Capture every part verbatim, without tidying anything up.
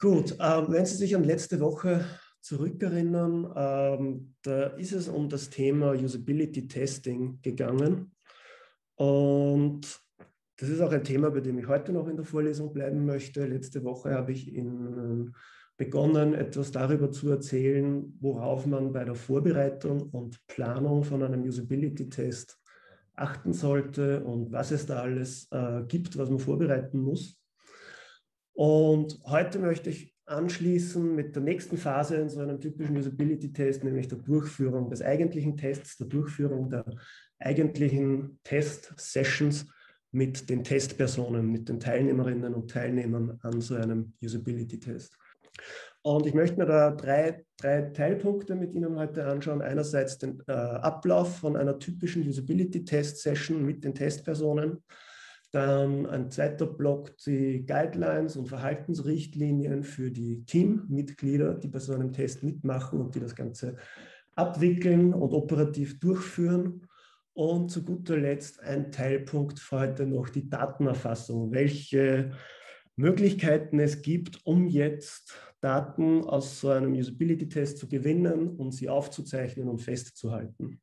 Gut, ähm, wenn Sie sich an letzte Woche zurückerinnern, ähm, da ist es um das Thema Usability Testing gegangen. Und das ist auch ein Thema, bei dem ich heute noch in der Vorlesung bleiben möchte. Letzte Woche habe ich Ihnen begonnen, etwas darüber zu erzählen, worauf man bei der Vorbereitung und Planung von einem Usability-Test achten sollte und was es da alles äh, gibt, was man vorbereiten muss. Und heute möchte ich anschließen mit der nächsten Phase in so einem typischen Usability-Test, nämlich der Durchführung des eigentlichen Tests, der Durchführung der eigentlichen Test-Sessions mit den Testpersonen, mit den Teilnehmerinnen und Teilnehmern an so einem Usability-Test. Und ich möchte mir da drei, drei Teilpunkte mit Ihnen heute anschauen. Einerseits den äh, Ablauf von einer typischen Usability-Test-Session mit den Testpersonen. Dann ein zweiter Block, die Guidelines und Verhaltensrichtlinien für die Teammitglieder, die bei so einem Test mitmachen und die das Ganze abwickeln und operativ durchführen. Und zu guter Letzt ein Teilpunkt für heute noch die Datenerfassung, welche Möglichkeiten es gibt, um jetzt Daten aus so einem Usability-Test zu gewinnen und sie aufzuzeichnen und festzuhalten.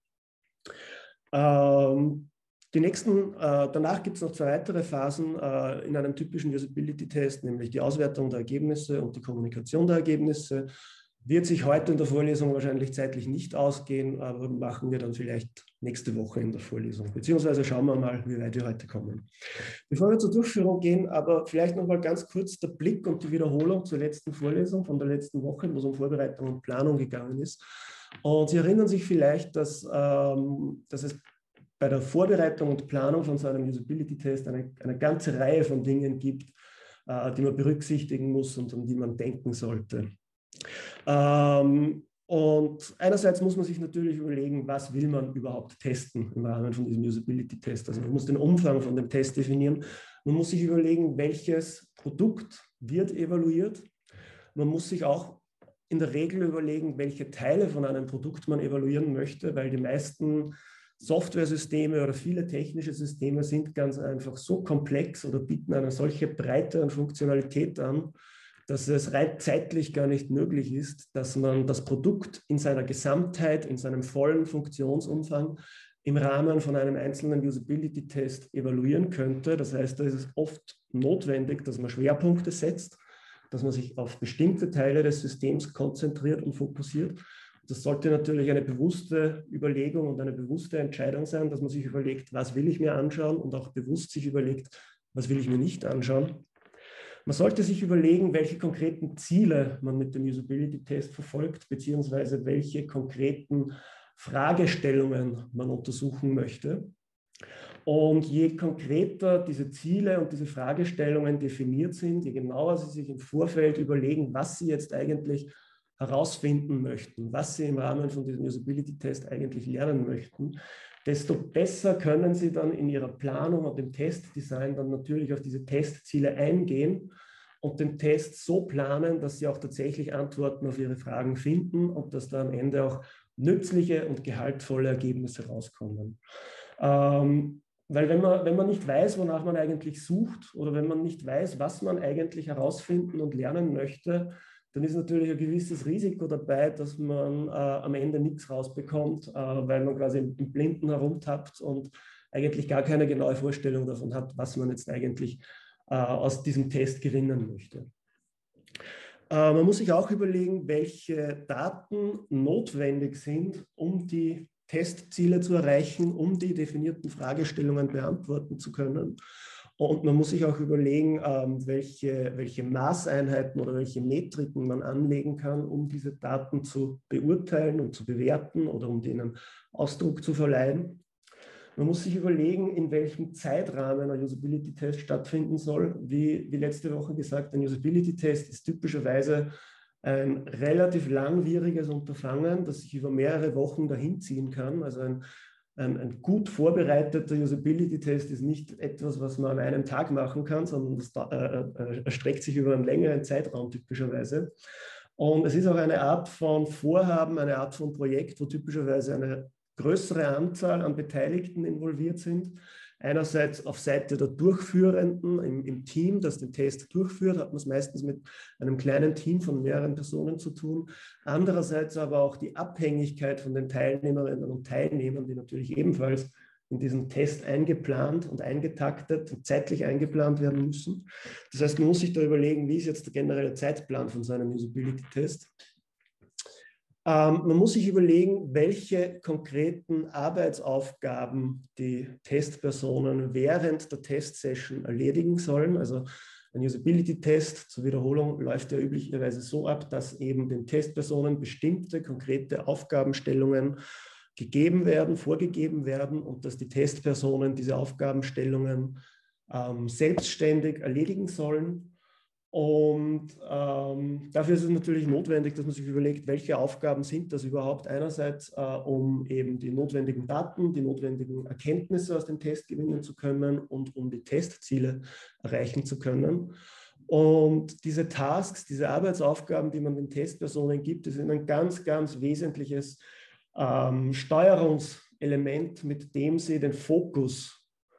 Ähm, Die nächsten, äh, danach gibt es noch zwei weitere Phasen äh, in einem typischen Usability-Test, nämlich die Auswertung der Ergebnisse und die Kommunikation der Ergebnisse. Wird sich heute in der Vorlesung wahrscheinlich zeitlich nicht ausgehen, aber machen wir dann vielleicht nächste Woche in der Vorlesung. Beziehungsweise schauen wir mal, wie weit wir heute kommen. Bevor wir zur Durchführung gehen, aber vielleicht noch mal ganz kurz der Blick und die Wiederholung zur letzten Vorlesung von der letzten Woche, wo es um Vorbereitung und Planung gegangen ist. Und Sie erinnern sich vielleicht, dass, ähm, dass es bei der Vorbereitung und Planung von so einem Usability-Test eine, eine ganze Reihe von Dingen gibt, äh, die man berücksichtigen muss und an die man denken sollte. Ähm, und einerseits muss man sich natürlich überlegen, was will man überhaupt testen im Rahmen von diesem Usability-Test. Also man muss den Umfang von dem Test definieren. Man muss sich überlegen, welches Produkt wird evaluiert. Man muss sich auch in der Regel überlegen, welche Teile von einem Produkt man evaluieren möchte, weil die meisten Softwaresysteme oder viele technische Systeme sind ganz einfach so komplex oder bieten eine solche Breite an Funktionalität an, dass es rein zeitlich gar nicht möglich ist, dass man das Produkt in seiner Gesamtheit, in seinem vollen Funktionsumfang im Rahmen von einem einzelnen Usability-Test evaluieren könnte. Das heißt, da ist es oft notwendig, dass man Schwerpunkte setzt, dass man sich auf bestimmte Teile des Systems konzentriert und fokussiert. Das sollte natürlich eine bewusste Überlegung und eine bewusste Entscheidung sein, dass man sich überlegt, was will ich mir anschauen und auch bewusst sich überlegt, was will ich mir nicht anschauen. Man sollte sich überlegen, welche konkreten Ziele man mit dem Usability-Test verfolgt, beziehungsweise welche konkreten Fragestellungen man untersuchen möchte. Und je konkreter diese Ziele und diese Fragestellungen definiert sind, je genauer Sie sich im Vorfeld überlegen, was Sie jetzt eigentlich herausfinden möchten, was Sie im Rahmen von diesem Usability-Test eigentlich lernen möchten, desto besser können Sie dann in Ihrer Planung und im Testdesign dann natürlich auf diese Testziele eingehen und den Test so planen, dass Sie auch tatsächlich Antworten auf Ihre Fragen finden und dass da am Ende auch nützliche und gehaltvolle Ergebnisse rauskommen. Ähm, weil wenn man, wenn man nicht weiß, wonach man eigentlich sucht oder wenn man nicht weiß, was man eigentlich herausfinden und lernen möchte, dann ist natürlich ein gewisses Risiko dabei, dass man äh, am Ende nichts rausbekommt, äh, weil man quasi im, im Blinden herumtappt und eigentlich gar keine genaue Vorstellung davon hat, was man jetzt eigentlich äh, aus diesem Test gewinnen möchte. Äh, man muss sich auch überlegen, welche Daten notwendig sind, um die Testziele zu erreichen, um die definierten Fragestellungen beantworten zu können. Und man muss sich auch überlegen, ähm, welche, welche Maßeinheiten oder welche Metriken man anlegen kann, um diese Daten zu beurteilen und zu bewerten oder um denen Ausdruck zu verleihen. Man muss sich überlegen, in welchem Zeitrahmen ein Usability-Test stattfinden soll. Wie, wie letzte Woche gesagt, ein Usability-Test ist typischerweise ein relativ langwieriges Unterfangen, das sich über mehrere Wochen dahinziehen kann. Also ein Ein, ein gut vorbereiteter Usability-Test ist nicht etwas, was man an einem Tag machen kann, sondern das äh, erstreckt sich über einen längeren Zeitraum typischerweise. Und es ist auch eine Art von Vorhaben, eine Art von Projekt, wo typischerweise eine größere Anzahl an Beteiligten involviert sind, Einerseits auf Seite der Durchführenden im, im Team, das den Test durchführt, hat man es meistens mit einem kleinen Team von mehreren Personen zu tun. Andererseits aber auch die Abhängigkeit von den Teilnehmerinnen und Teilnehmern, die natürlich ebenfalls in diesen Test eingeplant und eingetaktet und zeitlich eingeplant werden müssen. Das heißt, man muss sich da überlegen, wie ist jetzt der generelle Zeitplan von so einem Usability-Test. Ähm, man muss sich überlegen, welche konkreten Arbeitsaufgaben die Testpersonen während der Testsession erledigen sollen. Also ein Usability-Test zur Wiederholung läuft ja üblicherweise so ab, dass eben den Testpersonen bestimmte konkrete Aufgabenstellungen gegeben werden, vorgegeben werden und dass die Testpersonen diese Aufgabenstellungen ähm, selbstständig erledigen sollen. Und ähm, dafür ist es natürlich notwendig, dass man sich überlegt, welche Aufgaben sind das überhaupt. Einerseits, äh, um eben die notwendigen Daten, die notwendigen Erkenntnisse aus dem Test gewinnen zu können und um die Testziele erreichen zu können. Und diese Tasks, diese Arbeitsaufgaben, die man den Testpersonen gibt, das sind ein ganz, ganz wesentliches ähm, Steuerungselement, mit dem sie den Fokus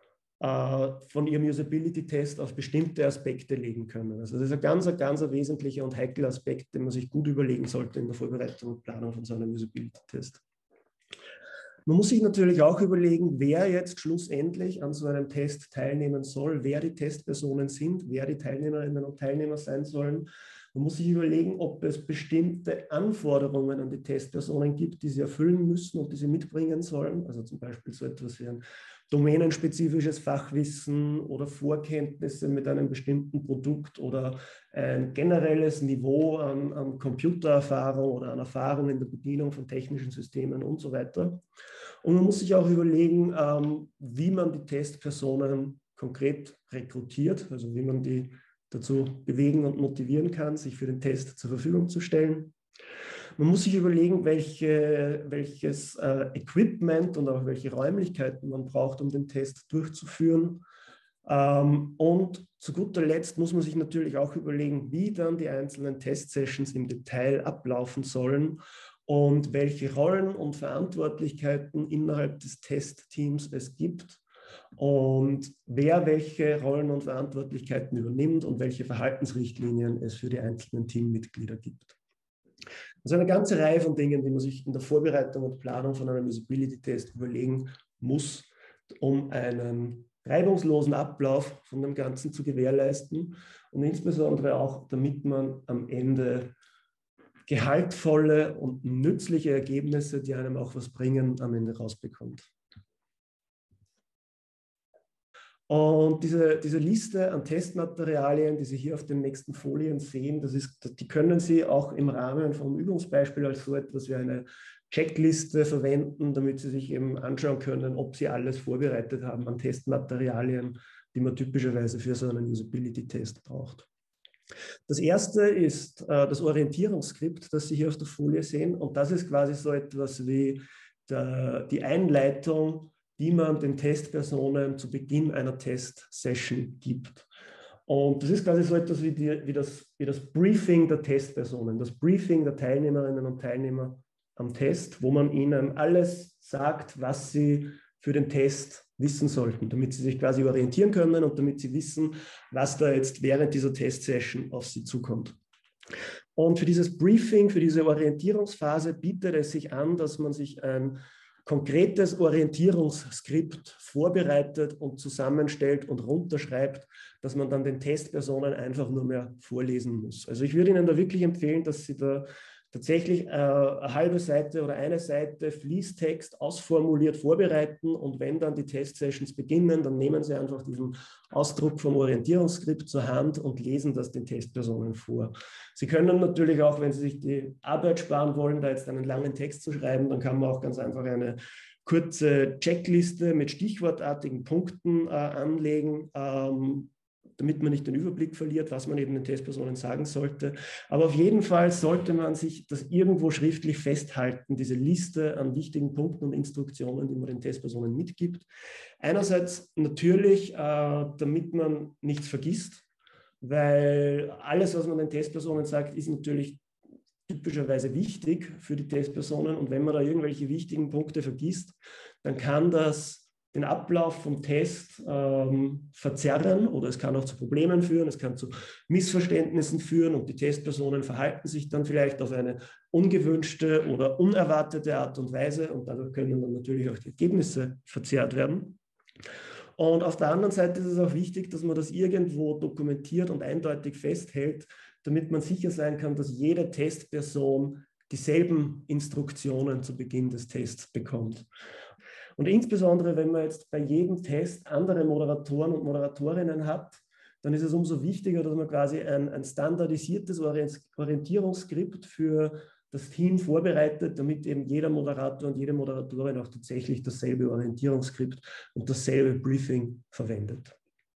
von ihrem Usability-Test auf bestimmte Aspekte legen können. Also das ist ein ganz, ein ganz wesentlicher und heikler Aspekt, den man sich gut überlegen sollte in der Vorbereitung und Planung von so einem Usability-Test. Man muss sich natürlich auch überlegen, wer jetzt schlussendlich an so einem Test teilnehmen soll, wer die Testpersonen sind, wer die Teilnehmerinnen und Teilnehmer sein sollen. Man muss sich überlegen, ob es bestimmte Anforderungen an die Testpersonen gibt, die sie erfüllen müssen und die sie mitbringen sollen. Also zum Beispiel so etwas wie ein domänenspezifisches Fachwissen oder Vorkenntnisse mit einem bestimmten Produkt oder ein generelles Niveau an, an Computererfahrung oder an Erfahrung in der Bedienung von technischen Systemen und so weiter. Und man muss sich auch überlegen, ähm, wie man die Testpersonen konkret rekrutiert, also wie man die dazu bewegen und motivieren kann, sich für den Test zur Verfügung zu stellen. Man muss sich überlegen, welche, welches äh, Equipment und auch welche Räumlichkeiten man braucht, um den Test durchzuführen. Ähm, und zu guter Letzt muss man sich natürlich auch überlegen, wie dann die einzelnen Testsessions im Detail ablaufen sollen und welche Rollen und Verantwortlichkeiten innerhalb des Testteams es gibt. Und wer welche Rollen und Verantwortlichkeiten übernimmt und welche Verhaltensrichtlinien es für die einzelnen Teammitglieder gibt. Also eine ganze Reihe von Dingen, die man sich in der Vorbereitung und Planung von einem Usability-Test überlegen muss, um einen reibungslosen Ablauf von dem Ganzen zu gewährleisten und insbesondere auch, damit man am Ende gehaltvolle und nützliche Ergebnisse, die einem auch was bringen, am Ende rausbekommt. Und diese, diese Liste an Testmaterialien, die Sie hier auf den nächsten Folien sehen, das ist, die können Sie auch im Rahmen vom Übungsbeispiel als so etwas wie eine Checkliste verwenden, damit Sie sich eben anschauen können, ob Sie alles vorbereitet haben an Testmaterialien, die man typischerweise für so einen Usability-Test braucht. Das erste ist äh, das Orientierungsskript, das Sie hier auf der Folie sehen. Und das ist quasi so etwas wie der, die Einleitung, die man den Testpersonen zu Beginn einer Testsession gibt. Und das ist quasi so etwas wie, die, wie, das, wie das Briefing der Testpersonen, das Briefing der Teilnehmerinnen und Teilnehmer am Test, wo man ihnen alles sagt, was sie für den Test wissen sollten, damit sie sich quasi orientieren können und damit sie wissen, was da jetzt während dieser Testsession auf sie zukommt. Und für dieses Briefing, für diese Orientierungsphase bietet es sich an, dass man sich ein konkretes Orientierungsskript vorbereitet und zusammenstellt und runterschreibt, dass man dann den Testpersonen einfach nur mehr vorlesen muss. Also ich würde Ihnen da wirklich empfehlen, dass Sie da tatsächlich äh, eine halbe Seite oder eine Seite Fließtext ausformuliert vorbereiten und wenn dann die Testsessions beginnen, dann nehmen Sie einfach diesen Ausdruck vom Orientierungsskript zur Hand und lesen das den Testpersonen vor. Sie können natürlich auch, wenn Sie sich die Arbeit sparen wollen, da jetzt einen langen Text zu schreiben, dann kann man auch ganz einfach eine kurze Checkliste mit stichwortartigen Punkten äh, anlegen, ähm, damit man nicht den Überblick verliert, was man eben den Testpersonen sagen sollte. Aber auf jeden Fall sollte man sich das irgendwo schriftlich festhalten, diese Liste an wichtigen Punkten und Instruktionen, die man den Testpersonen mitgibt. Einerseits natürlich, äh, damit man nichts vergisst, weil alles, was man den Testpersonen sagt, ist natürlich typischerweise wichtig für die Testpersonen. Und wenn man da irgendwelche wichtigen Punkte vergisst, dann kann das den Ablauf vom Test ähm, verzerren oder es kann auch zu Problemen führen, es kann zu Missverständnissen führen und die Testpersonen verhalten sich dann vielleicht auf eine ungewünschte oder unerwartete Art und Weise und dadurch können dann natürlich auch die Ergebnisse verzerrt werden. Und auf der anderen Seite ist es auch wichtig, dass man das irgendwo dokumentiert und eindeutig festhält, damit man sicher sein kann, dass jede Testperson dieselben Instruktionen zu Beginn des Tests bekommt. Und insbesondere, wenn man jetzt bei jedem Test andere Moderatoren und Moderatorinnen hat, dann ist es umso wichtiger, dass man quasi ein, ein standardisiertes Orientierungsskript für das Team vorbereitet, damit eben jeder Moderator und jede Moderatorin auch tatsächlich dasselbe Orientierungsskript und dasselbe Briefing verwendet.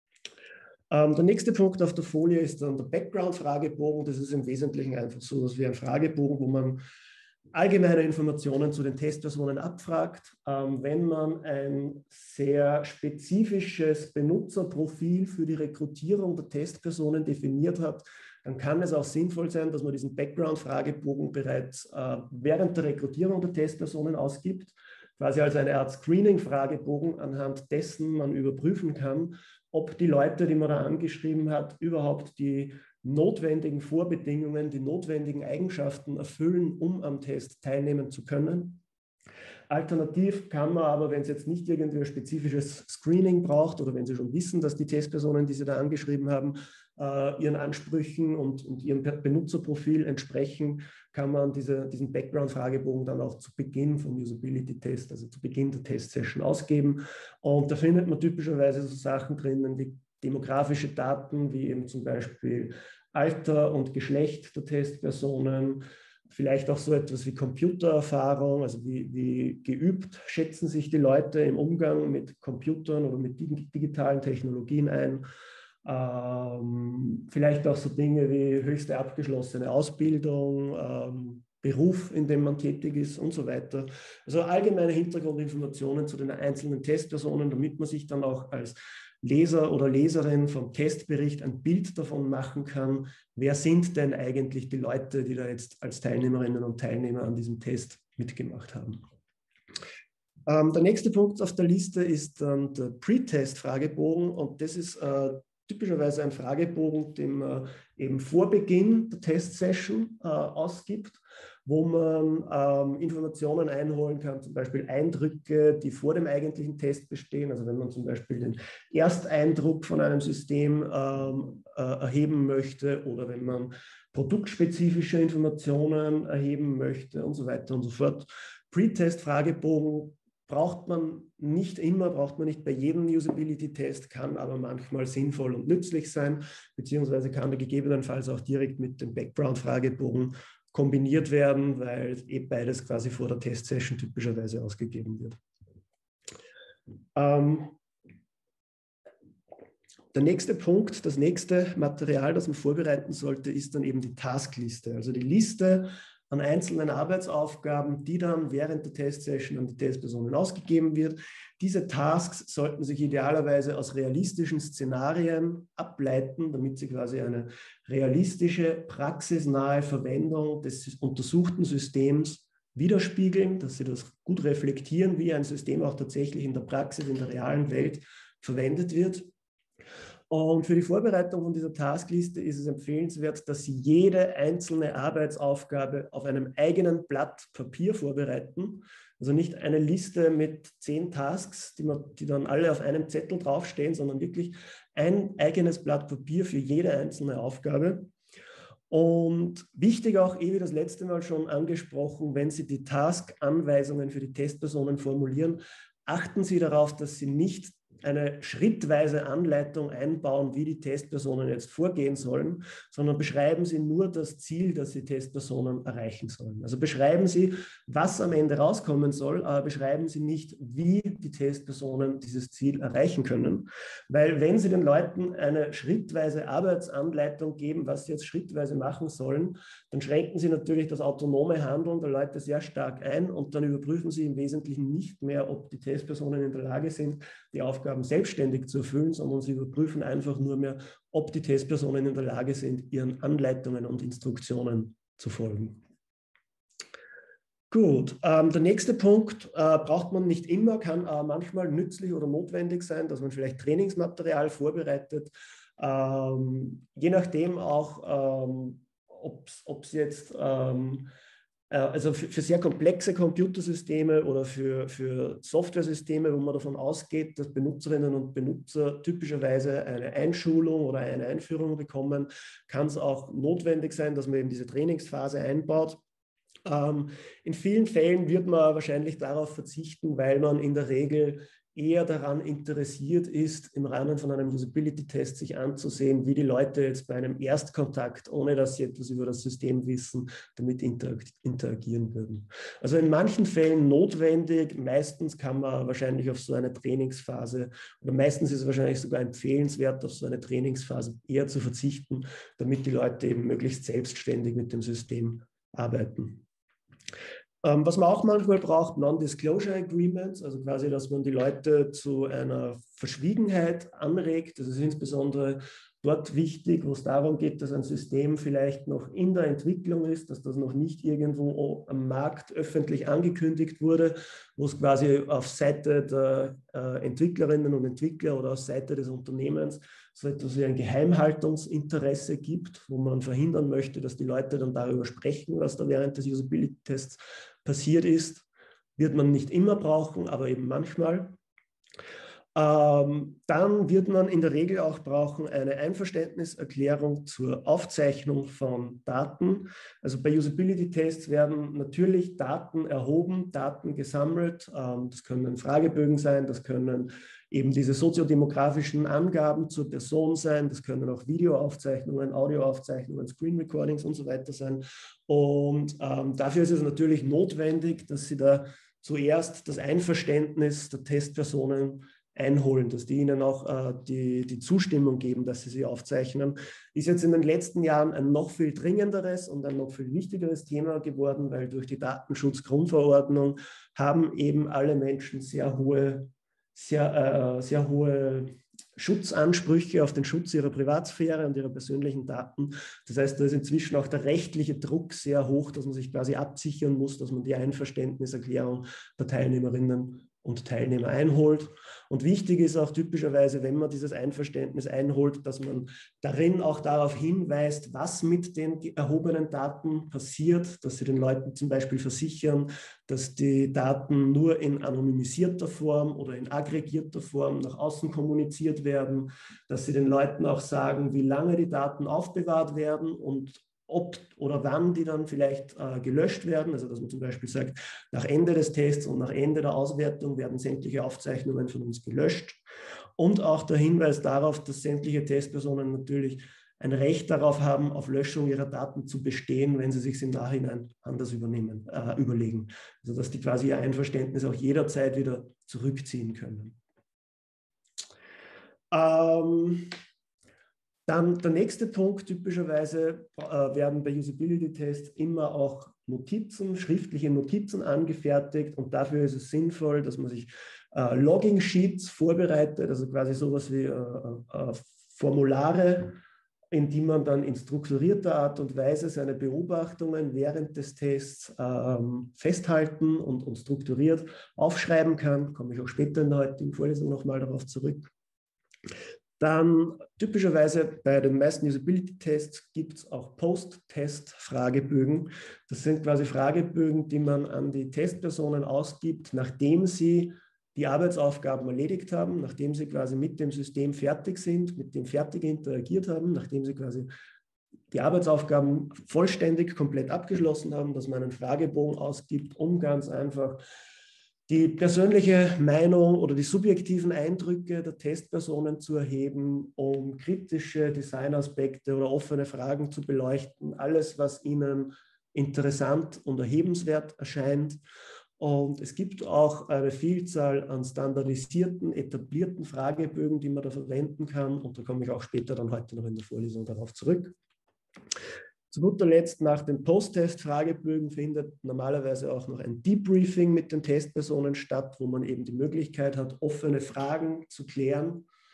Ähm, der nächste Punkt auf der Folie ist dann der Background-Fragebogen. Das ist im Wesentlichen einfach so, dass wir ein Fragebogen, wo man allgemeine Informationen zu den Testpersonen abfragt. Ähm, wenn man ein sehr spezifisches Benutzerprofil für die Rekrutierung der Testpersonen definiert hat, dann kann es auch sinnvoll sein, dass man diesen Background-Fragebogen bereits äh, während der Rekrutierung der Testpersonen ausgibt, quasi als eine Art Screening-Fragebogen, anhand dessen man überprüfen kann, ob die Leute, die man da angeschrieben hat, überhaupt die notwendigen Vorbedingungen, die notwendigen Eigenschaften erfüllen, um am Test teilnehmen zu können. Alternativ kann man aber, wenn es jetzt nicht irgendwie ein spezifisches Screening braucht oder wenn Sie schon wissen, dass die Testpersonen, die Sie da angeschrieben haben, äh, ihren Ansprüchen und, und ihrem Benutzerprofil entsprechen, kann man diese, diesen Background-Fragebogen dann auch zu Beginn vom Usability-Test, also zu Beginn der Testsession ausgeben. Und da findet man typischerweise so Sachen drinnen wie demografische Daten, wie eben zum Beispiel Alter und Geschlecht der Testpersonen, vielleicht auch so etwas wie Computererfahrung, also wie, wie geübt schätzen sich die Leute im Umgang mit Computern oder mit digitalen Technologien ein. Ähm, vielleicht auch so Dinge wie höchste abgeschlossene Ausbildung, ähm, Beruf, in dem man tätig ist und so weiter. Also allgemeine Hintergrundinformationen zu den einzelnen Testpersonen, damit man sich dann auch als Leser oder Leserin vom Testbericht ein Bild davon machen kann, wer sind denn eigentlich die Leute, die da jetzt als Teilnehmerinnen und Teilnehmer an diesem Test mitgemacht haben. Ähm, der nächste Punkt auf der Liste ist dann der Pre-Test-Fragebogen und das ist äh, typischerweise ein Fragebogen, den man eben vor Beginn der Testsession äh, ausgibt, wo man ähm, Informationen einholen kann, zum Beispiel Eindrücke, die vor dem eigentlichen Test bestehen. Also wenn man zum Beispiel den Ersteindruck von einem System ähm, äh, erheben möchte oder wenn man produktspezifische Informationen erheben möchte und so weiter und so fort. Pre-Test-Fragebogen braucht man nicht immer, braucht man nicht bei jedem Usability-Test, kann aber manchmal sinnvoll und nützlich sein, beziehungsweise kann er gegebenenfalls auch direkt mit dem Background-Fragebogen kombiniert werden, weil eh beides quasi vor der Testsession typischerweise ausgegeben wird. Ähm, der nächste Punkt, das nächste Material, das man vorbereiten sollte, ist dann eben die Taskliste, also die Liste an einzelnen Arbeitsaufgaben, die dann während der Testsession an die Testpersonen ausgegeben wird. Diese Tasks sollten sich idealerweise aus realistischen Szenarien ableiten, damit sie quasi eine realistische, praxisnahe Verwendung des untersuchten Systems widerspiegeln, dass sie das gut reflektieren, wie ein System auch tatsächlich in der Praxis, in der realen Welt verwendet wird. Und für die Vorbereitung von dieser Taskliste ist es empfehlenswert, dass Sie jede einzelne Arbeitsaufgabe auf einem eigenen Blatt Papier vorbereiten. Also nicht eine Liste mit zehn Tasks, die, man, die dann alle auf einem Zettel draufstehen, sondern wirklich ein eigenes Blatt Papier für jede einzelne Aufgabe. Und wichtig auch, eh wie das letzte Mal schon angesprochen, wenn Sie die Task-Anweisungen für die Testpersonen formulieren, achten Sie darauf, dass Sie nicht eine schrittweise Anleitung einbauen, wie die Testpersonen jetzt vorgehen sollen, sondern beschreiben Sie nur das Ziel, das die Testpersonen erreichen sollen. Also beschreiben Sie, was am Ende rauskommen soll, aber beschreiben Sie nicht, wie die Testpersonen dieses Ziel erreichen können. Weil wenn Sie den Leuten eine schrittweise Arbeitsanleitung geben, was sie jetzt schrittweise machen sollen, dann schränken Sie natürlich das autonome Handeln der Leute sehr stark ein und dann überprüfen Sie im Wesentlichen nicht mehr, ob die Testpersonen in der Lage sind, die Aufgaben selbstständig zu erfüllen, sondern sie überprüfen einfach nur mehr, ob die Testpersonen in der Lage sind, ihren Anleitungen und Instruktionen zu folgen. Gut, ähm, der nächste Punkt äh, braucht man nicht immer, kann äh, manchmal nützlich oder notwendig sein, dass man vielleicht Trainingsmaterial vorbereitet, ähm, je nachdem auch, ähm, ob es jetzt, ähm, äh, also für, für sehr komplexe Computersysteme oder für, für Softwaresysteme, wo man davon ausgeht, dass Benutzerinnen und Benutzer typischerweise eine Einschulung oder eine Einführung bekommen, kann es auch notwendig sein, dass man eben diese Trainingsphase einbaut. Ähm, in vielen Fällen wird man wahrscheinlich darauf verzichten, weil man in der Regel eher daran interessiert ist, im Rahmen von einem Usability-Test sich anzusehen, wie die Leute jetzt bei einem Erstkontakt, ohne dass sie etwas über das System wissen, damit interagieren würden. Also in manchen Fällen notwendig, meistens kann man wahrscheinlich auf so eine Trainingsphase oder meistens ist es wahrscheinlich sogar empfehlenswert, auf so eine Trainingsphase eher zu verzichten, damit die Leute eben möglichst selbstständig mit dem System arbeiten. Ähm, was man auch manchmal braucht, Non-Disclosure Agreements, also quasi, dass man die Leute zu einer Verschwiegenheit anregt. Das ist insbesondere dort wichtig, wo es darum geht, dass ein System vielleicht noch in der Entwicklung ist, dass das noch nicht irgendwo am Markt öffentlich angekündigt wurde, wo es quasi auf Seite der äh, Entwicklerinnen und Entwickler oder auf Seite des Unternehmens so etwas wie ein Geheimhaltungsinteresse gibt, wo man verhindern möchte, dass die Leute dann darüber sprechen, was da während des Usability-Tests passiert ist. Wird man nicht immer brauchen, aber eben manchmal. Ähm, dann wird man in der Regel auch brauchen eine Einverständniserklärung zur Aufzeichnung von Daten. Also bei Usability-Tests werden natürlich Daten erhoben, Daten gesammelt. Ähm, das können Fragebögen sein, das können eben diese soziodemografischen Angaben zur Person sein, das können auch Videoaufzeichnungen, Audioaufzeichnungen, Screen Recordings und so weiter sein. Und ähm, dafür ist es natürlich notwendig, dass Sie da zuerst das Einverständnis der Testpersonen einholen, dass die ihnen auch äh, die, die Zustimmung geben, dass sie sie aufzeichnen. Ist jetzt in den letzten Jahren ein noch viel dringenderes und ein noch viel wichtigeres Thema geworden, weil durch die Datenschutzgrundverordnung haben eben alle Menschen sehr hohe, sehr, äh, sehr hohe Schutzansprüche auf den Schutz ihrer Privatsphäre und ihrer persönlichen Daten. Das heißt, da ist inzwischen auch der rechtliche Druck sehr hoch, dass man sich quasi absichern muss, dass man die Einverständniserklärung der Teilnehmerinnen und Teilnehmer einholt. Und wichtig ist auch typischerweise, wenn man dieses Einverständnis einholt, dass man darin auch darauf hinweist, was mit den erhobenen Daten passiert, dass sie den Leuten zum Beispiel versichern, dass die Daten nur in anonymisierter Form oder in aggregierter Form nach außen kommuniziert werden, dass sie den Leuten auch sagen, wie lange die Daten aufbewahrt werden und ob oder wann die dann vielleicht äh, gelöscht werden. Also dass man zum Beispiel sagt, nach Ende des Tests und nach Ende der Auswertung werden sämtliche Aufzeichnungen von uns gelöscht. Und auch der Hinweis darauf, dass sämtliche Testpersonen natürlich ein Recht darauf haben, auf Löschung ihrer Daten zu bestehen, wenn sie sich im Nachhinein anders übernehmen, äh, überlegen. Also dass die quasi ihr Einverständnis auch jederzeit wieder zurückziehen können. Ähm, Dann der nächste Punkt, typischerweise äh, werden bei Usability-Tests immer auch Notizen, schriftliche Notizen angefertigt und dafür ist es sinnvoll, dass man sich äh, Logging-Sheets vorbereitet, also quasi sowas wie äh, äh, Formulare, in die man dann in strukturierter Art und Weise seine Beobachtungen während des Tests ähm, festhalten und, und strukturiert aufschreiben kann. Da komme ich auch später in der heutigen Vorlesung nochmal darauf zurück. Dann typischerweise bei den meisten Usability-Tests gibt es auch Post-Test-Fragebögen. Das sind quasi Fragebögen, die man an die Testpersonen ausgibt, nachdem sie die Arbeitsaufgaben erledigt haben, nachdem sie quasi mit dem System fertig sind, mit dem fertig interagiert haben, nachdem sie quasi die Arbeitsaufgaben vollständig, komplett abgeschlossen haben, dass man einen Fragebogen ausgibt, um ganz einfach die persönliche Meinung oder die subjektiven Eindrücke der Testpersonen zu erheben, um kritische Designaspekte oder offene Fragen zu beleuchten, alles, was ihnen interessant und erhebenswert erscheint. Und es gibt auch eine Vielzahl an standardisierten, etablierten Fragebögen, die man da verwenden kann. Und da komme ich auch später dann heute noch in der Vorlesung darauf zurück. Zu guter Letzt, nach den Post-Test-Fragebögen findet normalerweise auch noch ein Debriefing mit den Testpersonen statt, wo man eben die Möglichkeit hat, offene Fragen zu klären.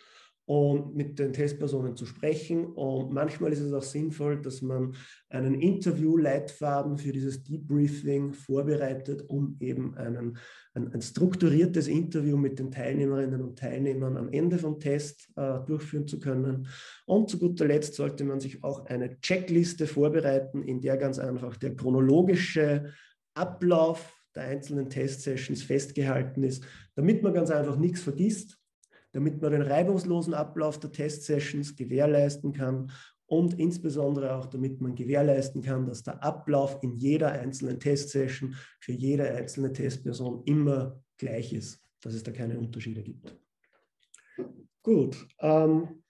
und mit den Testpersonen zu sprechen. Und manchmal ist es auch sinnvoll, dass man einen Interview-Leitfaden für dieses Debriefing vorbereitet, um eben einen, ein, ein strukturiertes Interview mit den Teilnehmerinnen und Teilnehmern am Ende vom Test äh, durchführen zu können. Und zu guter Letzt sollte man sich auch eine Checkliste vorbereiten, in der ganz einfach der chronologische Ablauf der einzelnen Testsessions festgehalten ist, damit man ganz einfach nichts vergisst, damit man den reibungslosen Ablauf der Testsessions gewährleisten kann und insbesondere auch, damit man gewährleisten kann, dass der Ablauf in jeder einzelnen Testsession für jede einzelne Testperson immer gleich ist, dass es da keine Unterschiede gibt. Gut, ähm,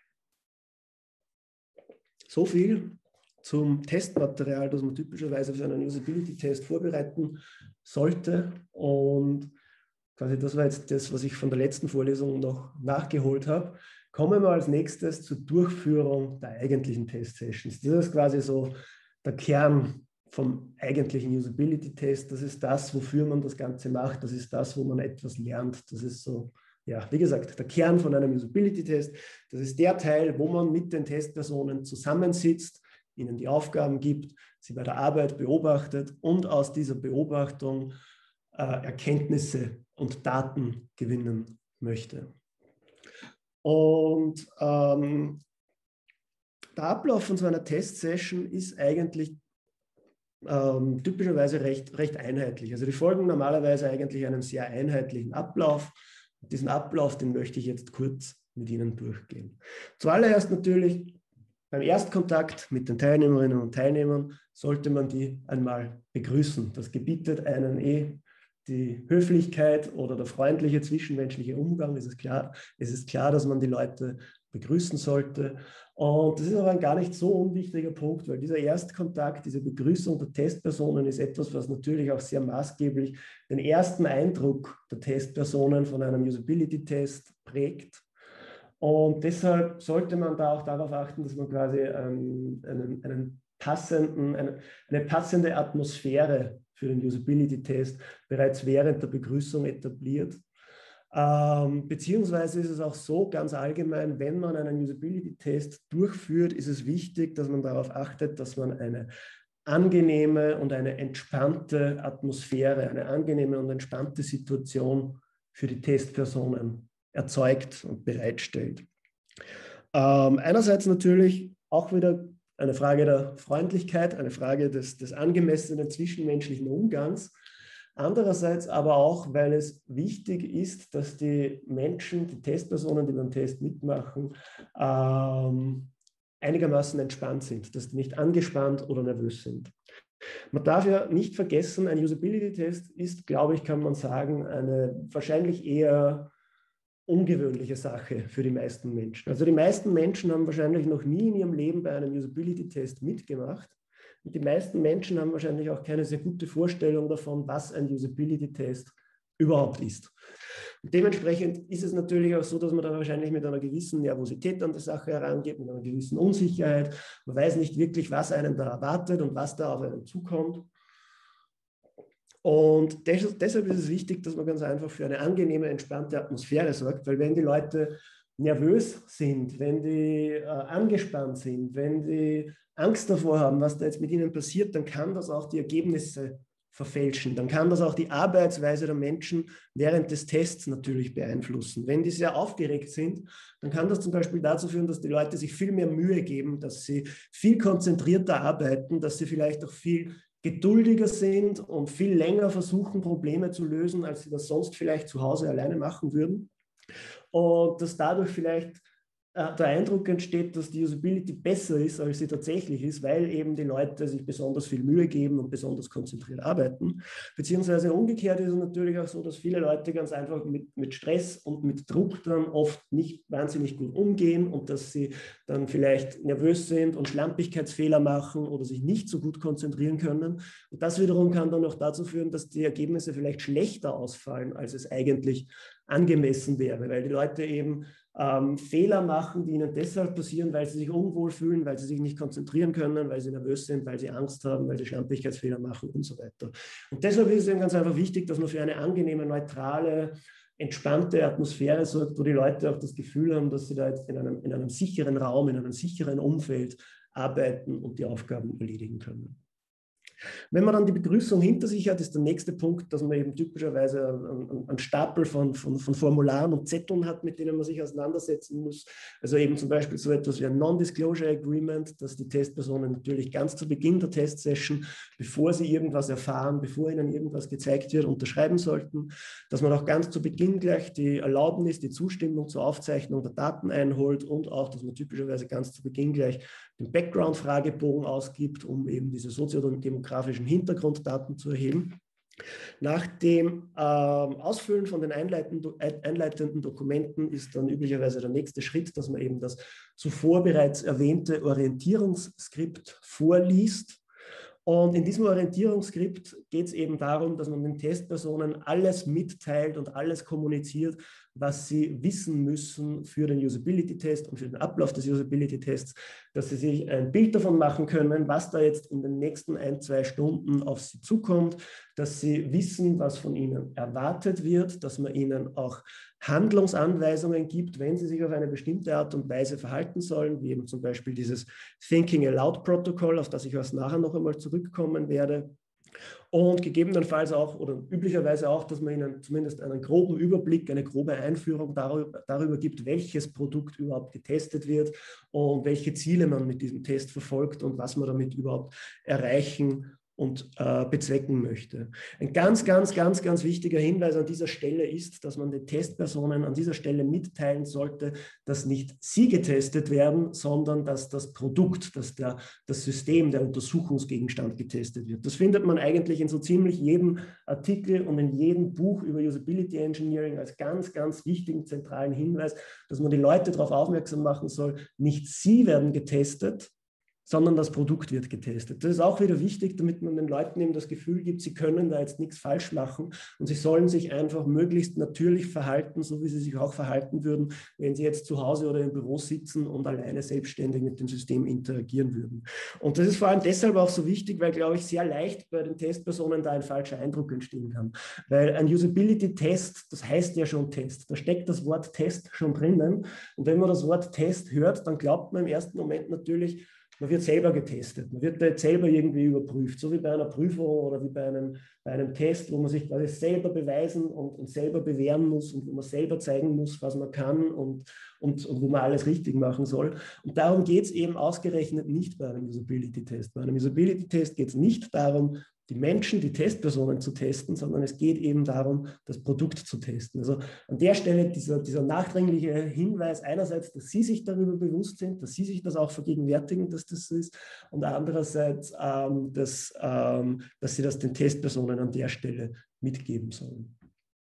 so viel zum Testmaterial, das man typischerweise für einen Usability-Test vorbereiten sollte. Und quasi das war jetzt das, was ich von der letzten Vorlesung noch nachgeholt habe. Kommen wir als nächstes zur Durchführung der eigentlichen Test-Sessions. Das ist quasi so der Kern vom eigentlichen Usability-Test. Das ist das, wofür man das Ganze macht. Das ist das, wo man etwas lernt. Das ist so, ja, wie gesagt, der Kern von einem Usability-Test. Das ist der Teil, wo man mit den Testpersonen zusammensitzt, ihnen die Aufgaben gibt, sie bei der Arbeit beobachtet und aus dieser Beobachtung äh, Erkenntnisse und Daten gewinnen möchte. Und ähm, der Ablauf von so einer Testsession ist eigentlich ähm, typischerweise recht, recht einheitlich. Also die folgen normalerweise eigentlich einem sehr einheitlichen Ablauf. Diesen Ablauf, den möchte ich jetzt kurz mit Ihnen durchgehen. Zuallererst natürlich beim Erstkontakt mit den Teilnehmerinnen und Teilnehmern sollte man die einmal begrüßen. Das gebietet einen eh die Höflichkeit oder der freundliche zwischenmenschliche Umgang. Es ist klar, es ist klar, dass man die Leute begrüßen sollte. Und das ist aber ein gar nicht so unwichtiger Punkt, weil dieser Erstkontakt, diese Begrüßung der Testpersonen ist etwas, was natürlich auch sehr maßgeblich den ersten Eindruck der Testpersonen von einem Usability-Test prägt. Und deshalb sollte man da auch darauf achten, dass man quasi einen, einen, einen passenden, eine, eine passende Atmosphäre für den Usability-Test bereits während der Begrüßung etabliert. Ähm, beziehungsweise ist es auch so, ganz allgemein, wenn man einen Usability-Test durchführt, ist es wichtig, dass man darauf achtet, dass man eine angenehme und eine entspannte Atmosphäre, eine angenehme und entspannte Situation für die Testpersonen erzeugt und bereitstellt. Ähm, einerseits natürlich auch wieder eine Frage der Freundlichkeit, eine Frage des, des angemessenen zwischenmenschlichen Umgangs. Andererseits aber auch, weil es wichtig ist, dass die Menschen, die Testpersonen, die beim Test mitmachen, ähm, einigermaßen entspannt sind, dass die nicht angespannt oder nervös sind. Man darf ja nicht vergessen, ein Usability-Test ist, glaube ich, kann man sagen, eine wahrscheinlich eher ungewöhnliche Sache für die meisten Menschen. Also die meisten Menschen haben wahrscheinlich noch nie in ihrem Leben bei einem Usability-Test mitgemacht. Und die meisten Menschen haben wahrscheinlich auch keine sehr gute Vorstellung davon, was ein Usability-Test überhaupt ist. Und dementsprechend ist es natürlich auch so, dass man da wahrscheinlich mit einer gewissen Nervosität an die Sache herangeht, mit einer gewissen Unsicherheit. Man weiß nicht wirklich, was einen da erwartet und was da auf einen zukommt. Und deshalb ist es wichtig, dass man ganz einfach für eine angenehme, entspannte Atmosphäre sorgt, weil wenn die Leute nervös sind, wenn die äh, angespannt sind, wenn die Angst davor haben, was da jetzt mit ihnen passiert, dann kann das auch die Ergebnisse verfälschen. Dann kann das auch die Arbeitsweise der Menschen während des Tests natürlich beeinflussen. Wenn die sehr aufgeregt sind, dann kann das zum Beispiel dazu führen, dass die Leute sich viel mehr Mühe geben, dass sie viel konzentrierter arbeiten, dass sie vielleicht auch viel geduldiger sind und viel länger versuchen, Probleme zu lösen, als sie das sonst vielleicht zu Hause alleine machen würden. Und dass dadurch vielleicht äh, der Eindruck entsteht, dass die Usability besser ist, als sie tatsächlich ist, weil eben die Leute sich besonders viel Mühe geben und besonders konzentriert arbeiten. Beziehungsweise umgekehrt ist es natürlich auch so, dass viele Leute ganz einfach mit, mit Stress und mit Druck dann oft nicht wahnsinnig gut umgehen und dass sie dann vielleicht nervös sind und Schlampigkeitsfehler machen oder sich nicht so gut konzentrieren können. Und das wiederum kann dann auch dazu führen, dass die Ergebnisse vielleicht schlechter ausfallen, als es eigentlich angemessen wäre, weil die Leute eben ähm, Fehler machen, die ihnen deshalb passieren, weil sie sich unwohl fühlen, weil sie sich nicht konzentrieren können, weil sie nervös sind, weil sie Angst haben, weil sie Schlampigkeitsfehler machen und so weiter. Und deshalb ist es eben ganz einfach wichtig, dass man für eine angenehme, neutrale, entspannte Atmosphäre sorgt, wo die Leute auch das Gefühl haben, dass sie da jetzt in einem, in einem sicheren Raum, in einem sicheren Umfeld arbeiten und die Aufgaben erledigen können. Wenn man dann die Begrüßung hinter sich hat, ist der nächste Punkt, dass man eben typischerweise einen, einen Stapel von, von, von Formularen und Zetteln hat, mit denen man sich auseinandersetzen muss. Also eben zum Beispiel so etwas wie ein Non-Disclosure Agreement, dass die Testpersonen natürlich ganz zu Beginn der Testsession, bevor sie irgendwas erfahren, bevor ihnen irgendwas gezeigt wird, unterschreiben sollten. Dass man auch ganz zu Beginn gleich die Erlaubnis, die Zustimmung zur Aufzeichnung der Daten einholt und auch, dass man typischerweise ganz zu Beginn gleich den Background-Fragebogen ausgibt, um eben diese soziodemografischen Hintergrunddaten zu erheben. Nach dem äh, Ausfüllen von den einleitenden, einleitenden Dokumenten ist dann üblicherweise der nächste Schritt, dass man eben das zuvor bereits erwähnte Orientierungsskript vorliest. Und in diesem Orientierungsskript geht es eben darum, dass man den Testpersonen alles mitteilt und alles kommuniziert, was sie wissen müssen für den Usability-Test und für den Ablauf des Usability-Tests, dass sie sich ein Bild davon machen können, was da jetzt in den nächsten ein, zwei Stunden auf sie zukommt, dass sie wissen, was von ihnen erwartet wird, dass man ihnen auch Handlungsanweisungen gibt, wenn sie sich auf eine bestimmte Art und Weise verhalten sollen, wie eben zum Beispiel dieses Thinking Aloud-Protokoll, auf das ich erst nachher noch einmal zurückkommen werde. Und gegebenenfalls auch oder üblicherweise auch, dass man ihnen zumindest einen groben Überblick, eine grobe Einführung darüber, darüber gibt, welches Produkt überhaupt getestet wird und welche Ziele man mit diesem Test verfolgt und was man damit überhaupt erreichen und äh, bezwecken möchte. Ein ganz, ganz, ganz, ganz wichtiger Hinweis an dieser Stelle ist, dass man den Testpersonen an dieser Stelle mitteilen sollte, dass nicht sie getestet werden, sondern dass das Produkt, dass der, das System, der Untersuchungsgegenstand getestet wird. Das findet man eigentlich in so ziemlich jedem Artikel und in jedem Buch über Usability Engineering als ganz, ganz wichtigen zentralen Hinweis, dass man die Leute darauf aufmerksam machen soll, nicht sie werden getestet, sondern das Produkt wird getestet. Das ist auch wieder wichtig, damit man den Leuten eben das Gefühl gibt, sie können da jetzt nichts falsch machen und sie sollen sich einfach möglichst natürlich verhalten, so wie sie sich auch verhalten würden, wenn sie jetzt zu Hause oder im Büro sitzen und alleine selbstständig mit dem System interagieren würden. Und das ist vor allem deshalb auch so wichtig, weil, glaube ich, sehr leicht bei den Testpersonen da ein falscher Eindruck entstehen kann. Weil ein Usability-Test, das heißt ja schon Test, da steckt das Wort Test schon drinnen und wenn man das Wort Test hört, dann glaubt man im ersten Moment natürlich, man wird selber getestet, man wird da jetzt selber irgendwie überprüft, so wie bei einer Prüfung oder wie bei einem, bei einem Test, wo man sich quasi selber beweisen und, und selber bewähren muss und wo man selber zeigen muss, was man kann und, und, und wo man alles richtig machen soll. Und darum geht es eben ausgerechnet nicht bei einem Usability-Test. Bei einem Usability-Test geht es nicht darum, die Menschen, die Testpersonen zu testen, sondern es geht eben darum, das Produkt zu testen. Also an der Stelle dieser, dieser nachdringliche Hinweis einerseits, dass Sie sich darüber bewusst sind, dass Sie sich das auch vergegenwärtigen, dass das so ist und andererseits, ähm, dass, ähm, dass Sie das den Testpersonen an der Stelle mitgeben sollen.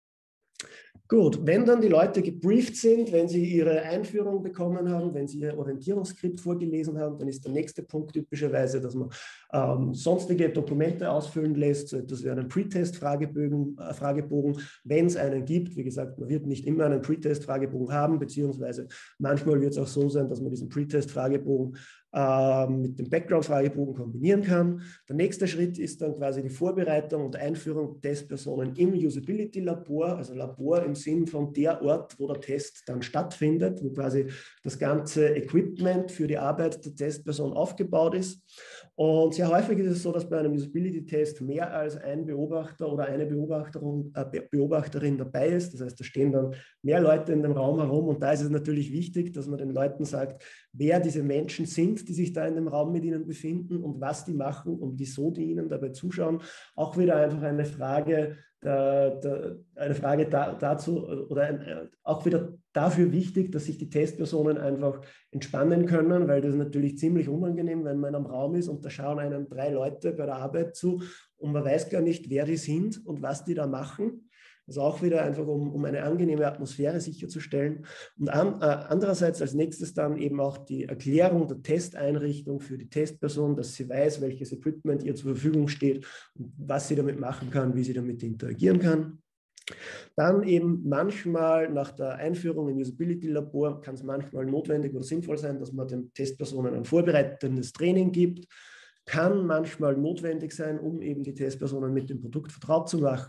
Gut, wenn dann die Leute gebrieft sind, wenn sie ihre Einführung bekommen haben, wenn sie ihr Orientierungsskript vorgelesen haben, dann ist der nächste Punkt typischerweise, dass man ähm, sonstige Dokumente ausfüllen lässt, so etwas wie einen Pre-Test-Fragebogen, äh, Fragebogen, wenn es einen gibt. Wie gesagt, man wird nicht immer einen Pre-Test-Fragebogen haben, beziehungsweise manchmal wird es auch so sein, dass man diesen Pre-Test-Fragebogen äh, mit dem Background-Fragebogen kombinieren kann. Der nächste Schritt ist dann quasi die Vorbereitung und Einführung der Testpersonen im Usability-Labor, also Labor im Sinn von der Ort, wo der Test dann stattfindet, wo quasi das ganze Equipment für die Arbeit der Testperson aufgebaut ist. Und sehr häufig ist es so, dass bei einem Usability-Test mehr als ein Beobachter oder eine Beobachterin, äh, Beobachterin dabei ist. Das heißt, da stehen dann mehr Leute in dem Raum herum und da ist es natürlich wichtig, dass man den Leuten sagt, wer diese Menschen sind, die sich da in dem Raum mit ihnen befinden und was die machen und wieso die ihnen dabei zuschauen. Auch wieder einfach eine Frage, Da, da, eine Frage da, dazu oder ein, auch wieder dafür wichtig, dass sich die Testpersonen einfach entspannen können, weil das ist natürlich ziemlich unangenehm, wenn man in einem Raum ist und da schauen einem drei Leute bei der Arbeit zu und man weiß gar nicht, wer die sind und was die da machen. Also auch wieder einfach, um, um eine angenehme Atmosphäre sicherzustellen. Und an, äh, andererseits als nächstes dann eben auch die Erklärung der Testeinrichtung für die Testperson, dass sie weiß, welches Equipment ihr zur Verfügung steht und was sie damit machen kann, wie sie damit interagieren kann. Dann eben manchmal nach der Einführung im Usability-Labor kann es manchmal notwendig oder sinnvoll sein, dass man den Testpersonen ein vorbereitendes Training gibt. Kann manchmal notwendig sein, um eben die Testpersonen mit dem Produkt vertraut zu machen.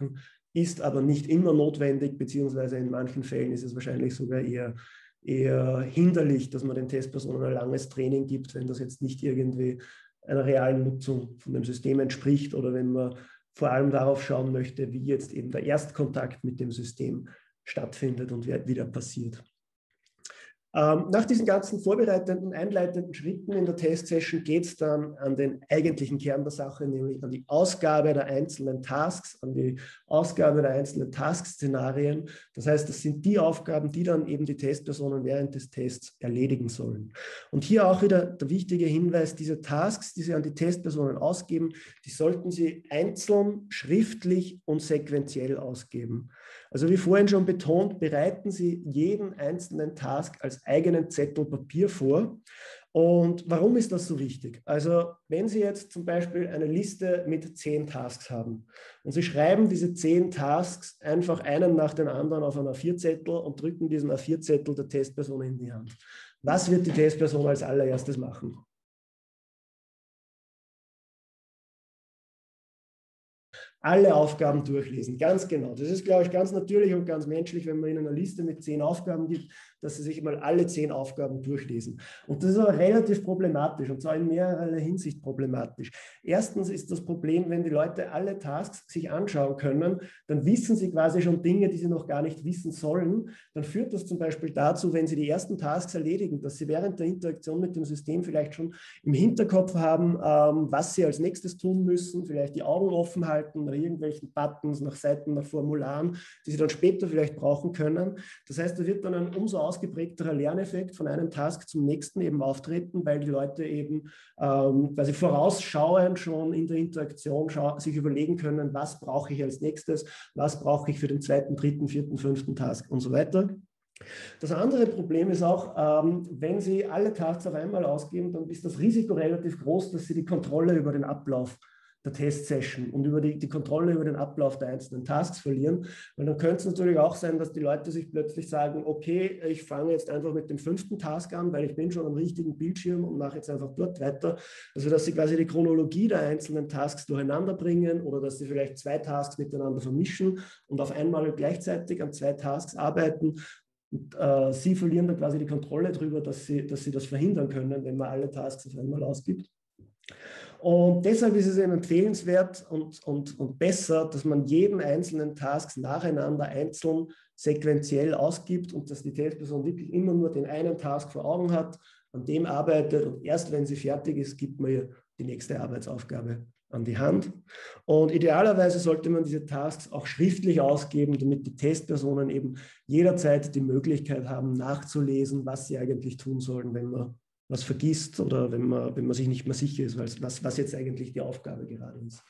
ist aber nicht immer notwendig, beziehungsweise in manchen Fällen ist es wahrscheinlich sogar eher, eher hinderlich, dass man den Testpersonen ein langes Training gibt, wenn das jetzt nicht irgendwie einer realen Nutzung von dem System entspricht oder wenn man vor allem darauf schauen möchte, wie jetzt eben der Erstkontakt mit dem System stattfindet und wie der passiert. Ähm, nach diesen ganzen vorbereitenden, einleitenden Schritten in der Testsession geht es dann an den eigentlichen Kern der Sache, nämlich an die Ausgabe der einzelnen Tasks, an die Ausgabe der einzelnen Task-Szenarien. Das heißt, das sind die Aufgaben, die dann eben die Testpersonen während des Tests erledigen sollen. Und hier auch wieder der wichtige Hinweis, diese Tasks, die Sie an die Testpersonen ausgeben, die sollten Sie einzeln, schriftlich und sequenziell ausgeben. Also wie vorhin schon betont, bereiten Sie jeden einzelnen Task als eigenen Zettel Papier vor. Und warum ist das so wichtig? Also wenn Sie jetzt zum Beispiel eine Liste mit zehn Tasks haben und Sie schreiben diese zehn Tasks einfach einen nach dem anderen auf einen A vier Zettel und drücken diesen A vier Zettel der Testperson in die Hand. Was wird die Testperson als allererstes machen? Alle Aufgaben durchlesen, ganz genau. Das ist, glaube ich, ganz natürlich und ganz menschlich, wenn man ihnen eine Liste mit zehn Aufgaben gibt, dass sie sich mal alle zehn Aufgaben durchlesen. Und das ist aber relativ problematisch und zwar in mehrerer Hinsicht problematisch. Erstens ist das Problem, wenn die Leute alle Tasks sich anschauen können, dann wissen sie quasi schon Dinge, die sie noch gar nicht wissen sollen. Dann führt das zum Beispiel dazu, wenn sie die ersten Tasks erledigen, dass sie während der Interaktion mit dem System vielleicht schon im Hinterkopf haben, ähm, was sie als nächstes tun müssen, vielleicht die Augen offen halten, nach irgendwelchen Buttons, nach Seiten, nach Formularen, die sie dann später vielleicht brauchen können. Das heißt, da wird dann ein umso ausgeprägterer Lerneffekt von einem Task zum nächsten eben auftreten, weil die Leute eben ähm, quasi vorausschauend schon in der Interaktion sich überlegen können, was brauche ich als nächstes, was brauche ich für den zweiten, dritten, vierten, fünften Task und so weiter. Das andere Problem ist auch, ähm, wenn Sie alle Tasks auf einmal ausgeben, dann ist das Risiko relativ groß, dass Sie die Kontrolle über den Ablauf der Testsession und über die, die Kontrolle über den Ablauf der einzelnen Tasks verlieren. Weil dann könnte es natürlich auch sein, dass die Leute sich plötzlich sagen, okay, ich fange jetzt einfach mit dem fünften Task an, weil ich bin schon am richtigen Bildschirm und mache jetzt einfach dort weiter. Also dass sie quasi die Chronologie der einzelnen Tasks durcheinander bringen oder dass sie vielleicht zwei Tasks miteinander vermischen und auf einmal gleichzeitig an zwei Tasks arbeiten. Und äh, sie verlieren dann quasi die Kontrolle darüber, dass sie, dass sie das verhindern können, wenn man alle Tasks auf einmal ausgibt. Und deshalb ist es eben empfehlenswert und, und, und besser, dass man jeden einzelnen Task nacheinander einzeln sequenziell ausgibt und dass die Testperson wirklich immer nur den einen Task vor Augen hat, an dem arbeitet und erst wenn sie fertig ist, gibt man ihr die nächste Arbeitsaufgabe an die Hand. Und idealerweise sollte man diese Tasks auch schriftlich ausgeben, damit die Testpersonen eben jederzeit die Möglichkeit haben, nachzulesen, was sie eigentlich tun sollen, wenn man was vergisst oder wenn man, wenn man sich nicht mehr sicher ist, was, was jetzt eigentlich die Aufgabe gerade ist.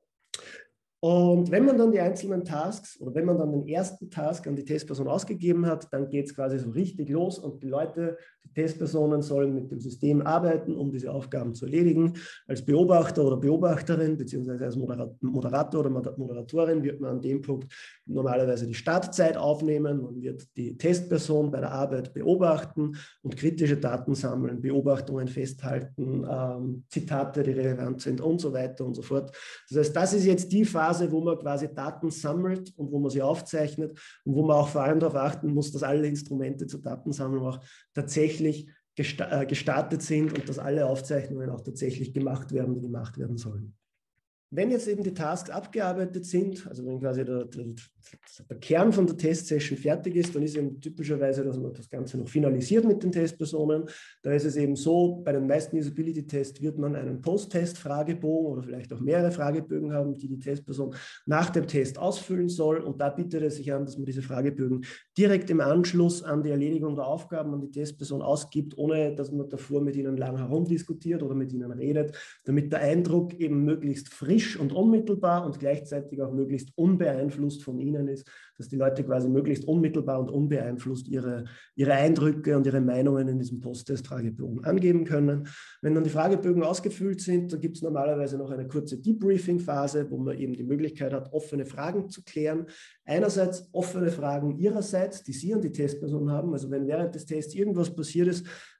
Und wenn man dann die einzelnen Tasks oder wenn man dann den ersten Task an die Testperson ausgegeben hat, dann geht es quasi so richtig los und die Leute, die Testpersonen sollen mit dem System arbeiten, um diese Aufgaben zu erledigen. Als Beobachter oder Beobachterin beziehungsweise als Moderator oder Moderatorin wird man an dem Punkt normalerweise die Startzeit aufnehmen. Man wird die Testperson bei der Arbeit beobachten und kritische Daten sammeln, Beobachtungen festhalten, ähm, Zitate, die relevant sind und so weiter und so fort. Das heißt, das ist jetzt die Phase, wo man quasi Daten sammelt und wo man sie aufzeichnet und wo man auch vor allem darauf achten muss, dass alle Instrumente zur Datensammlung auch tatsächlich gestartet sind und dass alle Aufzeichnungen auch tatsächlich gemacht werden, die gemacht werden sollen. Wenn jetzt eben die Tasks abgearbeitet sind, also wenn quasi der, der, der Kern von der Testsession fertig ist, dann ist eben typischerweise, dass man das Ganze noch finalisiert mit den Testpersonen. Da ist es eben so, bei den meisten Usability-Tests wird man einen Post-Test-Fragebogen oder vielleicht auch mehrere Fragebögen haben, die die Testperson nach dem Test ausfüllen soll. Und da bietet es sich an, dass man diese Fragebögen direkt im Anschluss an die Erledigung der Aufgaben an die Testperson ausgibt, ohne dass man davor mit ihnen lang herumdiskutiert oder mit ihnen redet, damit der Eindruck eben möglichst frisch und unmittelbar und gleichzeitig auch möglichst unbeeinflusst von Ihnen ist, dass die Leute quasi möglichst unmittelbar und unbeeinflusst ihre, ihre Eindrücke und ihre Meinungen in diesem Post-Test-Fragebogen angeben können. Wenn dann die Fragebögen ausgefüllt sind, dann gibt es normalerweise noch eine kurze Debriefing-Phase, wo man eben die Möglichkeit hat, offene Fragen zu klären. Einerseits offene Fragen Ihrerseits, die Sie an die Testperson haben, also wenn während des Tests irgendwas passiert ist,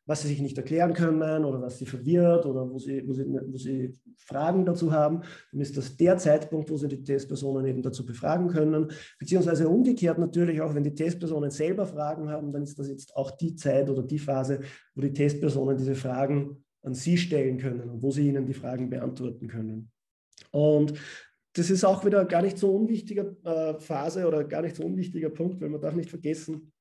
was sie sich nicht erklären können oder was sie verwirrt oder wo sie, wo sie, wo sie Fragen dazu haben, dann ist das der Zeitpunkt, wo sie die Testpersonen eben dazu befragen können. Beziehungsweise umgekehrt natürlich auch, wenn die Testpersonen selber Fragen haben, dann ist das jetzt auch die Zeit oder die Phase, wo die Testpersonen diese Fragen an sie stellen können und wo sie ihnen die Fragen beantworten können. Und das ist auch wieder gar nicht so unwichtiger äh, Phase oder gar nicht so unwichtiger Punkt, weil man darf nicht vergessen,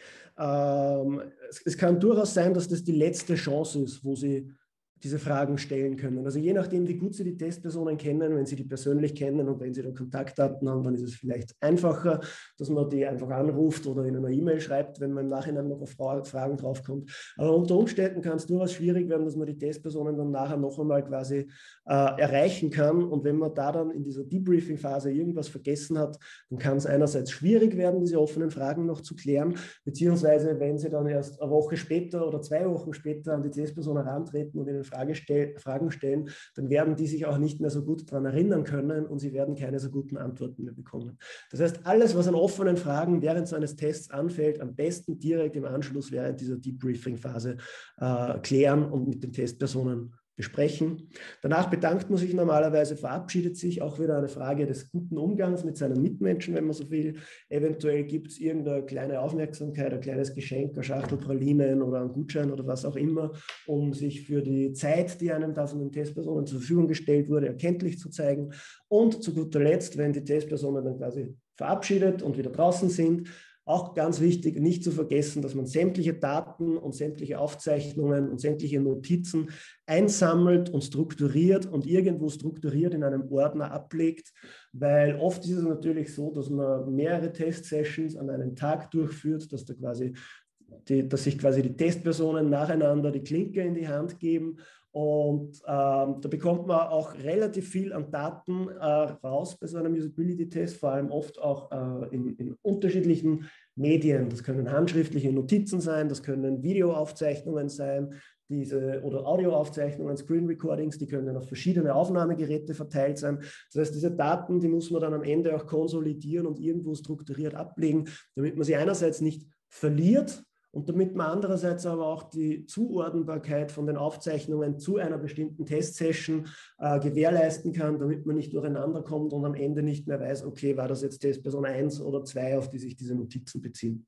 ähm, es, es kann durchaus sein, dass das die letzte Chance ist, wo sie diese Fragen stellen können. Also je nachdem, wie gut Sie die Testpersonen kennen, wenn Sie die persönlich kennen und wenn Sie da Kontaktdaten haben, dann ist es vielleicht einfacher, dass man die einfach anruft oder in einer E-Mail schreibt, wenn man im Nachhinein noch auf Fragen draufkommt. Aber unter Umständen kann es durchaus schwierig werden, dass man die Testpersonen dann nachher noch einmal quasi äh, erreichen kann. Und wenn man da dann in dieser Debriefing-Phase irgendwas vergessen hat, dann kann es einerseits schwierig werden, diese offenen Fragen noch zu klären, beziehungsweise wenn Sie dann erst eine Woche später oder zwei Wochen später an die Testpersonen herantreten und ihnen Frage stell, Fragen stellen, dann werden die sich auch nicht mehr so gut daran erinnern können und sie werden keine so guten Antworten mehr bekommen. Das heißt, alles, was an offenen Fragen während so eines Tests anfällt, am besten direkt im Anschluss während dieser Debriefing-Phase äh, klären und mit den Testpersonen besprechen. Danach bedankt man sich normalerweise, verabschiedet sich, auch wieder eine Frage des guten Umgangs mit seinen Mitmenschen, wenn man so will. Eventuell gibt es irgendeine kleine Aufmerksamkeit, ein kleines Geschenk, eine Schachtel Pralinen oder einen Gutschein oder was auch immer, um sich für die Zeit, die einem da von den Testpersonen zur Verfügung gestellt wurde, erkenntlich zu zeigen. Und zu guter Letzt, wenn die Testpersonen dann quasi verabschiedet und wieder draußen sind, auch ganz wichtig, nicht zu vergessen, dass man sämtliche Daten und sämtliche Aufzeichnungen und sämtliche Notizen einsammelt und strukturiert und irgendwo strukturiert in einem Ordner ablegt, weil oft ist es natürlich so, dass man mehrere Testsessions an einem Tag durchführt, dass da quasi die, dass sich quasi die Testpersonen nacheinander die Klinke in die Hand geben. Und ähm, da bekommt man auch relativ viel an Daten äh, raus bei so einem Usability-Test, vor allem oft auch äh, in, in unterschiedlichen Medien. Das können handschriftliche Notizen sein, das können Videoaufzeichnungen sein, diese, oder Audioaufzeichnungen, Screen Recordings, die können auf verschiedene Aufnahmegeräte verteilt sein. Das heißt, diese Daten, die muss man dann am Ende auch konsolidieren und irgendwo strukturiert ablegen, damit man sie einerseits nicht verliert, und damit man andererseits aber auch die Zuordnbarkeit von den Aufzeichnungen zu einer bestimmten Testsession äh, gewährleisten kann, damit man nicht durcheinander kommt und am Ende nicht mehr weiß, okay, war das jetzt Testperson eins oder zwei, auf die sich diese Notizen beziehen.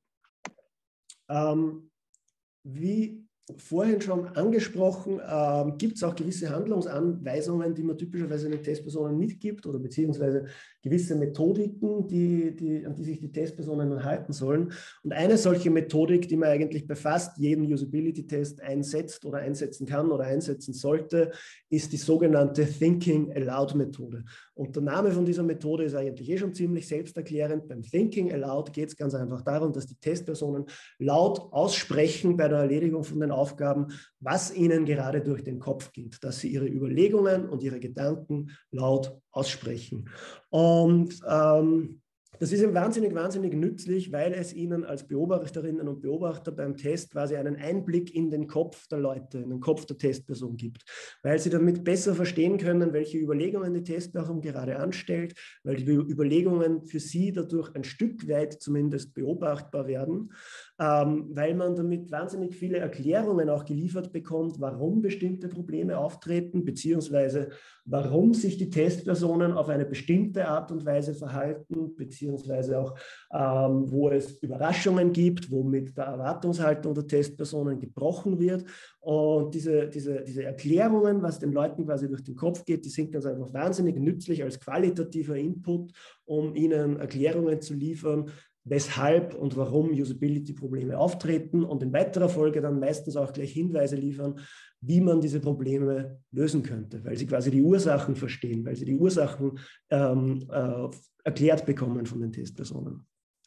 Ähm, wie vorhin schon angesprochen, äh, gibt es auch gewisse Handlungsanweisungen, die man typischerweise den Testpersonen mitgibt oder beziehungsweise gewisse Methodiken, die, die, an die sich die Testpersonen halten sollen. Und eine solche Methodik, die man eigentlich bei fast jedem Usability-Test einsetzt oder einsetzen kann oder einsetzen sollte, ist die sogenannte Thinking Aloud-Methode. Und der Name von dieser Methode ist eigentlich eh schon ziemlich selbsterklärend. Beim Thinking Aloud geht es ganz einfach darum, dass die Testpersonen laut aussprechen bei der Erledigung von den Aufgaben, was ihnen gerade durch den Kopf geht, dass sie ihre Überlegungen und ihre Gedanken laut aussprechen. Und ähm, das ist ihm wahnsinnig, wahnsinnig nützlich, weil es ihnen als Beobachterinnen und Beobachter beim Test quasi einen Einblick in den Kopf der Leute, in den Kopf der Testperson gibt, weil sie damit besser verstehen können, welche Überlegungen die Testperson gerade anstellt, weil die Überlegungen für sie dadurch ein Stück weit zumindest beobachtbar werden, ähm, weil man damit wahnsinnig viele Erklärungen auch geliefert bekommt, warum bestimmte Probleme auftreten, beziehungsweise warum sich die Testpersonen auf eine bestimmte Art und Weise verhalten, beziehungsweise auch, ähm, wo es Überraschungen gibt, wo mit der Erwartungshaltung der Testpersonen gebrochen wird. Und diese, diese, diese Erklärungen, was den Leuten quasi durch den Kopf geht, die sind ganz einfach wahnsinnig nützlich als qualitativer Input, um ihnen Erklärungen zu liefern, weshalb und warum Usability-Probleme auftreten und in weiterer Folge dann meistens auch gleich Hinweise liefern, wie man diese Probleme lösen könnte, weil sie quasi die Ursachen verstehen, weil sie die Ursachen ähm, äh, erklärt bekommen von den Testpersonen.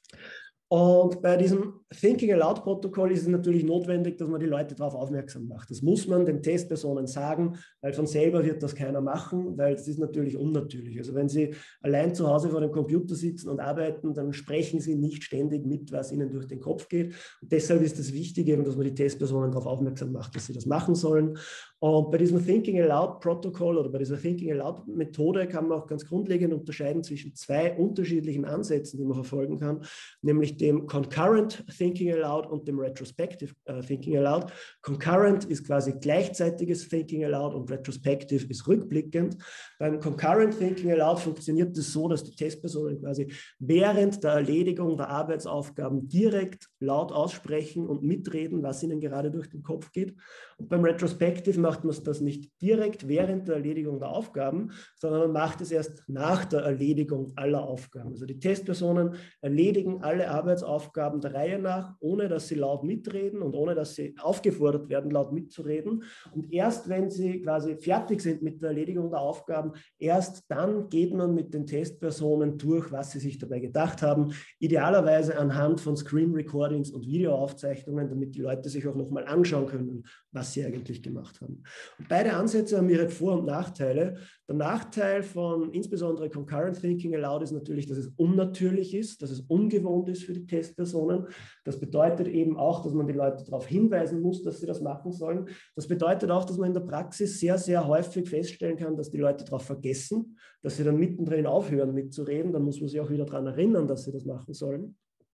Und bei diesem Thinking Aloud-Protokoll ist es natürlich notwendig, dass man die Leute darauf aufmerksam macht. Das muss man den Testpersonen sagen, weil von selber wird das keiner machen, weil es ist natürlich unnatürlich. Also wenn Sie allein zu Hause vor dem Computer sitzen und arbeiten, dann sprechen Sie nicht ständig mit, was Ihnen durch den Kopf geht. Und deshalb ist es wichtig, eben, dass man die Testpersonen darauf aufmerksam macht, dass sie das machen sollen. Und bei diesem Thinking Aloud-Protokoll oder bei dieser Thinking Aloud-Methode kann man auch ganz grundlegend unterscheiden zwischen zwei unterschiedlichen Ansätzen, die man verfolgen kann, nämlich dem Concurrent Thinking Aloud und dem Retrospective uh, Thinking Aloud. Concurrent ist quasi gleichzeitiges Thinking Aloud und Retrospective ist rückblickend. Beim Concurrent Thinking Aloud funktioniert es so, dass die Testpersonen quasi während der Erledigung der Arbeitsaufgaben direkt laut aussprechen und mitreden, was ihnen gerade durch den Kopf geht. Und beim Retrospective macht man das nicht direkt während der Erledigung der Aufgaben, sondern man macht es erst nach der Erledigung aller Aufgaben. Also die Testpersonen erledigen alle Arbeitsaufgaben der Reihe nach, ohne dass sie laut mitreden und ohne dass sie aufgefordert werden, laut mitzureden. Und erst wenn sie quasi fertig sind mit der Erledigung der Aufgaben, erst dann geht man mit den Testpersonen durch, was sie sich dabei gedacht haben, idealerweise anhand von Screen Recordings und Videoaufzeichnungen, damit die Leute sich auch nochmal anschauen können, was sie eigentlich gemacht haben. Und beide Ansätze haben ihre Vor- und Nachteile. Der Nachteil von insbesondere Concurrent Thinking Aloud ist natürlich, dass es unnatürlich ist, dass es ungewohnt ist für die Testpersonen. Das bedeutet eben auch, dass man die Leute darauf hinweisen muss, dass sie das machen sollen. Das bedeutet auch, dass man in der Praxis sehr, sehr häufig feststellen kann, dass die Leute darauf vergessen, dass sie dann mittendrin aufhören mitzureden. Dann muss man sich auch wieder daran erinnern, dass sie das machen sollen.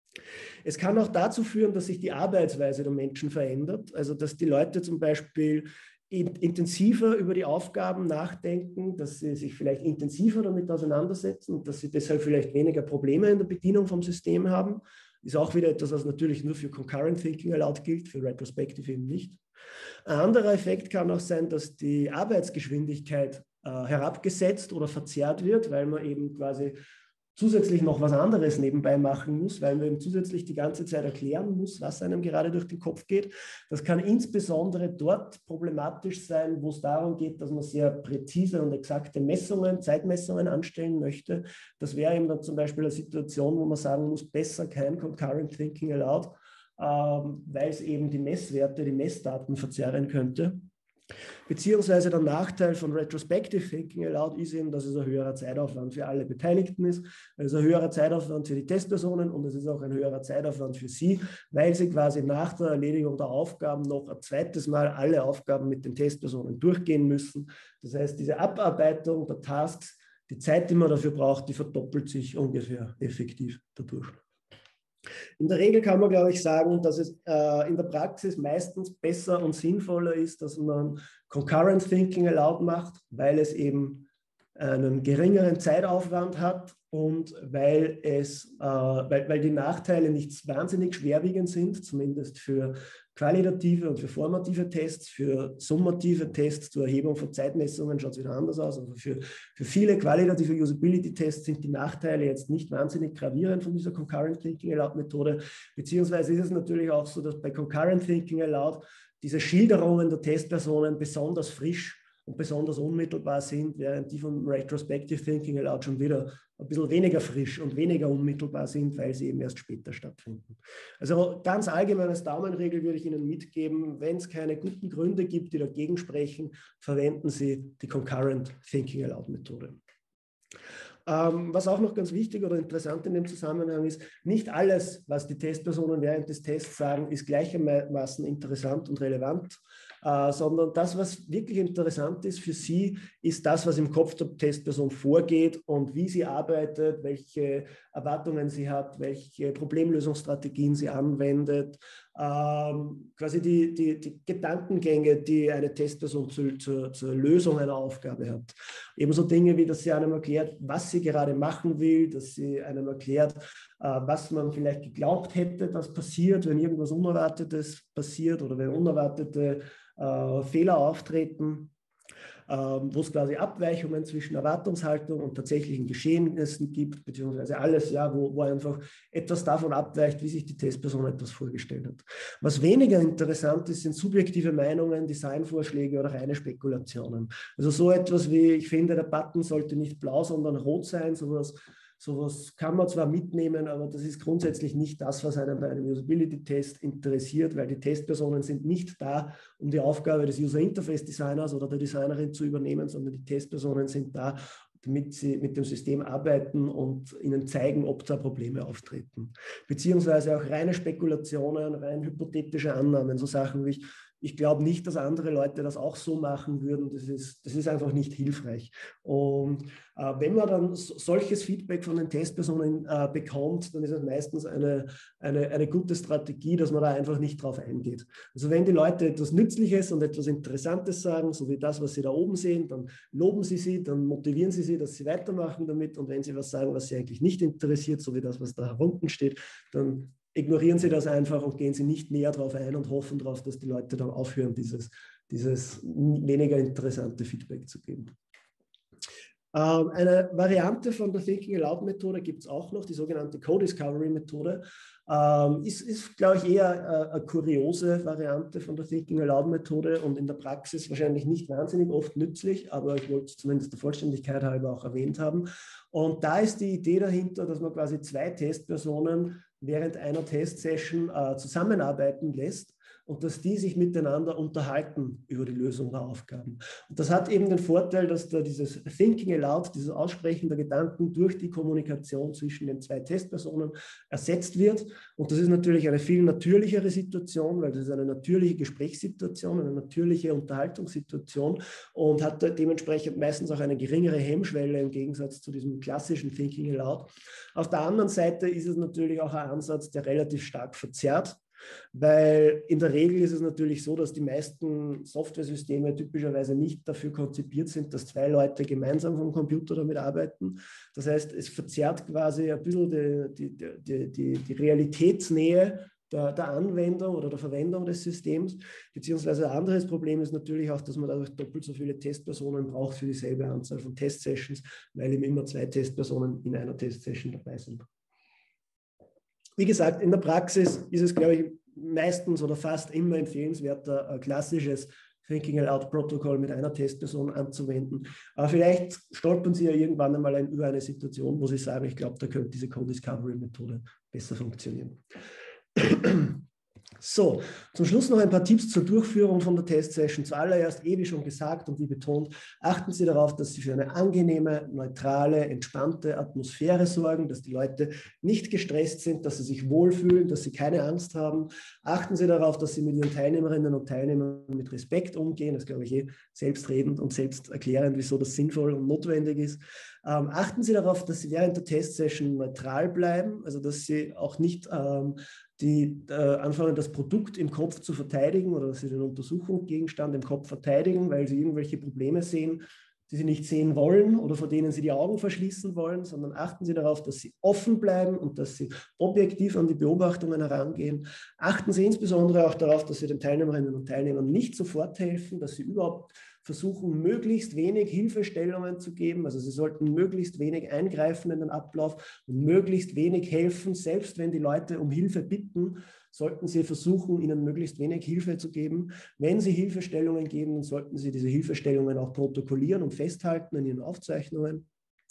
Es kann auch dazu führen, dass sich die Arbeitsweise der Menschen verändert. Also dass die Leute zum Beispiel intensiver über die Aufgaben nachdenken, dass sie sich vielleicht intensiver damit auseinandersetzen und dass sie deshalb vielleicht weniger Probleme in der Bedienung vom System haben. Ist auch wieder etwas, was natürlich nur für Concurrent Thinking Aloud gilt, für Retrospective eben nicht. Ein anderer Effekt kann auch sein, dass die Arbeitsgeschwindigkeit äh, herabgesetzt oder verzerrt wird, weil man eben quasi zusätzlich noch was anderes nebenbei machen muss, weil man eben zusätzlich die ganze Zeit erklären muss, was einem gerade durch den Kopf geht. Das kann insbesondere dort problematisch sein, wo es darum geht, dass man sehr präzise und exakte Messungen, Zeitmessungen anstellen möchte. Das wäre eben dann zum Beispiel eine Situation, wo man sagen muss, besser kein Concurrent Thinking Aloud, ähm, weil es eben die Messwerte, die Messdaten verzerren könnte. Beziehungsweise der Nachteil von Retrospective Thinking Aloud ist eben, dass es ein höherer Zeitaufwand für alle Beteiligten ist. Es ist ein höherer Zeitaufwand für die Testpersonen und es ist auch ein höherer Zeitaufwand für sie, weil sie quasi nach der Erledigung der Aufgaben noch ein zweites Mal alle Aufgaben mit den Testpersonen durchgehen müssen. Das heißt, diese Abarbeitung der Tasks, die Zeit, die man dafür braucht, die verdoppelt sich ungefähr effektiv dadurch. In der Regel kann man, glaube ich, sagen, dass es äh, in der Praxis meistens besser und sinnvoller ist, dass man Concurrent Thinking Aloud macht, weil es eben einen geringeren Zeitaufwand hat und weil, es, äh, weil, weil die Nachteile nicht wahnsinnig schwerwiegend sind, zumindest für qualitative und für formative Tests. Für summative Tests zur Erhebung von Zeitmessungen schaut es wieder anders aus. Also für, für viele qualitative Usability-Tests sind die Nachteile jetzt nicht wahnsinnig gravierend von dieser Concurrent Thinking Aloud Methode, beziehungsweise ist es natürlich auch so, dass bei Concurrent Thinking Aloud diese Schilderungen der Testpersonen besonders frisch und besonders unmittelbar sind, während die von Retrospective Thinking Aloud schon wieder ein bisschen weniger frisch und weniger unmittelbar sind, weil sie eben erst später stattfinden. Also ganz allgemeines Daumenregel würde ich Ihnen mitgeben, wenn es keine guten Gründe gibt, die dagegen sprechen, verwenden Sie die Concurrent Thinking Aloud Methode. Ähm, was auch noch ganz wichtig oder interessant in dem Zusammenhang ist, nicht alles, was die Testpersonen während des Tests sagen, ist gleichermaßen interessant und relevant, äh, sondern das, was wirklich interessant ist für Sie, ist das, was im Kopf der Testperson vorgeht und wie sie arbeitet, welche Erwartungen sie hat, welche Problemlösungsstrategien sie anwendet, ähm, quasi die, die, die Gedankengänge, die eine Testperson zu, zu, zur Lösung einer Aufgabe hat. Ebenso Dinge wie, dass sie einem erklärt, was sie gerade machen will, dass sie einem erklärt, äh, was man vielleicht geglaubt hätte, dass passiert, wenn irgendwas Unerwartetes passiert oder wenn unerwartete äh, Fehler auftreten, äh, wo es quasi Abweichungen zwischen Erwartungshaltung und tatsächlichen Geschehnissen gibt, beziehungsweise alles, ja, wo, wo einfach etwas davon abweicht, wie sich die Testperson etwas vorgestellt hat. Was weniger interessant ist, sind subjektive Meinungen, Designvorschläge oder reine Spekulationen. Also so etwas wie, ich finde, der Button sollte nicht blau, sondern rot sein, sowas. Sowas kann man zwar mitnehmen, aber das ist grundsätzlich nicht das, was einen bei einem Usability-Test interessiert, weil die Testpersonen sind nicht da, um die Aufgabe des User-Interface-Designers oder der Designerin zu übernehmen, sondern die Testpersonen sind da, damit sie mit dem System arbeiten und ihnen zeigen, ob da Probleme auftreten. Beziehungsweise auch reine Spekulationen, rein hypothetische Annahmen, so Sachen wie ich, ich glaube nicht, dass andere Leute das auch so machen würden. Das ist, das ist einfach nicht hilfreich. Und äh, wenn man dann so, solches Feedback von den Testpersonen äh, bekommt, dann ist es meistens eine, eine, eine gute Strategie, dass man da einfach nicht drauf eingeht. Also wenn die Leute etwas Nützliches und etwas Interessantes sagen, so wie das, was sie da oben sehen, dann loben sie sie, dann motivieren sie sie, dass sie weitermachen damit. Und wenn sie was sagen, was sie eigentlich nicht interessiert, so wie das, was da unten steht, dann ignorieren sie das einfach und gehen sie nicht näher darauf ein und hoffen darauf, dass die Leute dann aufhören, dieses, dieses weniger interessante Feedback zu geben. Ähm, eine Variante von der Thinking Aloud Methode gibt es auch noch, die sogenannte Co-Discovery Methode. Ähm, ist, ist, glaube ich, eher äh, eine kuriose Variante von der Thinking Aloud Methode und in der Praxis wahrscheinlich nicht wahnsinnig oft nützlich, aber ich wollte es zumindest der Vollständigkeit halber auch erwähnt haben. Und da ist die Idee dahinter, dass man quasi zwei Testpersonen während einer Testsession äh, zusammenarbeiten lässt und dass die sich miteinander unterhalten über die Lösung der Aufgaben. Und das hat eben den Vorteil, dass da dieses Thinking Aloud, dieses Aussprechen der Gedanken durch die Kommunikation zwischen den zwei Testpersonen ersetzt wird. Und das ist natürlich eine viel natürlichere Situation, weil das ist eine natürliche Gesprächssituation, eine natürliche Unterhaltungssituation und hat dementsprechend meistens auch eine geringere Hemmschwelle im Gegensatz zu diesem klassischen Thinking Aloud. Auf der anderen Seite ist es natürlich auch ein Ansatz, der relativ stark verzerrt. Weil in der Regel ist es natürlich so, dass die meisten Softwaresysteme typischerweise nicht dafür konzipiert sind, dass zwei Leute gemeinsam vom Computer damit arbeiten. Das heißt, es verzerrt quasi ein bisschen die, die, die, die, die Realitätsnähe der, der Anwendung oder der Verwendung des Systems. Beziehungsweise ein anderes Problem ist natürlich auch, dass man dadurch doppelt so viele Testpersonen braucht für dieselbe Anzahl von Testsessions, weil eben immer zwei Testpersonen in einer Testsession dabei sind. Wie gesagt, in der Praxis ist es, glaube ich, meistens oder fast immer empfehlenswerter, ein klassisches Thinking Aloud Protokoll mit einer Testperson anzuwenden. Aber vielleicht stolpern Sie ja irgendwann einmal ein, über eine Situation, wo Sie sagen, ich glaube, da könnte diese Co-Discovery-Methode besser funktionieren. So, zum Schluss noch ein paar Tipps zur Durchführung von der Testsession. Zuallererst, eh wie schon gesagt und wie betont, achten Sie darauf, dass Sie für eine angenehme, neutrale, entspannte Atmosphäre sorgen, dass die Leute nicht gestresst sind, dass sie sich wohlfühlen, dass sie keine Angst haben. Achten Sie darauf, dass Sie mit Ihren Teilnehmerinnen und Teilnehmern mit Respekt umgehen. Das ist, glaube ich, eh selbstredend und selbsterklärend, wieso das sinnvoll und notwendig ist. Ähm, achten Sie darauf, dass Sie während der Testsession neutral bleiben, also dass Sie auch nicht ähm, die äh, anfangen, das Produkt im Kopf zu verteidigen oder dass sie den Untersuchungsgegenstand im Kopf verteidigen, weil sie irgendwelche Probleme sehen, die sie nicht sehen wollen oder vor denen sie die Augen verschließen wollen, sondern achten Sie darauf, dass Sie offen bleiben und dass Sie objektiv an die Beobachtungen herangehen. Achten Sie insbesondere auch darauf, dass Sie den Teilnehmerinnen und Teilnehmern nicht sofort helfen, dass Sie überhaupt versuchen, möglichst wenig Hilfestellungen zu geben. Also Sie sollten möglichst wenig eingreifen in den Ablauf und möglichst wenig helfen. Selbst wenn die Leute um Hilfe bitten, sollten Sie versuchen, ihnen möglichst wenig Hilfe zu geben. Wenn Sie Hilfestellungen geben, dann sollten Sie diese Hilfestellungen auch protokollieren und festhalten in Ihren Aufzeichnungen.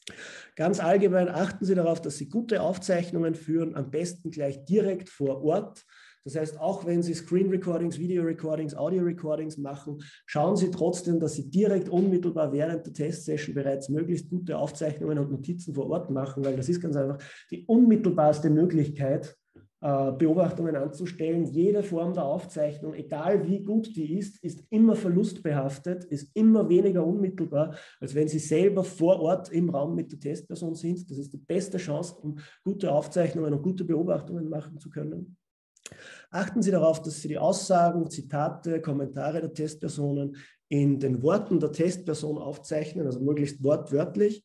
Ganz allgemein achten Sie darauf, dass Sie gute Aufzeichnungen führen, am besten gleich direkt vor Ort. Das heißt, auch wenn Sie Screen Recordings, Video Recordings, Audio Recordings machen, schauen Sie trotzdem, dass Sie direkt unmittelbar während der Testsession bereits möglichst gute Aufzeichnungen und Notizen vor Ort machen, weil das ist ganz einfach die unmittelbarste Möglichkeit, Beobachtungen anzustellen. Jede Form der Aufzeichnung, egal wie gut die ist, ist immer verlustbehaftet, ist immer weniger unmittelbar, als wenn Sie selber vor Ort im Raum mit der Testperson sind. Das ist die beste Chance, um gute Aufzeichnungen und gute Beobachtungen machen zu können. Achten Sie darauf, dass Sie die Aussagen, Zitate, Kommentare der Testpersonen in den Worten der Testperson aufzeichnen, also möglichst wortwörtlich,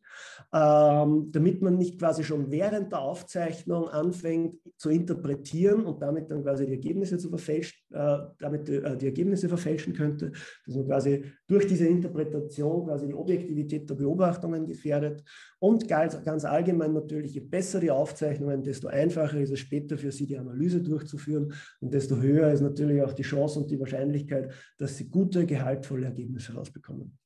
ähm, damit man nicht quasi schon während der Aufzeichnung anfängt zu interpretieren und damit dann quasi die Ergebnisse zu verfälschen, äh, damit äh, die Ergebnisse verfälschen könnte, dass man quasi durch diese Interpretation quasi die Objektivität der Beobachtungen gefährdet. Und ganz, ganz allgemein natürlich, je besser die Aufzeichnungen, desto einfacher ist es später für Sie, die Analyse durchzuführen und desto höher ist natürlich auch die Chance und die Wahrscheinlichkeit, dass Sie gute, gehaltvolle Ergebnisse herausbekommen.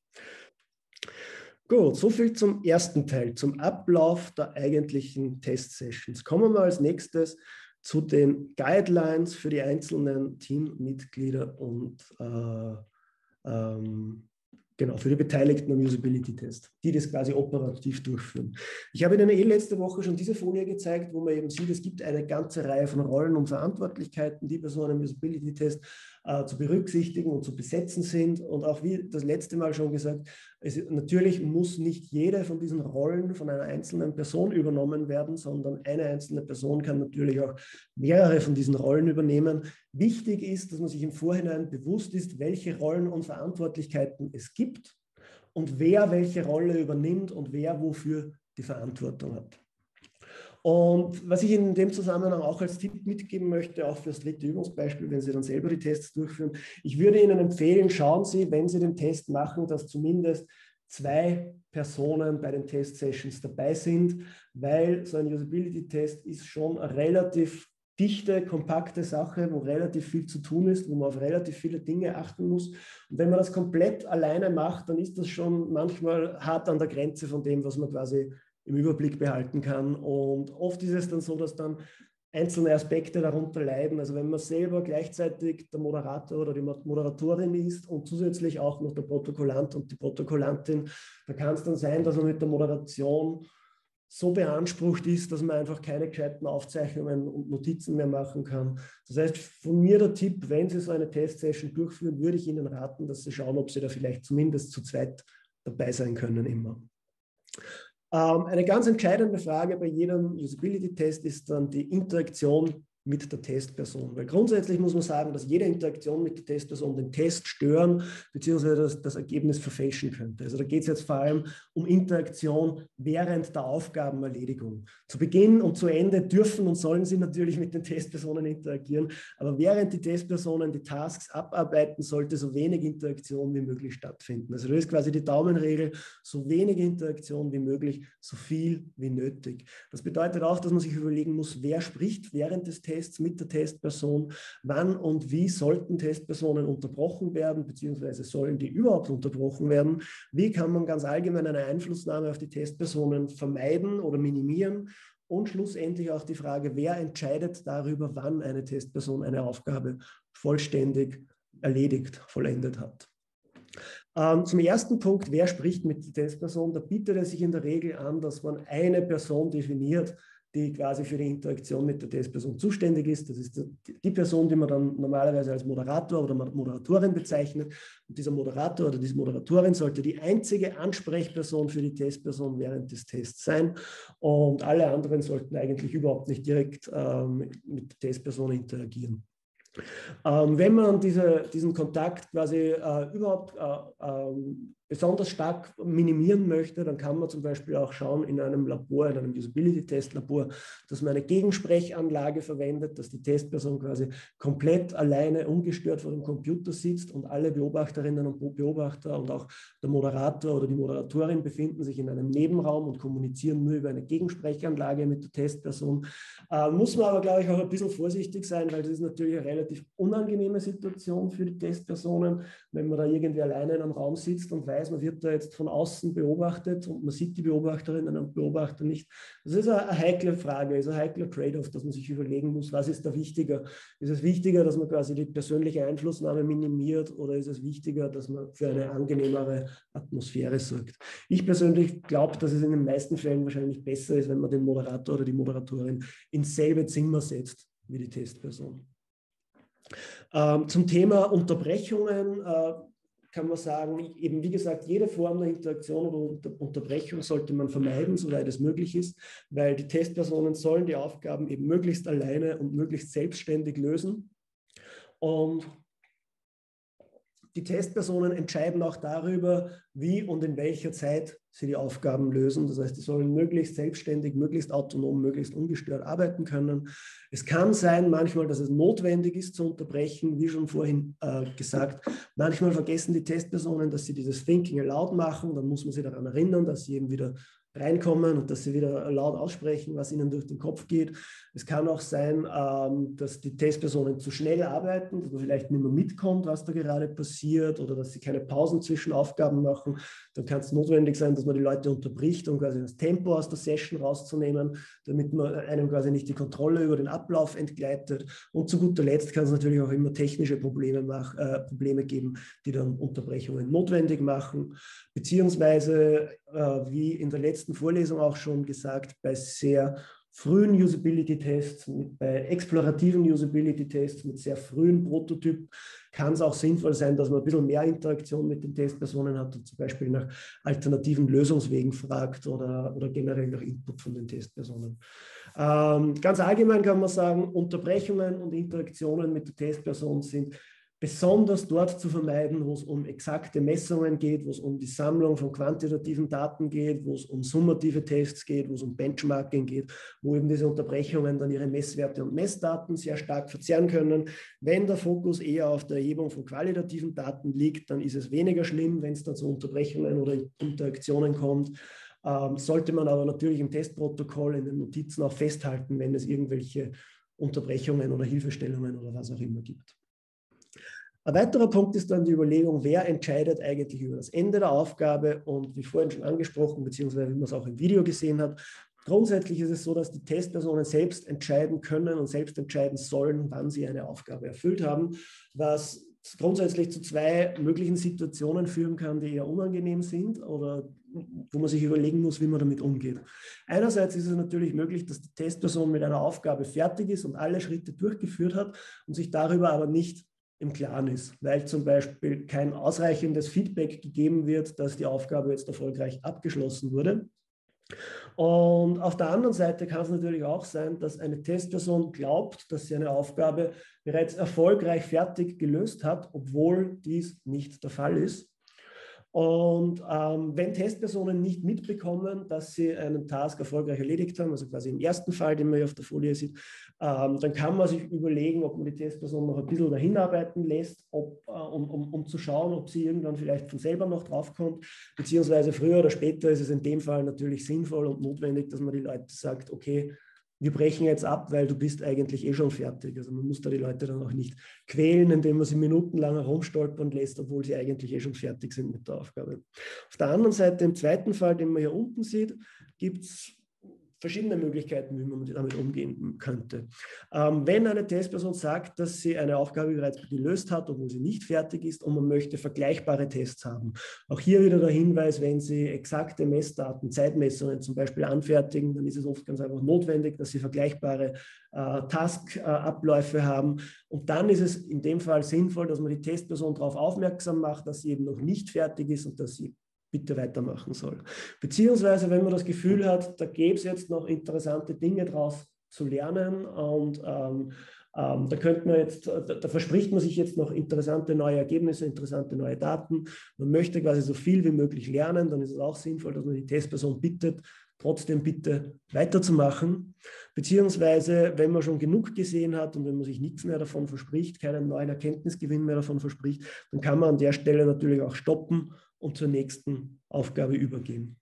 Gut, soviel zum ersten Teil, zum Ablauf der eigentlichen Testsessions. Kommen wir als nächstes zu den Guidelines für die einzelnen Teammitglieder und äh, ähm, genau, für die Beteiligten am Usability-Test, die das quasi operativ durchführen. Ich habe Ihnen eh letzte Woche schon diese Folie gezeigt, wo man eben sieht, es gibt eine ganze Reihe von Rollen und Verantwortlichkeiten, die bei so einem Usability-Test äh, zu berücksichtigen und zu besetzen sind. Und auch wie das letzte Mal schon gesagt, es, natürlich muss nicht jede von diesen Rollen von einer einzelnen Person übernommen werden, sondern eine einzelne Person kann natürlich auch mehrere von diesen Rollen übernehmen. Wichtig ist, dass man sich im Vorhinein bewusst ist, welche Rollen und Verantwortlichkeiten es gibt und wer welche Rolle übernimmt und wer wofür die Verantwortung hat. Und was ich Ihnen in dem Zusammenhang auch als Tipp mitgeben möchte, auch für das dritte Übungsbeispiel, wenn Sie dann selber die Tests durchführen, ich würde Ihnen empfehlen, schauen Sie, wenn Sie den Test machen, dass zumindest zwei Personen bei den Test-Sessions dabei sind, weil so ein Usability-Test ist schon eine relativ dichte, kompakte Sache, wo relativ viel zu tun ist, wo man auf relativ viele Dinge achten muss. Und wenn man das komplett alleine macht, dann ist das schon manchmal hart an der Grenze von dem, was man quasi im Überblick behalten kann. Und oft ist es dann so, dass dann einzelne Aspekte darunter leiden. Also wenn man selber gleichzeitig der Moderator oder die Moderatorin ist und zusätzlich auch noch der Protokollant und die Protokollantin, da kann es dann sein, dass man mit der Moderation so beansprucht ist, dass man einfach keine gescheiten Aufzeichnungen und Notizen mehr machen kann. Das heißt, von mir der Tipp, wenn Sie so eine Testsession durchführen, würde ich Ihnen raten, dass Sie schauen, ob Sie da vielleicht zumindest zu zweit dabei sein können immer. Eine ganz entscheidende Frage bei jedem Usability-Test ist dann die Interaktion mit der Testperson. Weil grundsätzlich muss man sagen, dass jede Interaktion mit der Testperson den Test stören bzw. das, das Ergebnis verfälschen könnte. Also da geht es jetzt vor allem um Interaktion während der Aufgabenerledigung. Zu Beginn und zu Ende dürfen und sollen sie natürlich mit den Testpersonen interagieren, aber während die Testpersonen die Tasks abarbeiten, sollte so wenig Interaktion wie möglich stattfinden. Also das ist quasi die Daumenregel, so wenig Interaktion wie möglich, so viel wie nötig. Das bedeutet auch, dass man sich überlegen muss, wer spricht während des Tests Tests mit der Testperson, wann und wie sollten Testpersonen unterbrochen werden, beziehungsweise sollen die überhaupt unterbrochen werden, wie kann man ganz allgemein eine Einflussnahme auf die Testpersonen vermeiden oder minimieren und schlussendlich auch die Frage, wer entscheidet darüber, wann eine Testperson eine Aufgabe vollständig erledigt, vollendet hat. Ähm, zum ersten Punkt, wer spricht mit der Testperson, da bietet es sich in der Regel an, dass man eine Person definiert, die quasi für die Interaktion mit der Testperson zuständig ist. Das ist die Person, die man dann normalerweise als Moderator oder Moderatorin bezeichnet. Und dieser Moderator oder diese Moderatorin sollte die einzige Ansprechperson für die Testperson während des Tests sein. Und alle anderen sollten eigentlich überhaupt nicht direkt ähm, mit der Testperson interagieren. Ähm, wenn man diese, diesen Kontakt quasi äh, überhaupt äh, äh, besonders stark minimieren möchte, dann kann man zum Beispiel auch schauen in einem Labor, in einem Usability-Test-Labor, dass man eine Gegensprechanlage verwendet, dass die Testperson quasi komplett alleine, ungestört vor dem Computer sitzt und alle Beobachterinnen und Beobachter und auch der Moderator oder die Moderatorin befinden sich in einem Nebenraum und kommunizieren nur über eine Gegensprechanlage mit der Testperson. Äh, muss man aber, glaube ich, auch ein bisschen vorsichtig sein, weil das ist natürlich eine relativ unangenehme Situation für die Testpersonen, wenn man da irgendwie alleine in einem Raum sitzt und weiß, man wird da jetzt von außen beobachtet und man sieht die Beobachterinnen und Beobachter nicht. Das ist eine heikle Frage, ist ein heikler Trade-off, dass man sich überlegen muss, was ist da wichtiger? Ist es wichtiger, dass man quasi die persönliche Einflussnahme minimiert oder ist es wichtiger, dass man für eine angenehmere Atmosphäre sorgt? Ich persönlich glaube, dass es in den meisten Fällen wahrscheinlich besser ist, wenn man den Moderator oder die Moderatorin ins selbe Zimmer setzt wie die Testperson. Ähm, zum Thema Unterbrechungen äh, kann man sagen, eben wie gesagt, jede Form der Interaktion oder Unter Unterbrechung sollte man vermeiden, soweit es möglich ist, weil die Testpersonen sollen die Aufgaben eben möglichst alleine und möglichst selbstständig lösen. Und die Testpersonen entscheiden auch darüber, wie und in welcher Zeit sie die Aufgaben lösen. Das heißt, sie sollen möglichst selbstständig, möglichst autonom, möglichst ungestört arbeiten können. Es kann sein manchmal, dass es notwendig ist zu unterbrechen, wie schon vorhin äh, gesagt. Manchmal vergessen die Testpersonen, dass sie dieses Thinking aloud machen. Dann muss man sie daran erinnern, dass sie eben wieder reinkommen und dass sie wieder laut aussprechen, was ihnen durch den Kopf geht. Es kann auch sein, ähm, dass die Testpersonen zu schnell arbeiten, dass man vielleicht nicht mehr mitkommt, was da gerade passiert oder dass sie keine Pausen zwischen Aufgaben machen. Dann kann es notwendig sein, dass man die Leute unterbricht, um quasi das Tempo aus der Session rauszunehmen, damit man einem quasi nicht die Kontrolle über den Ablauf entgleitet. Und zu guter Letzt kann es natürlich auch immer technische Probleme, mach, äh, Probleme geben, die dann Unterbrechungen notwendig machen, beziehungsweise, äh, wie in der letzten Vorlesung auch schon gesagt, bei sehr frühen Usability-Tests, bei explorativen Usability-Tests mit sehr frühen Prototypen kann es auch sinnvoll sein, dass man ein bisschen mehr Interaktion mit den Testpersonen hat und zum Beispiel nach alternativen Lösungswegen fragt oder, oder generell nach Input von den Testpersonen. Ähm, ganz allgemein kann man sagen, Unterbrechungen und Interaktionen mit der Testperson sind besonders dort zu vermeiden, wo es um exakte Messungen geht, wo es um die Sammlung von quantitativen Daten geht, wo es um summative Tests geht, wo es um Benchmarking geht, wo eben diese Unterbrechungen dann ihre Messwerte und Messdaten sehr stark verzerren können. Wenn der Fokus eher auf der Erhebung von qualitativen Daten liegt, dann ist es weniger schlimm, wenn es dann zu Unterbrechungen oder Interaktionen kommt. Ähm, sollte man aber natürlich im Testprotokoll, in den Notizen auch festhalten, wenn es irgendwelche Unterbrechungen oder Hilfestellungen oder was auch immer gibt. Ein weiterer Punkt ist dann die Überlegung, wer entscheidet eigentlich über das Ende der Aufgabe und wie vorhin schon angesprochen, beziehungsweise wie man es auch im Video gesehen hat, grundsätzlich ist es so, dass die Testpersonen selbst entscheiden können und selbst entscheiden sollen, wann sie eine Aufgabe erfüllt haben, was grundsätzlich zu zwei möglichen Situationen führen kann, die eher unangenehm sind oder wo man sich überlegen muss, wie man damit umgeht. Einerseits ist es natürlich möglich, dass die Testperson mit einer Aufgabe fertig ist und alle Schritte durchgeführt hat und sich darüber aber nicht im Klaren ist, weil zum Beispiel kein ausreichendes Feedback gegeben wird, dass die Aufgabe jetzt erfolgreich abgeschlossen wurde. Und auf der anderen Seite kann es natürlich auch sein, dass eine Testperson glaubt, dass sie eine Aufgabe bereits erfolgreich fertig gelöst hat, obwohl dies nicht der Fall ist. Und ähm, wenn Testpersonen nicht mitbekommen, dass sie einen Task erfolgreich erledigt haben, also quasi im ersten Fall, den man hier auf der Folie sieht, ähm, dann kann man sich überlegen, ob man die Testperson noch ein bisschen dahin arbeiten lässt, ob, äh, um, um, um zu schauen, ob sie irgendwann vielleicht von selber noch draufkommt, beziehungsweise früher oder später ist es in dem Fall natürlich sinnvoll und notwendig, dass man die Leute sagt, okay, wir brechen jetzt ab, weil du bist eigentlich eh schon fertig. Also man muss da die Leute dann auch nicht quälen, indem man sie minutenlang herumstolpern lässt, obwohl sie eigentlich eh schon fertig sind mit der Aufgabe. Auf der anderen Seite, im zweiten Fall, den man hier unten sieht, gibt es verschiedene Möglichkeiten, wie man damit umgehen könnte. Ähm, wenn eine Testperson sagt, dass sie eine Aufgabe bereits gelöst hat, obwohl sie nicht fertig ist und man möchte vergleichbare Tests haben. Auch hier wieder der Hinweis, wenn Sie exakte Messdaten, Zeitmessungen zum Beispiel anfertigen, dann ist es oft ganz einfach notwendig, dass Sie vergleichbare äh, Task-Abläufe äh, haben. Und dann ist es in dem Fall sinnvoll, dass man die Testperson darauf aufmerksam macht, dass sie eben noch nicht fertig ist und dass sie bitte weitermachen soll. Beziehungsweise, wenn man das Gefühl hat, da gäbe es jetzt noch interessante Dinge draus zu lernen und ähm, ähm, da könnte man jetzt, da, da verspricht man sich jetzt noch interessante neue Ergebnisse, interessante neue Daten. Man möchte quasi so viel wie möglich lernen, dann ist es auch sinnvoll, dass man die Testperson bittet, trotzdem bitte weiterzumachen. Beziehungsweise, wenn man schon genug gesehen hat und wenn man sich nichts mehr davon verspricht, keinen neuen Erkenntnisgewinn mehr davon verspricht, dann kann man an der Stelle natürlich auch stoppen und zur nächsten Aufgabe übergehen.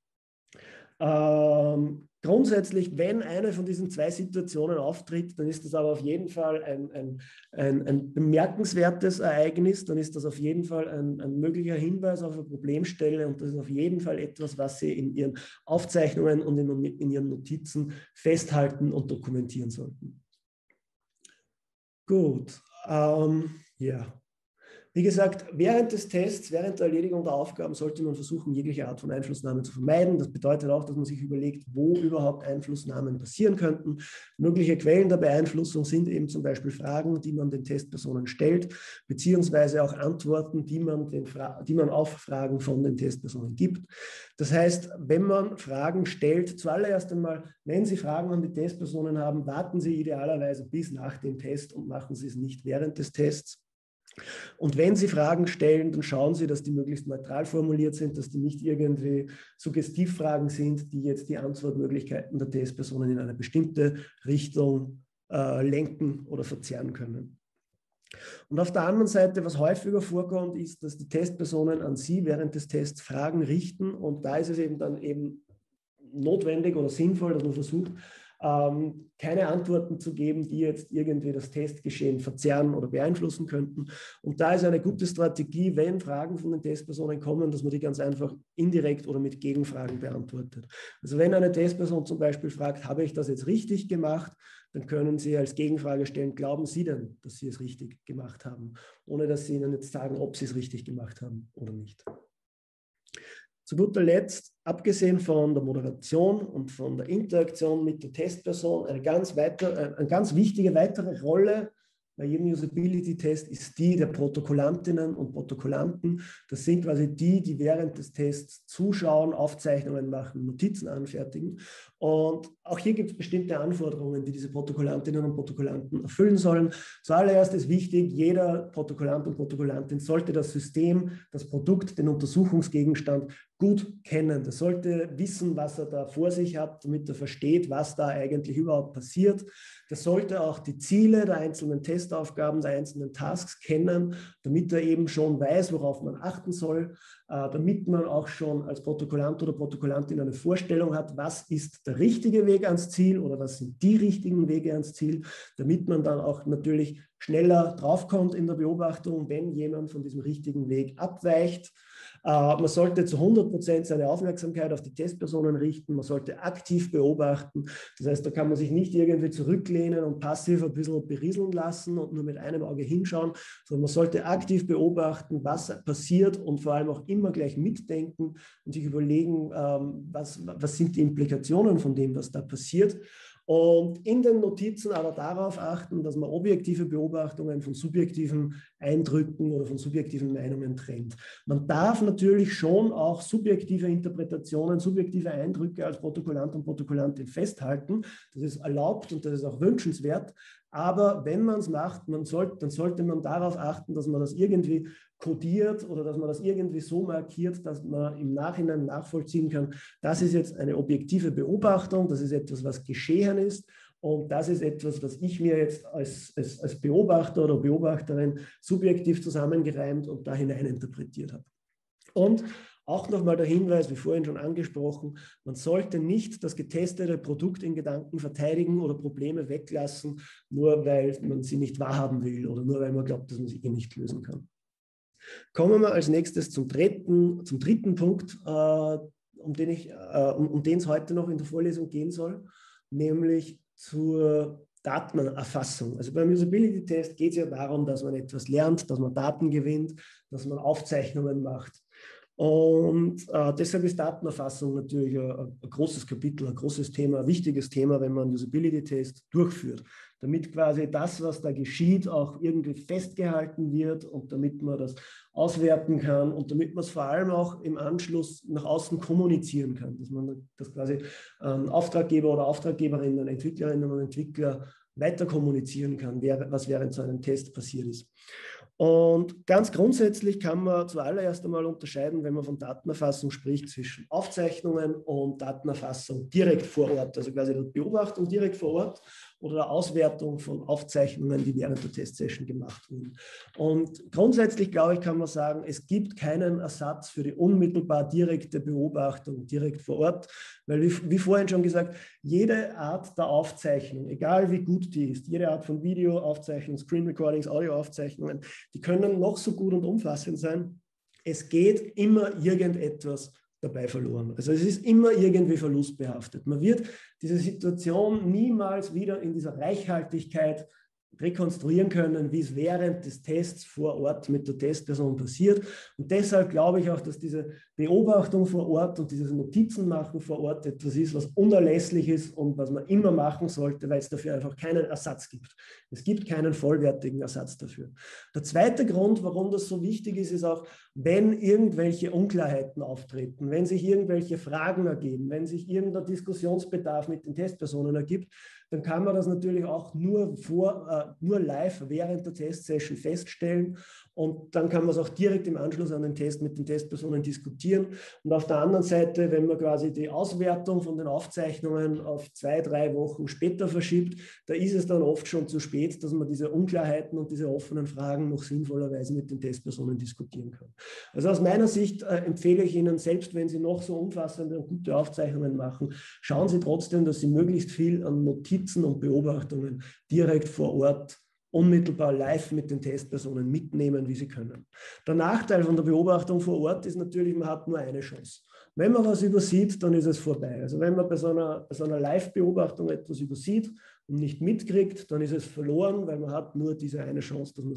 Ähm, grundsätzlich, wenn eine von diesen zwei Situationen auftritt, dann ist das aber auf jeden Fall ein, ein, ein, ein bemerkenswertes Ereignis, dann ist das auf jeden Fall ein, ein möglicher Hinweis auf eine Problemstelle und das ist auf jeden Fall etwas, was Sie in Ihren Aufzeichnungen und in, in Ihren Notizen festhalten und dokumentieren sollten. Gut, ähm, ja. Wie gesagt, während des Tests, während der Erledigung der Aufgaben sollte man versuchen, jegliche Art von Einflussnahme zu vermeiden. Das bedeutet auch, dass man sich überlegt, wo überhaupt Einflussnahmen passieren könnten. Mögliche Quellen der Beeinflussung sind eben zum Beispiel Fragen, die man den Testpersonen stellt, beziehungsweise auch Antworten, die man, den die man auf Fragen von den Testpersonen gibt. Das heißt, wenn man Fragen stellt, zuallererst einmal, wenn Sie Fragen an die Testpersonen haben, warten Sie idealerweise bis nach dem Test und machen Sie es nicht während des Tests. Und wenn Sie Fragen stellen, dann schauen Sie, dass die möglichst neutral formuliert sind, dass die nicht irgendwie Suggestivfragen sind, die jetzt die Antwortmöglichkeiten der Testpersonen in eine bestimmte Richtung äh, lenken oder verzerren können. Und auf der anderen Seite, was häufiger vorkommt, ist, dass die Testpersonen an Sie während des Tests Fragen richten und da ist es eben dann eben notwendig oder sinnvoll, dass man versucht, Ähm, keine Antworten zu geben, die jetzt irgendwie das Testgeschehen verzerren oder beeinflussen könnten. Und da ist eine gute Strategie, wenn Fragen von den Testpersonen kommen, dass man die ganz einfach indirekt oder mit Gegenfragen beantwortet. Also wenn eine Testperson zum Beispiel fragt, habe ich das jetzt richtig gemacht, dann können Sie als Gegenfrage stellen, glauben Sie denn, dass Sie es richtig gemacht haben, ohne dass Sie Ihnen jetzt sagen, ob Sie es richtig gemacht haben oder nicht. Zu guter Letzt, abgesehen von der Moderation und von der Interaktion mit der Testperson, eine ganz, weiter, eine ganz wichtige weitere Rolle bei jedem Usability-Test ist die der Protokollantinnen und Protokollanten. Das sind quasi die, die während des Tests zuschauen, Aufzeichnungen machen, Notizen anfertigen. Und auch hier gibt es bestimmte Anforderungen, die diese Protokollantinnen und Protokollanten erfüllen sollen. Zuallererst ist wichtig, jeder Protokollant und Protokollantin sollte das System, das Produkt, den Untersuchungsgegenstand gut kennen. Der sollte wissen, was er da vor sich hat, damit er versteht, was da eigentlich überhaupt passiert. Der sollte auch die Ziele der einzelnen Testaufgaben, der einzelnen Tasks kennen, damit er eben schon weiß, worauf man achten soll, äh, damit man auch schon als Protokollant oder Protokollantin eine Vorstellung hat, was ist der richtige Weg ans Ziel oder was sind die richtigen Wege ans Ziel, damit man dann auch natürlich schneller draufkommt in der Beobachtung, wenn jemand von diesem richtigen Weg abweicht. Uh, man sollte zu hundert Prozent seine Aufmerksamkeit auf die Testpersonen richten. Man sollte aktiv beobachten. Das heißt, da kann man sich nicht irgendwie zurücklehnen und passiv ein bisschen berieseln lassen und nur mit einem Auge hinschauen, sondern man sollte aktiv beobachten, was passiert und vor allem auch immer gleich mitdenken und sich überlegen, ähm, was, was sind die Implikationen von dem, was da passiert. Und in den Notizen aber darauf achten, dass man objektive Beobachtungen von subjektiven Eindrücken oder von subjektiven Meinungen trennt. Man darf natürlich schon auch subjektive Interpretationen, subjektive Eindrücke als Protokollant und Protokollantin festhalten. Das ist erlaubt und das ist auch wünschenswert. Aber wenn man es macht, man sollte, dann sollte man darauf achten, dass man das irgendwie kodiert oder dass man das irgendwie so markiert, dass man im Nachhinein nachvollziehen kann, das ist jetzt eine objektive Beobachtung, das ist etwas, was geschehen ist und das ist etwas, was ich mir jetzt als, als, als Beobachter oder Beobachterin subjektiv zusammengereimt und da hinein interpretiert habe. Und auch nochmal der Hinweis, wie vorhin schon angesprochen, man sollte nicht das getestete Produkt in Gedanken verteidigen oder Probleme weglassen, nur weil man sie nicht wahrhaben will oder nur weil man glaubt, dass man sie eh nicht lösen kann. Kommen wir als nächstes zum dritten, zum dritten Punkt, äh, um den ich, äh, um, um den es heute noch in der Vorlesung gehen soll, nämlich zur Datenerfassung. Also beim Usability-Test geht es ja darum, dass man etwas lernt, dass man Daten gewinnt, dass man Aufzeichnungen macht. Und äh, deshalb ist Datenerfassung natürlich ein, ein großes Kapitel, ein großes Thema, ein wichtiges Thema, wenn man einen Usability-Test durchführt. Damit quasi das, was da geschieht, auch irgendwie festgehalten wird und damit man das auswerten kann und damit man es vor allem auch im Anschluss nach außen kommunizieren kann, dass man das quasi ähm, Auftraggeber oder Auftraggeberinnen, Entwicklerinnen und Entwickler weiter kommunizieren kann, was während so einem Test passiert ist. Und ganz grundsätzlich kann man zuallererst einmal unterscheiden, wenn man von Datenerfassung spricht, zwischen Aufzeichnungen und Datenerfassung direkt vor Ort, also quasi der Beobachtung direkt vor Ort oder der Auswertung von Aufzeichnungen, die während der Testsession gemacht wurden. Und grundsätzlich, glaube ich, kann man sagen, es gibt keinen Ersatz für die unmittelbar direkte Beobachtung direkt vor Ort, weil wie, wie vorhin schon gesagt, jede Art der Aufzeichnung, egal wie gut die ist, jede Art von Videoaufzeichnung, Screen Recordings, Audioaufzeichnungen, die können noch so gut und umfassend sein. Es geht immer irgendetwas dabei verloren. Also es ist immer irgendwie verlustbehaftet. Man wird diese Situation niemals wieder in dieser Reichhaltigkeit rekonstruieren können, wie es während des Tests vor Ort mit der Testperson passiert. Und deshalb glaube ich auch, dass diese Beobachtung vor Ort und dieses Notizenmachen vor Ort etwas ist, was unerlässlich ist und was man immer machen sollte, weil es dafür einfach keinen Ersatz gibt. Es gibt keinen vollwertigen Ersatz dafür. Der zweite Grund, warum das so wichtig ist, ist auch, wenn irgendwelche Unklarheiten auftreten, wenn sich irgendwelche Fragen ergeben, wenn sich irgendein Diskussionsbedarf mit den Testpersonen ergibt, dann kann man das natürlich auch nur, vor, äh, nur live während der Testsession feststellen und dann kann man es auch direkt im Anschluss an den Test mit den Testpersonen diskutieren. Und auf der anderen Seite, wenn man quasi die Auswertung von den Aufzeichnungen auf zwei, drei Wochen später verschiebt, da ist es dann oft schon zu spät, dass man diese Unklarheiten und diese offenen Fragen noch sinnvollerweise mit den Testpersonen diskutieren kann. Also aus meiner Sicht äh, empfehle ich Ihnen, selbst wenn Sie noch so umfassende und gute Aufzeichnungen machen, schauen Sie trotzdem, dass Sie möglichst viel an Notizen und Beobachtungen direkt vor Ort unmittelbar live mit den Testpersonen mitnehmen, wie sie können. Der Nachteil von der Beobachtung vor Ort ist natürlich, man hat nur eine Chance. Wenn man was übersieht, dann ist es vorbei. Also wenn man bei so einer, bei so einer Live-Beobachtung etwas übersieht und nicht mitkriegt, dann ist es verloren, weil man hat nur diese eine Chance, dass man es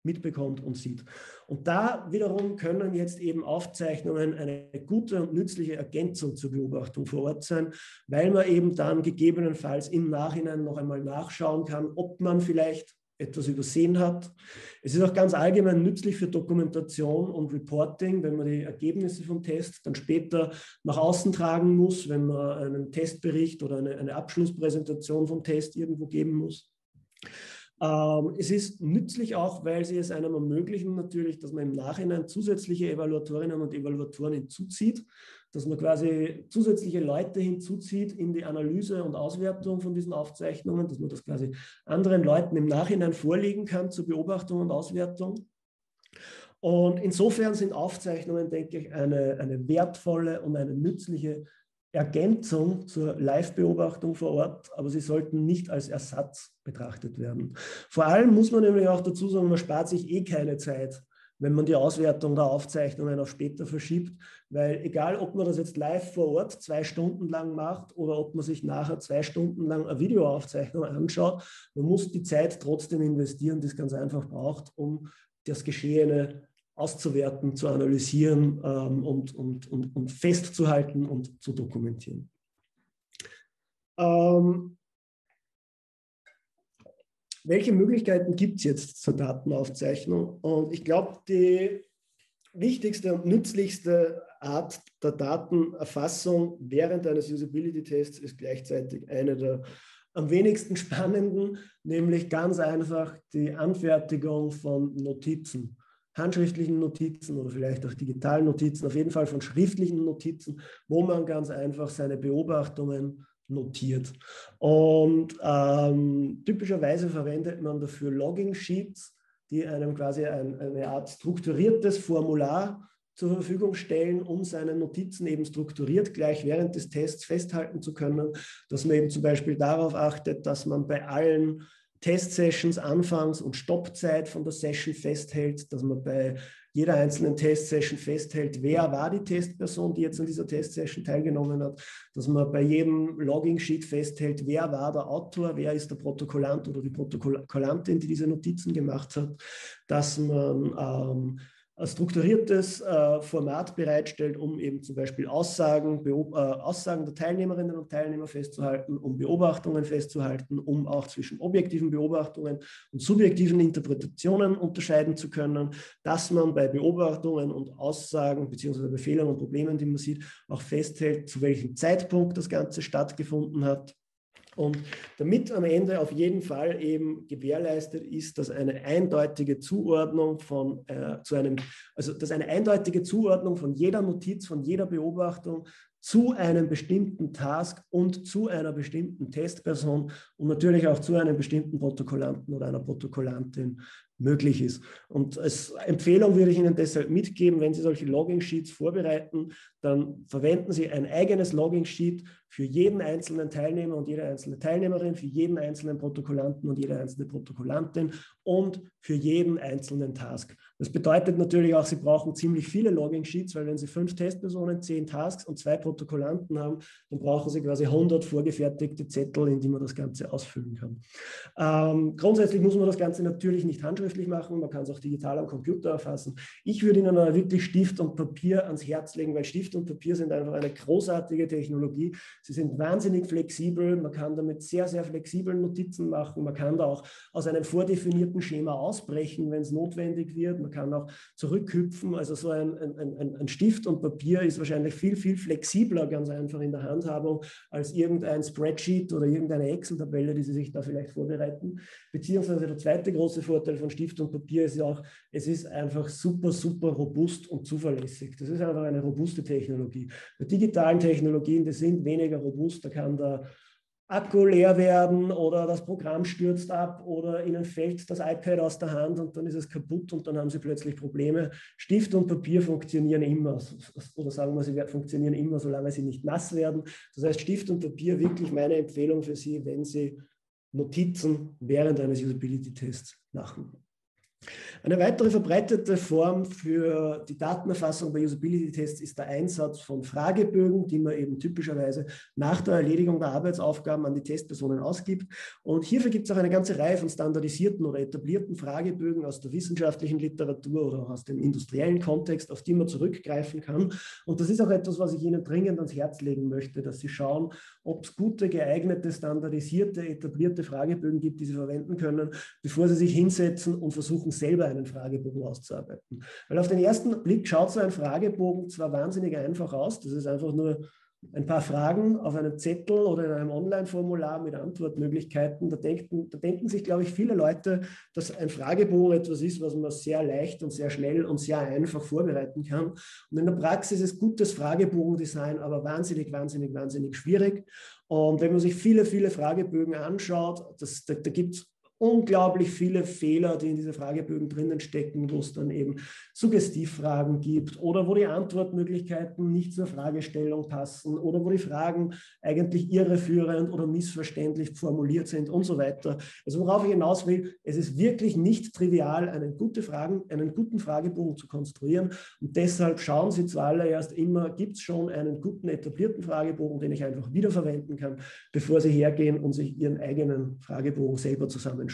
mitbekommt und sieht. Und da wiederum können jetzt eben Aufzeichnungen eine gute und nützliche Ergänzung zur Beobachtung vor Ort sein, weil man eben dann gegebenenfalls im Nachhinein noch einmal nachschauen kann, ob man vielleicht etwas übersehen hat. Es ist auch ganz allgemein nützlich für Dokumentation und Reporting, wenn man die Ergebnisse vom Test dann später nach außen tragen muss, wenn man einen Testbericht oder eine, eine Abschlusspräsentation vom Test irgendwo geben muss. Ähm, es ist nützlich auch, weil sie es einem ermöglichen natürlich, dass man im Nachhinein zusätzliche Evaluatorinnen und Evaluatoren hinzuzieht, dass man quasi zusätzliche Leute hinzuzieht in die Analyse und Auswertung von diesen Aufzeichnungen, dass man das quasi anderen Leuten im Nachhinein vorlegen kann zur Beobachtung und Auswertung. Und insofern sind Aufzeichnungen, denke ich, eine, eine wertvolle und eine nützliche Ergänzung zur Live-Beobachtung vor Ort, aber sie sollten nicht als Ersatz betrachtet werden. Vor allem muss man nämlich auch dazu sagen, man spart sich eh keine Zeit, wenn man die Auswertung der Aufzeichnungen auf später verschiebt, weil egal, ob man das jetzt live vor Ort zwei Stunden lang macht oder ob man sich nachher zwei Stunden lang eine Videoaufzeichnung anschaut, man muss die Zeit trotzdem investieren, die es ganz einfach braucht, um das Geschehene auszuwerten, zu analysieren ähm, und, und, und, und festzuhalten und zu dokumentieren. Ähm, welche Möglichkeiten gibt es jetzt zur Datenaufzeichnung? Und ich glaube, die wichtigste und nützlichste Art der Datenerfassung während eines Usability-Tests ist gleichzeitig eine der am wenigsten spannenden, nämlich ganz einfach die Anfertigung von Notizen. Handschriftlichen Notizen oder vielleicht auch digitalen Notizen, auf jeden Fall von schriftlichen Notizen, wo man ganz einfach seine Beobachtungen notiert. Und ähm, typischerweise verwendet man dafür Logging-Sheets, die einem quasi ein, eine Art strukturiertes Formular zur Verfügung stellen, um seine Notizen eben strukturiert gleich während des Tests festhalten zu können, dass man eben zum Beispiel darauf achtet, dass man bei allen Testsessions Anfangs- und Stoppzeit von der Session festhält, dass man bei jeder einzelnen Testsession festhält, wer war die Testperson, die jetzt an dieser Testsession teilgenommen hat, dass man bei jedem Logging-Sheet festhält, wer war der Autor, wer ist der Protokollant oder die Protokollantin, die diese Notizen gemacht hat, dass man ähm, ein strukturiertes äh, Format bereitstellt, um eben zum Beispiel Aussagen, äh, Aussagen der Teilnehmerinnen und Teilnehmer festzuhalten, um Beobachtungen festzuhalten, um auch zwischen objektiven Beobachtungen und subjektiven Interpretationen unterscheiden zu können, dass man bei Beobachtungen und Aussagen beziehungsweise bei Fehlern und Problemen, die man sieht, auch festhält, zu welchem Zeitpunkt das Ganze stattgefunden hat. Und damit am Ende auf jeden Fall eben gewährleistet ist, dass eine eindeutige Zuordnung von äh, zu einem, also dass eine eindeutige Zuordnung von jeder Notiz, von jeder Beobachtung zu einem bestimmten Task und zu einer bestimmten Testperson und natürlich auch zu einem bestimmten Protokollanten oder einer Protokollantin möglich ist. Und als Empfehlung würde ich Ihnen deshalb mitgeben, wenn Sie solche Logging-Sheets vorbereiten, dann verwenden Sie ein eigenes Logging-Sheet für jeden einzelnen Teilnehmer und jede einzelne Teilnehmerin, für jeden einzelnen Protokollanten und jede einzelne Protokollantin und für jeden einzelnen Task. Das bedeutet natürlich auch, Sie brauchen ziemlich viele Logging-Sheets, weil wenn Sie fünf Testpersonen, zehn Tasks und zwei Protokollanten haben, dann brauchen Sie quasi hundert vorgefertigte Zettel, in die man das Ganze ausfüllen kann. Ähm, grundsätzlich muss man das Ganze natürlich nicht handschriftlich machen, man kann es auch digital am Computer erfassen. Ich würde Ihnen aber wirklich Stift und Papier ans Herz legen, weil Stift und Papier sind einfach eine großartige Technologie. Sie sind wahnsinnig flexibel, man kann damit sehr, sehr flexibel Notizen machen, man kann da auch aus einem vordefinierten Schema ausbrechen, wenn es notwendig wird, man kann auch zurückhüpfen, also so ein, ein, ein, ein Stift und Papier ist wahrscheinlich viel, viel flexibler ganz einfach in der Handhabung als irgendein Spreadsheet oder irgendeine Excel-Tabelle, die Sie sich da vielleicht vorbereiten. Beziehungsweise der zweite große Vorteil von Stift und Papier ist ja auch, es ist einfach super, super robust und zuverlässig. Das ist einfach eine robuste Technologie. Bei digitalen Technologien, die sind weniger robust, da kann der Akku leer werden oder das Programm stürzt ab oder Ihnen fällt das iPad aus der Hand und dann ist es kaputt und dann haben Sie plötzlich Probleme. Stift und Papier funktionieren immer oder sagen wir, sie funktionieren immer, solange sie nicht nass werden. Das heißt, Stift und Papier wirklich meine Empfehlung für Sie, wenn Sie Notizen während eines Usability-Tests machen. Eine weitere verbreitete Form für die Datenerfassung bei Usability-Tests ist der Einsatz von Fragebögen, die man eben typischerweise nach der Erledigung der Arbeitsaufgaben an die Testpersonen ausgibt. Und hierfür gibt es auch eine ganze Reihe von standardisierten oder etablierten Fragebögen aus der wissenschaftlichen Literatur oder auch aus dem industriellen Kontext, auf die man zurückgreifen kann. Und das ist auch etwas, was ich Ihnen dringend ans Herz legen möchte, dass Sie schauen, ob es gute, geeignete, standardisierte, etablierte Fragebögen gibt, die Sie verwenden können, bevor Sie sich hinsetzen und versuchen, selber einen Fragebogen auszuarbeiten. Weil auf den ersten Blick schaut so ein Fragebogen zwar wahnsinnig einfach aus, das ist einfach nur ein paar Fragen auf einem Zettel oder in einem Online-Formular mit Antwortmöglichkeiten. Da denken, da denken sich, glaube ich, viele Leute, dass ein Fragebogen etwas ist, was man sehr leicht und sehr schnell und sehr einfach vorbereiten kann. Und in der Praxis ist gutes Fragebogendesign aber wahnsinnig, wahnsinnig, wahnsinnig schwierig. Und wenn man sich viele, viele Fragebögen anschaut, das, da, da gibt es unglaublich viele Fehler, die in diese Fragebögen drinnen stecken, wo es dann eben Suggestivfragen gibt oder wo die Antwortmöglichkeiten nicht zur Fragestellung passen oder wo die Fragen eigentlich irreführend oder missverständlich formuliert sind und so weiter. Also worauf ich hinaus will, es ist wirklich nicht trivial, einen, gute Fragen, einen guten Fragebogen zu konstruieren und deshalb schauen Sie zuallererst immer, gibt es schon einen guten etablierten Fragebogen, den ich einfach wiederverwenden kann, bevor Sie hergehen und sich Ihren eigenen Fragebogen selber zusammenstellen.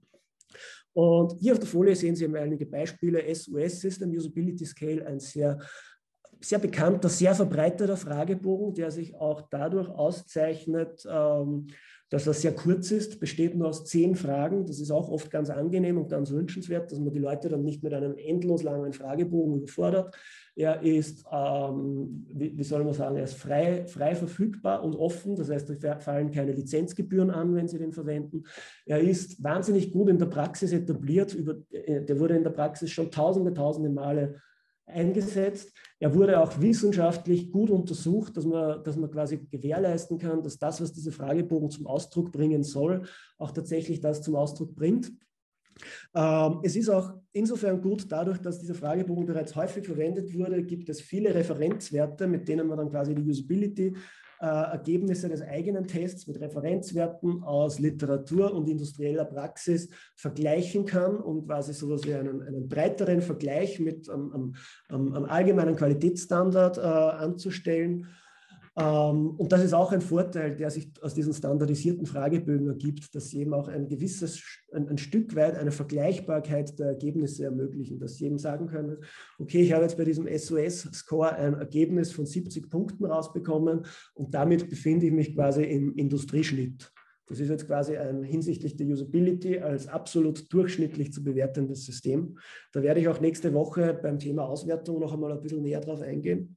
Und hier auf der Folie sehen Sie einige Beispiele. S U S System Usability Scale, ein sehr, sehr bekannter, sehr verbreiteter Fragebogen, der sich auch dadurch auszeichnet, ähm, dass er sehr kurz ist, besteht nur aus zehn Fragen. Das ist auch oft ganz angenehm und ganz wünschenswert, dass man die Leute dann nicht mit einem endlos langen Fragebogen überfordert. Er ist, ähm, wie, wie soll man sagen, er ist frei, frei verfügbar und offen. Das heißt, da fallen keine Lizenzgebühren an, wenn Sie den verwenden. Er ist wahnsinnig gut in der Praxis etabliert. Über, der wurde in der Praxis schon tausende, tausende Male eingesetzt. Er wurde auch wissenschaftlich gut untersucht, dass man, dass man quasi gewährleisten kann, dass das, was diese Fragebogen zum Ausdruck bringen soll, auch tatsächlich das zum Ausdruck bringt. Ähm, es ist auch insofern gut, dadurch, dass dieser Fragebogen bereits häufig verwendet wurde, gibt es viele Referenzwerte, mit denen man dann quasi die Usability äh, Ergebnisse des eigenen Tests mit Referenzwerten aus Literatur und industrieller Praxis vergleichen kann, um quasi sowas wie einen, einen breiteren Vergleich mit einem um, um, um allgemeinen Qualitätsstandard äh, anzustellen. Um, und das ist auch ein Vorteil, der sich aus diesen standardisierten Fragebögen ergibt, dass sie eben auch ein gewisses, ein, ein Stück weit eine Vergleichbarkeit der Ergebnisse ermöglichen, dass sie eben sagen können, okay, ich habe jetzt bei diesem S O S-Score ein Ergebnis von siebzig Punkten rausbekommen und damit befinde ich mich quasi im Industrieschnitt. Das ist jetzt quasi ein hinsichtlich der Usability als absolut durchschnittlich zu bewertendes System. Da werde ich auch nächste Woche beim Thema Auswertung noch einmal ein bisschen näher drauf eingehen.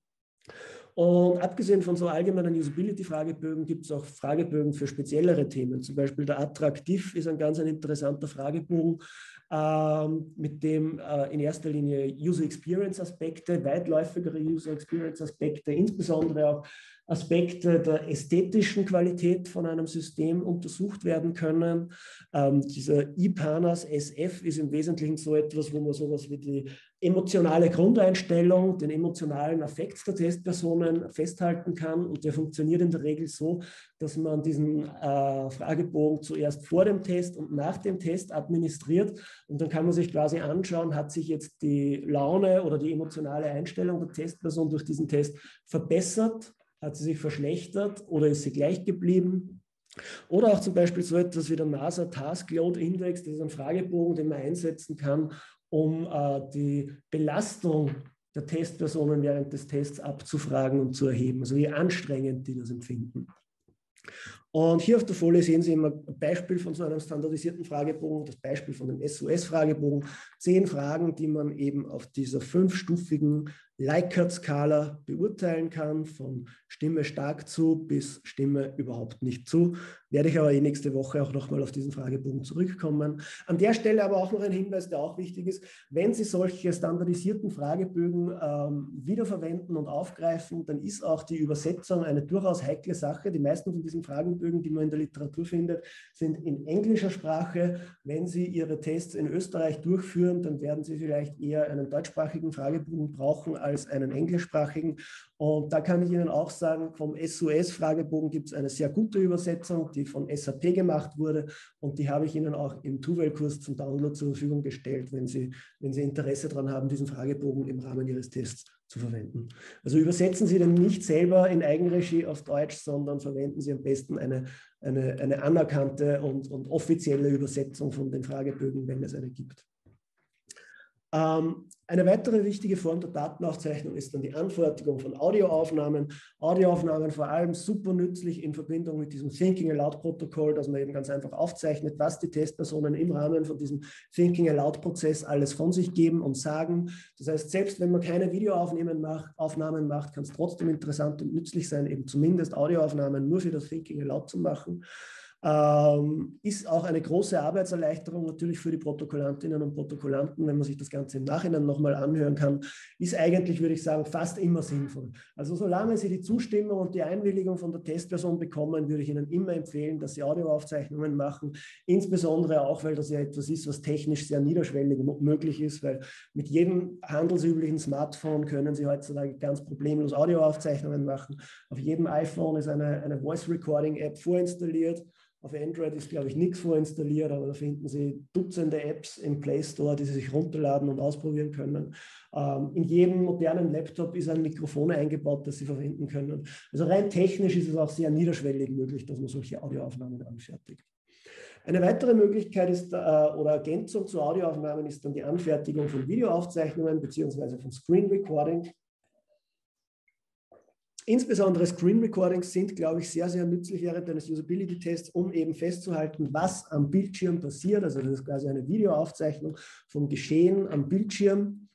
Und abgesehen von so allgemeinen Usability-Fragebögen gibt es auch Fragebögen für speziellere Themen. Zum Beispiel der Attraktiv ist ein ganz ein interessanter Fragebogen, ähm, mit dem äh, in erster Linie User-Experience-Aspekte, weitläufigere User-Experience-Aspekte, insbesondere auch Aspekte der ästhetischen Qualität von einem System untersucht werden können. Ähm, dieser I PANAS S F ist im Wesentlichen so etwas, wo man sowas wie die emotionale Grundeinstellung, den emotionalen Affekt der Testpersonen festhalten kann. Und der funktioniert in der Regel so, dass man diesen äh, Fragebogen zuerst vor dem Test und nach dem Test administriert. Und dann kann man sich quasi anschauen, hat sich jetzt die Laune oder die emotionale Einstellung der Testperson durch diesen Test verbessert? Hat sie sich verschlechtert oder ist sie gleich geblieben? Oder auch zum Beispiel so etwas wie der NASA Task Load Index, das ist ein Fragebogen, den man einsetzen kann, um äh, die Belastung der Testpersonen während des Tests abzufragen und zu erheben, also wie anstrengend die das empfinden. Und hier auf der Folie sehen Sie immer ein Beispiel von so einem standardisierten Fragebogen, das Beispiel von dem S O S-Fragebogen. Zehn Fragen, die man eben auf dieser fünfstufigen Likert-Skala beurteilen kann, von Stimme stark zu bis Stimme überhaupt nicht zu. Werde ich aber eh nächste Woche auch nochmal auf diesen Fragebogen zurückkommen. An der Stelle aber auch noch ein Hinweis, der auch wichtig ist. Wenn Sie solche standardisierten Fragebögen ähm, wiederverwenden und aufgreifen, dann ist auch die Übersetzung eine durchaus heikle Sache. Die meisten von diesen Fragebögen Fragebögen, die man in der Literatur findet, sind in englischer Sprache. Wenn Sie Ihre Tests in Österreich durchführen, dann werden Sie vielleicht eher einen deutschsprachigen Fragebogen brauchen als einen englischsprachigen. Und da kann ich Ihnen auch sagen, vom S U S-Fragebogen gibt es eine sehr gute Übersetzung, die von S A P gemacht wurde. Und die habe ich Ihnen auch im Tuvel-Kurs zum Download zur Verfügung gestellt, wenn Sie, wenn Sie Interesse daran haben, diesen Fragebogen im Rahmen Ihres Tests zu verwenden. Also übersetzen Sie den nicht selber in Eigenregie auf Deutsch, sondern verwenden Sie am besten eine, eine, eine anerkannte und, und offizielle Übersetzung von den Fragebögen, wenn es eine gibt. Ähm, eine weitere wichtige Form der Datenaufzeichnung ist dann die Anfertigung von Audioaufnahmen. Audioaufnahmen vor allem super nützlich in Verbindung mit diesem Thinking Aloud Protokoll, dass man eben ganz einfach aufzeichnet, was die Testpersonen im Rahmen von diesem Thinking Aloud Prozess alles von sich geben und sagen. Das heißt, selbst wenn man keine Videoaufnahmen macht, Aufnahmen macht, kann es trotzdem interessant und nützlich sein, eben zumindest Audioaufnahmen nur für das Thinking Aloud zu machen. Ähm, ist auch eine große Arbeitserleichterung natürlich für die Protokollantinnen und Protokollanten, wenn man sich das Ganze im Nachhinein nochmal anhören kann, ist eigentlich, würde ich sagen, fast immer sinnvoll. Also solange Sie die Zustimmung und die Einwilligung von der Testperson bekommen, würde ich Ihnen immer empfehlen, dass Sie Audioaufzeichnungen machen, insbesondere auch, weil das ja etwas ist, was technisch sehr niederschwellig möglich ist, weil mit jedem handelsüblichen Smartphone können Sie heutzutage ganz problemlos Audioaufzeichnungen machen. Auf jedem iPhone ist eine, eine Voice-Recording-App vorinstalliert. Auf Android ist, glaube ich, nichts vorinstalliert, aber da finden Sie Dutzende Apps im Play Store, die Sie sich runterladen und ausprobieren können. Ähm, in jedem modernen Laptop ist ein Mikrofon eingebaut, das Sie verwenden können. Also rein technisch ist es auch sehr niederschwellig möglich, dass man solche Audioaufnahmen anfertigt. Eine weitere Möglichkeit ist, äh, oder Ergänzung zu Audioaufnahmen ist dann die Anfertigung von Videoaufzeichnungen bzw. von Screen Recording. Insbesondere Screen Recordings sind, glaube ich, sehr, sehr nützlich während eines Usability-Tests, um eben festzuhalten, was am Bildschirm passiert. Also das ist quasi eine Videoaufzeichnung vom Geschehen am Bildschirm.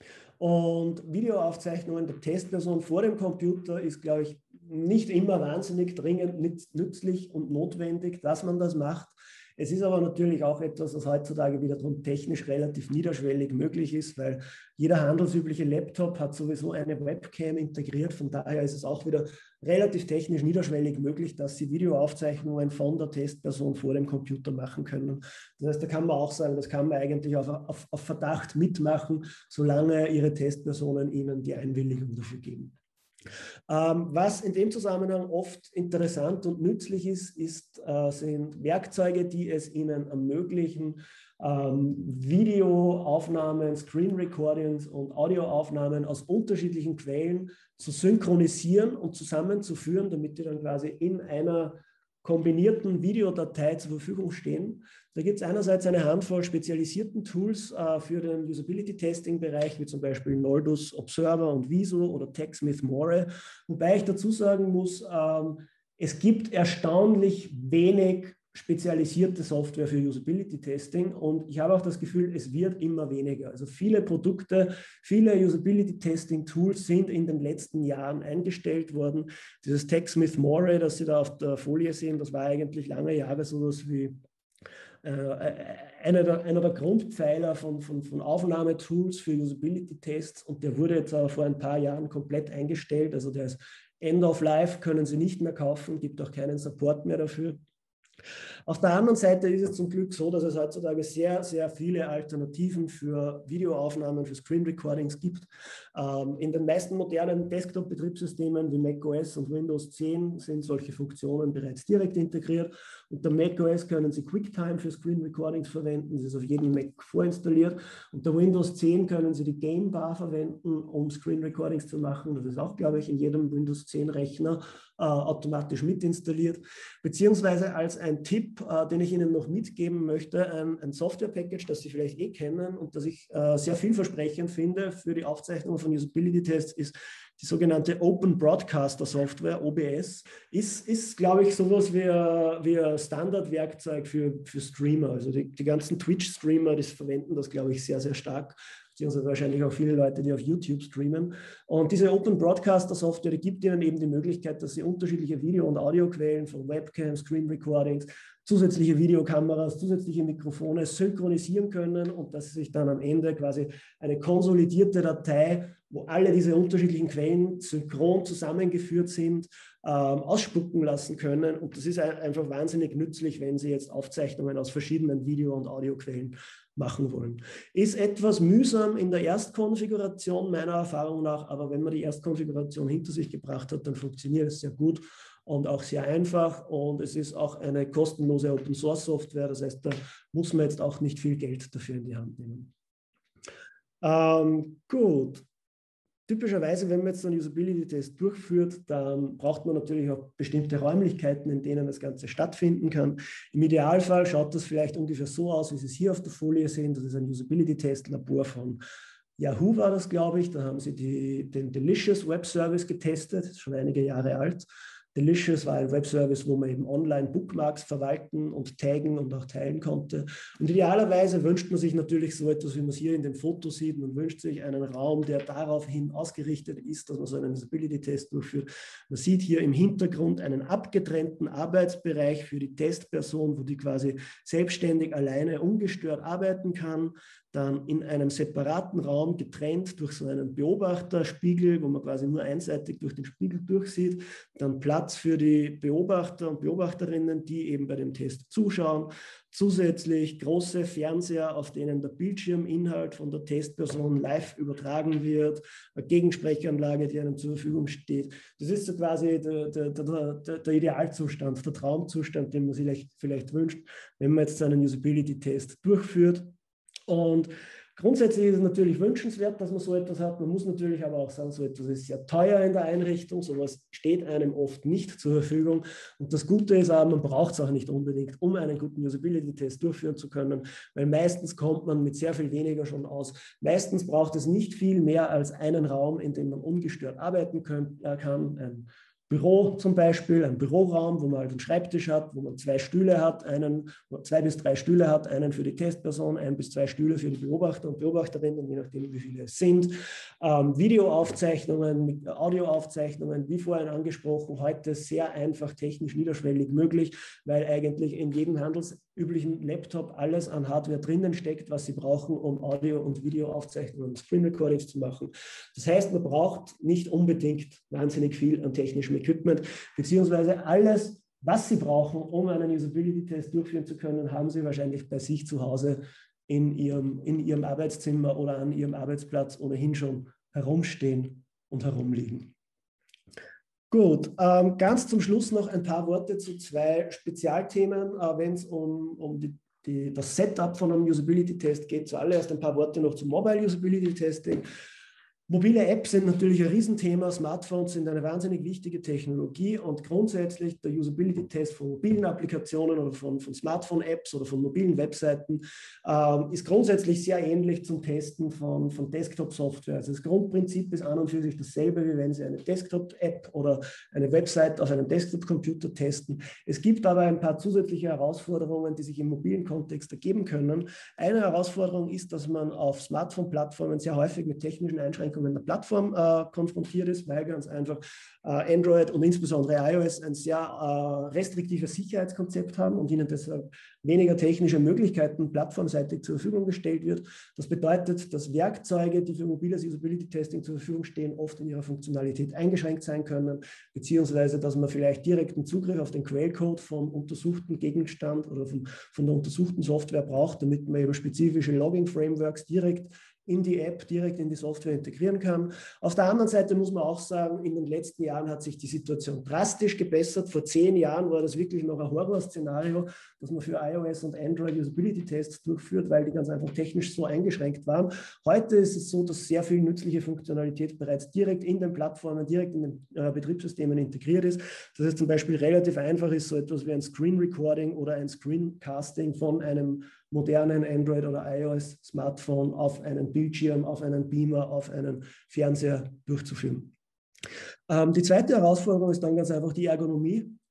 Und Videoaufzeichnungen der Testperson vor dem Computer ist, glaube ich, nicht immer wahnsinnig dringend nützlich und notwendig, dass man das macht. Es ist aber natürlich auch etwas, was heutzutage wiederum technisch relativ niederschwellig möglich ist, weil jeder handelsübliche Laptop hat sowieso eine Webcam integriert. Von daher ist es auch wieder relativ technisch niederschwellig möglich, dass Sie Videoaufzeichnungen von der Testperson vor dem Computer machen können. Das heißt, da kann man auch sagen, das kann man eigentlich auf, auf, auf Verdacht mitmachen, solange Ihre Testpersonen Ihnen die Einwilligung dafür geben. Ähm, was in dem Zusammenhang oft interessant und nützlich ist, ist äh, sind Werkzeuge, die es Ihnen ermöglichen, ähm, Videoaufnahmen, Screen Recordings und Audioaufnahmen aus unterschiedlichen Quellen zu synchronisieren und zusammenzuführen, damit die dann quasi in einer kombinierten Videodatei zur Verfügung stehen. Da gibt es einerseits eine Handvoll spezialisierten Tools äh, für den Usability-Testing-Bereich, wie zum Beispiel Noldus Observer und Viso oder TechSmith More. Wobei ich dazu sagen muss, ähm, es gibt erstaunlich wenig spezialisierte Software für Usability-Testing und ich habe auch das Gefühl, es wird immer weniger. Also viele Produkte, viele Usability-Testing-Tools sind in den letzten Jahren eingestellt worden. Dieses TechSmith More, das Sie da auf der Folie sehen, das war eigentlich lange Jahre so etwas wie äh, einer, der, einer der Grundpfeiler von, von, von Aufnahmetools für Usability-Tests und der wurde jetzt aber vor ein paar Jahren komplett eingestellt. Also der ist End of Life, können Sie nicht mehr kaufen, gibt auch keinen Support mehr dafür. Auf der anderen Seite ist es zum Glück so, dass es heutzutage sehr, sehr viele Alternativen für Videoaufnahmen, für Screen Recordings gibt. Ähm, in den meisten modernen Desktop-Betriebssystemen wie macOS und Windows zehn sind solche Funktionen bereits direkt integriert. Unter macOS können Sie QuickTime für Screen Recordings verwenden, das ist auf jedem Mac vorinstalliert. Unter Windows zehn können Sie die Game Bar verwenden, um Screen Recordings zu machen. Das ist auch, glaube ich, in jedem Windows zehn Rechner äh, automatisch mitinstalliert. Beziehungsweise als ein Tipp, äh, den ich Ihnen noch mitgeben möchte, ein, ein Software-Package, das Sie vielleicht eh kennen und das ich äh, sehr vielversprechend finde für die Aufzeichnung von Usability-Tests, ist die sogenannte Open Broadcaster Software, O B S. Ist, ist glaube ich, sowas wie ein, wie ein Standardwerkzeug für, für Streamer. Also die, die ganzen Twitch-Streamer, die verwenden das, glaube ich, sehr, sehr stark. Beziehungsweise wahrscheinlich auch viele Leute, die auf YouTube streamen. Und diese Open Broadcaster Software, die gibt Ihnen eben die Möglichkeit, dass Sie unterschiedliche Video- und Audioquellen von Webcams, Screen Recordings, zusätzliche Videokameras, zusätzliche Mikrofone synchronisieren können und dass sie sich dann am Ende quasi eine konsolidierte Datei, wo alle diese unterschiedlichen Quellen synchron zusammengeführt sind, ähm, ausspucken lassen können. Und das ist einfach wahnsinnig nützlich, wenn Sie jetzt Aufzeichnungen aus verschiedenen Video- und Audioquellen machen wollen. Ist etwas mühsam in der Erstkonfiguration meiner Erfahrung nach, aber wenn man die Erstkonfiguration hinter sich gebracht hat, dann funktioniert es sehr gut und auch sehr einfach und es ist auch eine kostenlose Open-Source-Software, das heißt, da muss man jetzt auch nicht viel Geld dafür in die Hand nehmen. Ähm, gut. Typischerweise, wenn man jetzt einen Usability-Test durchführt, dann braucht man natürlich auch bestimmte Räumlichkeiten, in denen das Ganze stattfinden kann. Im Idealfall schaut das vielleicht ungefähr so aus, wie Sie es hier auf der Folie sehen. Das ist ein Usability-Test-Labor von Yahoo, war das, glaube ich. Da haben sie die, den Delicious Web Service getestet, das ist schon einige Jahre alt. Delicious war ein Webservice, wo man eben online Bookmarks verwalten und taggen und auch teilen konnte. Und idealerweise wünscht man sich natürlich so etwas, wie man es hier in den Fotos sieht. Man wünscht sich einen Raum, der daraufhin ausgerichtet ist, dass man so einen Usability-Test durchführt. Man sieht hier im Hintergrund einen abgetrennten Arbeitsbereich für die Testperson, wo die quasi selbstständig alleine ungestört arbeiten kann. Dann in einem separaten Raum getrennt durch so einen Beobachterspiegel, wo man quasi nur einseitig durch den Spiegel durchsieht. Dann Platz für die Beobachter und Beobachterinnen, die eben bei dem Test zuschauen. Zusätzlich große Fernseher, auf denen der Bildschirminhalt von der Testperson live übertragen wird, eine Gegensprechanlage, die einem zur Verfügung steht. Das ist so quasi der, der, der, der Idealzustand, der Traumzustand, den man sich vielleicht wünscht, wenn man jetzt so einen Usability-Test durchführt. Und grundsätzlich ist es natürlich wünschenswert, dass man so etwas hat. Man muss natürlich aber auch sagen, so etwas ist sehr teuer in der Einrichtung. Sowas steht einem oft nicht zur Verfügung. Und das Gute ist aber, man braucht es auch nicht unbedingt, um einen guten Usability-Test durchführen zu können, weil meistens kommt man mit sehr viel weniger schon aus. Meistens braucht es nicht viel mehr als einen Raum, in dem man ungestört arbeiten können, äh, kann. Ein Büro zum Beispiel, ein Büroraum, wo man halt einen Schreibtisch hat, wo man zwei Stühle hat, einen, zwei bis drei Stühle hat, einen für die Testperson, ein bis zwei Stühle für die Beobachter und Beobachterinnen, je nachdem, wie viele es sind. Ähm, Videoaufzeichnungen, Audioaufzeichnungen, wie vorhin angesprochen, heute sehr einfach technisch niederschwellig möglich, weil eigentlich in jedem handelsüblichen Laptop alles an Hardware drinnen steckt, was Sie brauchen, um Audio- und Videoaufzeichnungen und Screen Recordings zu machen. Das heißt, man braucht nicht unbedingt wahnsinnig viel an technischem Equipment, beziehungsweise alles, was Sie brauchen, um einen Usability-Test durchführen zu können, haben Sie wahrscheinlich bei sich zu Hause in Ihrem, in Ihrem Arbeitszimmer oder an Ihrem Arbeitsplatz ohnehin schon herumstehen und herumliegen. Gut, ähm, ganz zum Schluss noch ein paar Worte zu zwei Spezialthemen, äh, wenn es um, um die, die, das Setup von einem Usability-Test geht. Zuallererst ein paar Worte noch zum Mobile Usability-Testing. Mobile Apps sind natürlich ein Riesenthema. Smartphones sind eine wahnsinnig wichtige Technologie und grundsätzlich der Usability-Test von mobilen Applikationen oder von, von Smartphone-Apps oder von mobilen Webseiten ähm, ist grundsätzlich sehr ähnlich zum Testen von, von Desktop-Software. Also das Grundprinzip ist an und für sich dasselbe, wie wenn Sie eine Desktop-App oder eine Website auf einem Desktop-Computer testen. Es gibt aber ein paar zusätzliche Herausforderungen, die sich im mobilen Kontext ergeben können. Eine Herausforderung ist, dass man auf Smartphone-Plattformen sehr häufig mit technischen Einschränkungen der Plattform äh, konfrontiert ist, weil ganz einfach äh, Android und insbesondere iOS ein sehr äh, restriktives Sicherheitskonzept haben und ihnen deshalb weniger technische Möglichkeiten plattformseitig zur Verfügung gestellt wird. Das bedeutet, dass Werkzeuge, die für mobiles Usability-Testing zur Verfügung stehen, oft in ihrer Funktionalität eingeschränkt sein können, beziehungsweise dass man vielleicht direkten Zugriff auf den Quellcode vom untersuchten Gegenstand oder vom, von der untersuchten Software braucht, damit man eben spezifische Logging-Frameworks direkt in die App, direkt in die Software integrieren kann. Auf der anderen Seite muss man auch sagen, in den letzten Jahren hat sich die Situation drastisch gebessert. Vor zehn Jahren war das wirklich noch ein Horrorszenario, dass man für iOS und Android Usability-Tests durchführt, weil die ganz einfach technisch so eingeschränkt waren. Heute ist es so, dass sehr viel nützliche Funktionalität bereits direkt in den Plattformen, direkt in den äh, Betriebssystemen integriert ist. Dass es zum Beispiel relativ einfach ist, so etwas wie ein Screen Recording oder ein Screencasting von einem modernen Android- oder iOS-Smartphone auf einen Bildschirm, auf einen Beamer, auf einen Fernseher durchzuführen. Ähm, die zweite Herausforderung ist dann ganz einfach die Ergonomie.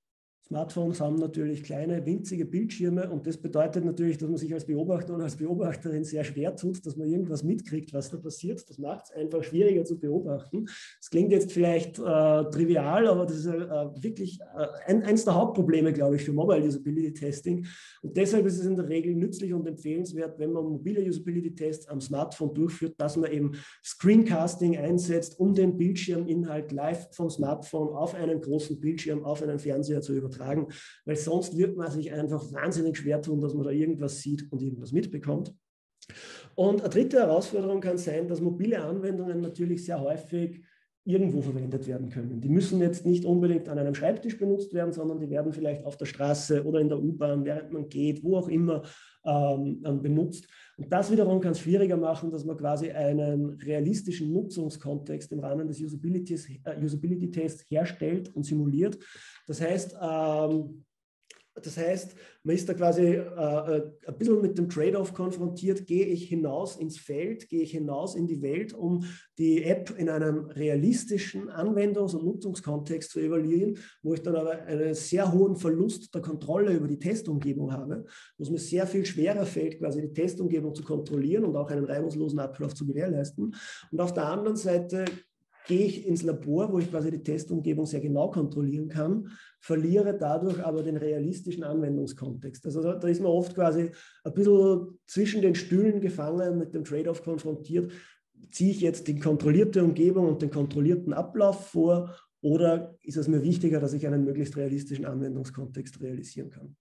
Smartphones haben natürlich kleine, winzige Bildschirme und das bedeutet natürlich, dass man sich als Beobachter und als Beobachterin sehr schwer tut, dass man irgendwas mitkriegt, was da passiert. Das macht es einfach schwieriger zu beobachten. Das klingt jetzt vielleicht äh, trivial, aber das ist äh, wirklich äh, ein, eines der Hauptprobleme, glaube ich, für Mobile Usability Testing. Und deshalb ist es in der Regel nützlich und empfehlenswert, wenn man mobile Usability Tests am Smartphone durchführt, dass man eben Screencasting einsetzt, um den Bildschirminhalt live vom Smartphone auf einen großen Bildschirm, auf einen Fernseher zu übertragen. Weil sonst wird man sich einfach wahnsinnig schwer tun, dass man da irgendwas sieht und irgendwas mitbekommt. Und eine dritte Herausforderung kann sein, dass mobile Anwendungen natürlich sehr häufig irgendwo verwendet werden können. Die müssen jetzt nicht unbedingt an einem Schreibtisch benutzt werden, sondern die werden vielleicht auf der Straße oder in der U-Bahn, während man geht, wo auch immer ähm, benutzt. Und das wiederum kann es schwieriger machen, dass man quasi einen realistischen Nutzungskontext im Rahmen des Usability-Tests äh, Usability herstellt und simuliert. Das heißt, ähm, Das heißt, man ist da quasi äh, ein bisschen mit dem Trade-off konfrontiert. Gehe ich hinaus ins Feld, gehe ich hinaus in die Welt, um die App in einem realistischen Anwendungs- und Nutzungskontext zu evaluieren, wo ich dann aber einen sehr hohen Verlust der Kontrolle über die Testumgebung habe, wo es mir sehr viel schwerer fällt, quasi die Testumgebung zu kontrollieren und auch einen reibungslosen Ablauf zu gewährleisten. Und auf der anderen Seite gehe ich ins Labor, wo ich quasi die Testumgebung sehr genau kontrollieren kann, verliere dadurch aber den realistischen Anwendungskontext. Also da, da ist man oft quasi ein bisschen zwischen den Stühlen gefangen, mit dem Trade-off konfrontiert. Ziehe ich jetzt die kontrollierte Umgebung und den kontrollierten Ablauf vor oder ist es mir wichtiger, dass ich einen möglichst realistischen Anwendungskontext realisieren kann?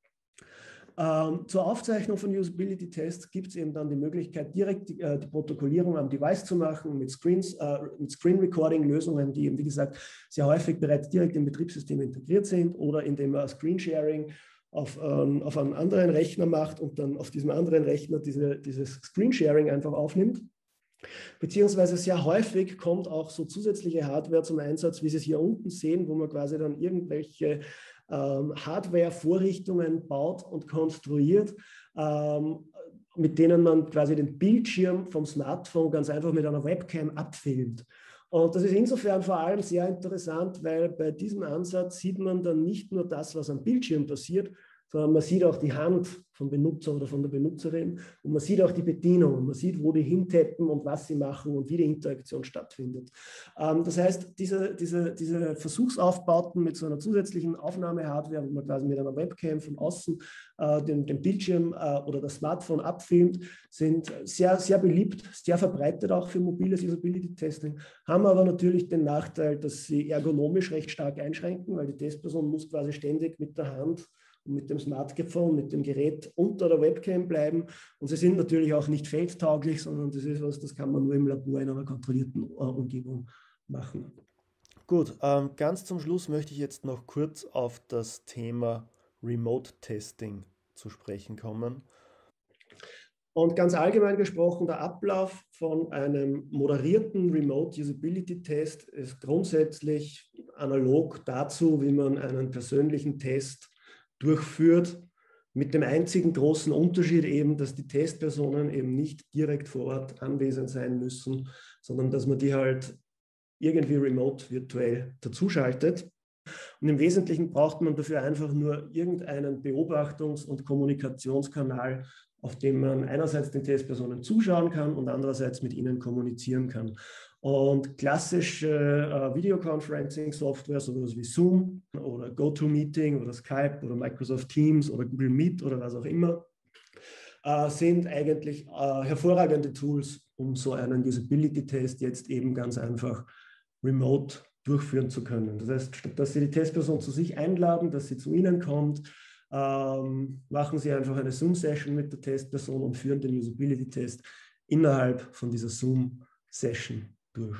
Ähm, zur Aufzeichnung von Usability-Tests gibt es eben dann die Möglichkeit, direkt die, äh, die Protokollierung am Device zu machen mit Screens, äh, mit Screen-Recording-Lösungen, die eben, wie gesagt, sehr häufig bereits direkt im Betriebssystem integriert sind oder indem man Screensharing auf, ähm, auf einen anderen Rechner macht und dann auf diesem anderen Rechner diese, dieses Screensharing einfach aufnimmt. Beziehungsweise sehr häufig kommt auch so zusätzliche Hardware zum Einsatz, wie Sie es hier unten sehen, wo man quasi dann irgendwelche ähm, Hardware-Vorrichtungen baut und konstruiert, ähm, mit denen man quasi den Bildschirm vom Smartphone ganz einfach mit einer Webcam abfilmt. Und das ist insofern vor allem sehr interessant, weil bei diesem Ansatz sieht man dann nicht nur das, was am Bildschirm passiert, sondern man sieht auch die Hand vom Benutzer oder von der Benutzerin und man sieht auch die Bedienung und man sieht, wo die hintappen und was sie machen und wie die Interaktion stattfindet. Ähm, das heißt, diese, diese, diese Versuchsaufbauten mit so einer zusätzlichen Aufnahmehardware, wo man quasi mit einer Webcam von außen äh, den, den Bildschirm äh, oder das Smartphone abfilmt, sind sehr, sehr beliebt, sehr verbreitet auch für mobiles Usability-Testing, haben aber natürlich den Nachteil, dass sie ergonomisch recht stark einschränken, weil die Testperson muss quasi ständig mit der Hand und mit dem Smartphone, mit dem Gerät unter der Webcam bleiben. Und sie sind natürlich auch nicht feldtauglich, sondern das ist was, das kann man nur im Labor in einer kontrollierten uh, Umgebung machen. Gut, ähm, ganz zum Schluss möchte ich jetzt noch kurz auf das Thema Remote Testing zu sprechen kommen. Und ganz allgemein gesprochen, der Ablauf von einem moderierten Remote Usability Test ist grundsätzlich analog dazu, wie man einen persönlichen Test durchführt, mit dem einzigen großen Unterschied eben, dass die Testpersonen eben nicht direkt vor Ort anwesend sein müssen, sondern dass man die halt irgendwie remote virtuell dazuschaltet. Und im Wesentlichen braucht man dafür einfach nur irgendeinen Beobachtungs- und Kommunikationskanal, auf dem man einerseits den Testpersonen zuschauen kann und andererseits mit ihnen kommunizieren kann. Und klassische äh, Videoconferencing-Software, sowas wie Zoom oder GoToMeeting oder Skype oder Microsoft Teams oder Google Meet oder was auch immer, äh, sind eigentlich äh, hervorragende Tools, um so einen Usability-Test jetzt eben ganz einfach remote durchführen zu können. Das heißt, statt dass Sie die Testperson zu sich einladen, dass sie zu Ihnen kommt, ähm, machen Sie einfach eine Zoom-Session mit der Testperson und führen den Usability-Test innerhalb von dieser Zoom-Session durch.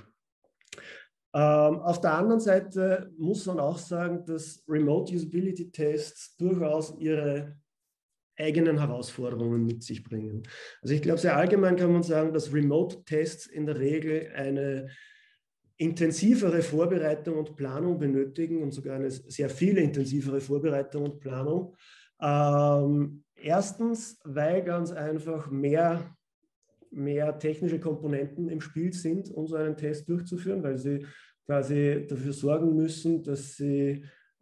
Ähm, auf der anderen Seite muss man auch sagen, dass Remote Usability Tests durchaus ihre eigenen Herausforderungen mit sich bringen. Also ich glaube, sehr allgemein kann man sagen, dass Remote Tests in der Regel eine intensivere Vorbereitung und Planung benötigen und sogar eine sehr viel intensivere Vorbereitung und Planung. Ähm, erstens, weil ganz einfach mehr mehr technische Komponenten im Spiel sind, um so einen Test durchzuführen, weil sie quasi dafür sorgen müssen, dass sie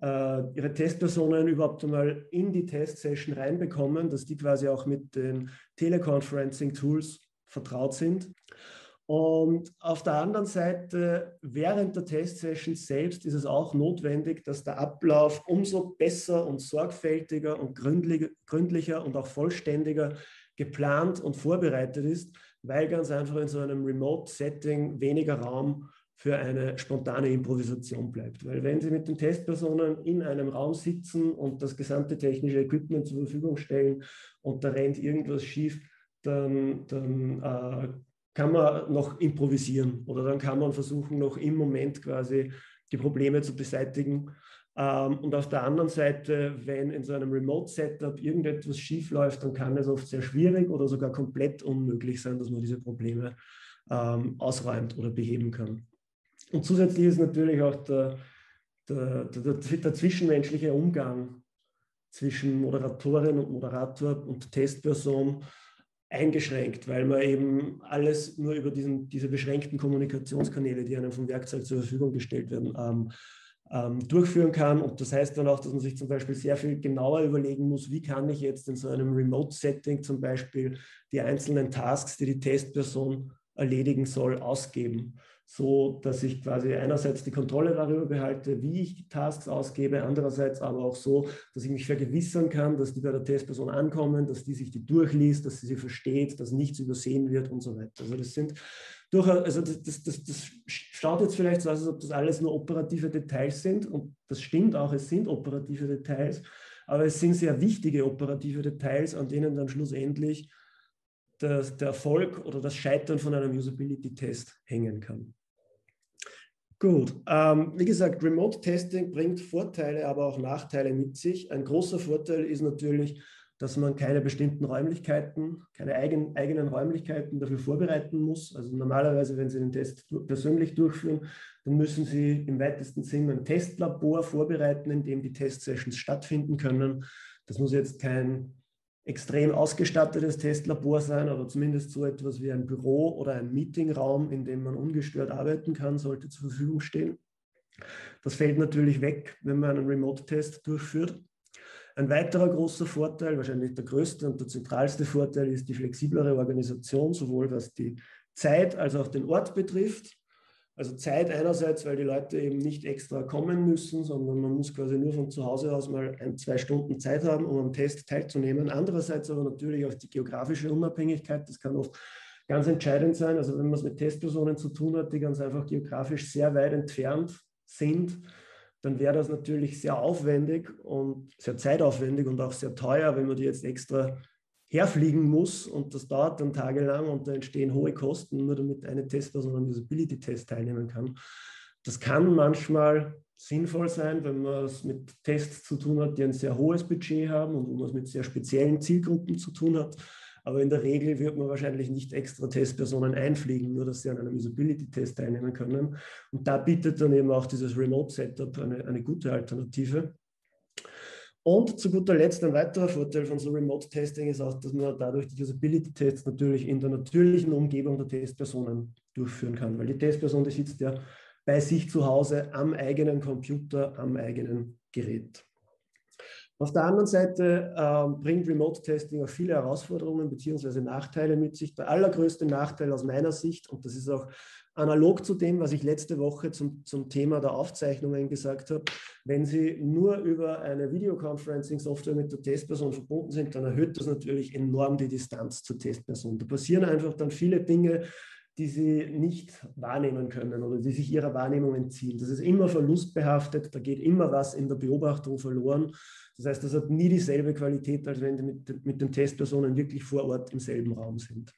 äh, ihre Testpersonen überhaupt einmal in die Testsession reinbekommen, dass die quasi auch mit den Teleconferencing-Tools vertraut sind. Und auf der anderen Seite, während der Testsession selbst ist es auch notwendig, dass der Ablauf umso besser und sorgfältiger und gründlicher und auch vollständiger geplant und vorbereitet ist, weil ganz einfach in so einem Remote-Setting weniger Raum für eine spontane Improvisation bleibt. Weil wenn Sie mit den Testpersonen in einem Raum sitzen und das gesamte technische Equipment zur Verfügung stellen und da rennt irgendwas schief, dann, dann äh, kann man noch improvisieren oder dann kann man versuchen, noch im Moment quasi die Probleme zu beseitigen. Ähm, und auf der anderen Seite, wenn in so einem Remote-Setup irgendetwas schief läuft, dann kann es oft sehr schwierig oder sogar komplett unmöglich sein, dass man diese Probleme ähm, ausräumt oder beheben kann. Und zusätzlich ist natürlich auch der, der, der, der zwischenmenschliche Umgang zwischen Moderatorin und Moderator und Testperson eingeschränkt, weil man eben alles nur über diesen, diese beschränkten Kommunikationskanäle, die einem vom Werkzeug zur Verfügung gestellt werden, ähm, ähm, durchführen kann. Und das heißt dann auch, dass man sich zum Beispiel sehr viel genauer überlegen muss, wie kann ich jetzt in so einem Remote-Setting zum Beispiel die einzelnen Tasks, die die Testperson erledigen soll, ausgeben, so dass ich quasi einerseits die Kontrolle darüber behalte, wie ich die Tasks ausgebe, andererseits aber auch so, dass ich mich vergewissern kann, dass die bei der Testperson ankommen, dass die sich die durchliest, dass sie sie versteht, dass nichts übersehen wird und so weiter. Also das sind durchaus, also das, das, das, das schaut jetzt vielleicht so aus, als ob das alles nur operative Details sind und das stimmt auch, es sind operative Details, aber es sind sehr wichtige operative Details, an denen dann schlussendlich das, der Erfolg oder das Scheitern von einem Usability-Test hängen kann. Gut, ähm, wie gesagt, Remote-Testing bringt Vorteile, aber auch Nachteile mit sich. Ein großer Vorteil ist natürlich, dass man keine bestimmten Räumlichkeiten, keine eigen, eigenen Räumlichkeiten dafür vorbereiten muss. Also normalerweise, wenn Sie den Test persönlich durchführen, dann müssen Sie im weitesten Sinne ein Testlabor vorbereiten, in dem die Testsessions stattfinden können. Das muss jetzt kein extrem ausgestattetes Testlabor sein, aber zumindest so etwas wie ein Büro oder ein Meetingraum, in dem man ungestört arbeiten kann, sollte zur Verfügung stehen. Das fällt natürlich weg, wenn man einen Remote-Test durchführt. Ein weiterer großer Vorteil, wahrscheinlich der größte und der zentralste Vorteil, ist die flexiblere Organisation, sowohl was die Zeit als auch den Ort betrifft. Also Zeit einerseits, weil die Leute eben nicht extra kommen müssen, sondern man muss quasi nur von zu Hause aus mal ein, zwei Stunden Zeit haben, um am Test teilzunehmen. Andererseits aber natürlich auch die geografische Unabhängigkeit. Das kann oft ganz entscheidend sein. Also wenn man es mit Testpersonen zu tun hat, die ganz einfach geografisch sehr weit entfernt sind, dann wäre das natürlich sehr aufwendig und sehr zeitaufwendig und auch sehr teuer, wenn man die jetzt extra herfliegen muss und das dauert dann tagelang und da entstehen hohe Kosten, nur damit eine Testperson am Usability-Test teilnehmen kann. Das kann manchmal sinnvoll sein, wenn man es mit Tests zu tun hat, die ein sehr hohes Budget haben und wo man es mit sehr speziellen Zielgruppen zu tun hat. Aber in der Regel wird man wahrscheinlich nicht extra Testpersonen einfliegen, nur dass sie an einem Usability-Test teilnehmen können. Und da bietet dann eben auch dieses Remote-Setup eine, eine gute Alternative. Und zu guter Letzt ein weiterer Vorteil von so Remote-Testing ist auch, dass man dadurch die Usability-Tests natürlich in der natürlichen Umgebung der Testpersonen durchführen kann, weil die Testperson, die sitzt ja bei sich zu Hause am eigenen Computer, am eigenen Gerät. Auf der anderen Seite ähm, bringt Remote-Testing auch viele Herausforderungen bzw. Nachteile mit sich. Der allergrößte Nachteil aus meiner Sicht, und das ist auch analog zu dem, was ich letzte Woche zum, zum Thema der Aufzeichnungen gesagt habe, wenn Sie nur über eine Videoconferencing-Software mit der Testperson verbunden sind, dann erhöht das natürlich enorm die Distanz zur Testperson. Da passieren einfach dann viele Dinge, die Sie nicht wahrnehmen können oder die sich Ihrer Wahrnehmung entziehen. Das ist immer verlustbehaftet, da geht immer was in der Beobachtung verloren. Das heißt, das hat nie dieselbe Qualität, als wenn Sie mit, mit den Testpersonen wirklich vor Ort im selben Raum sind.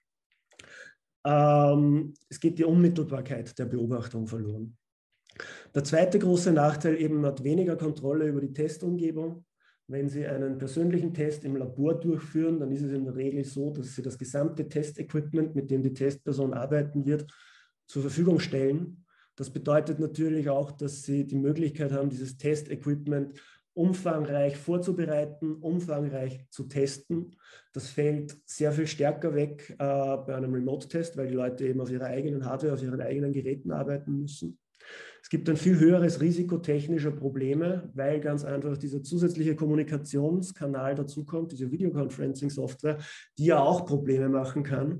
Ähm, es geht die Unmittelbarkeit der Beobachtung verloren. Der zweite große Nachteil eben, man hat weniger Kontrolle über die Testumgebung. Wenn Sie einen persönlichen Test im Labor durchführen, dann ist es in der Regel so, dass Sie das gesamte Testequipment, mit dem die Testperson arbeiten wird, zur Verfügung stellen. Das bedeutet natürlich auch, dass Sie die Möglichkeit haben, dieses Testequipment umfangreich vorzubereiten, umfangreich zu testen. Das fällt sehr viel stärker weg äh, bei einem Remote-Test, weil die Leute eben auf ihrer eigenen Hardware, auf ihren eigenen Geräten arbeiten müssen. Es gibt ein viel höheres Risiko technischer Probleme, weil ganz einfach dieser zusätzliche Kommunikationskanal dazukommt, diese Videoconferencing-Software, die ja auch Probleme machen kann.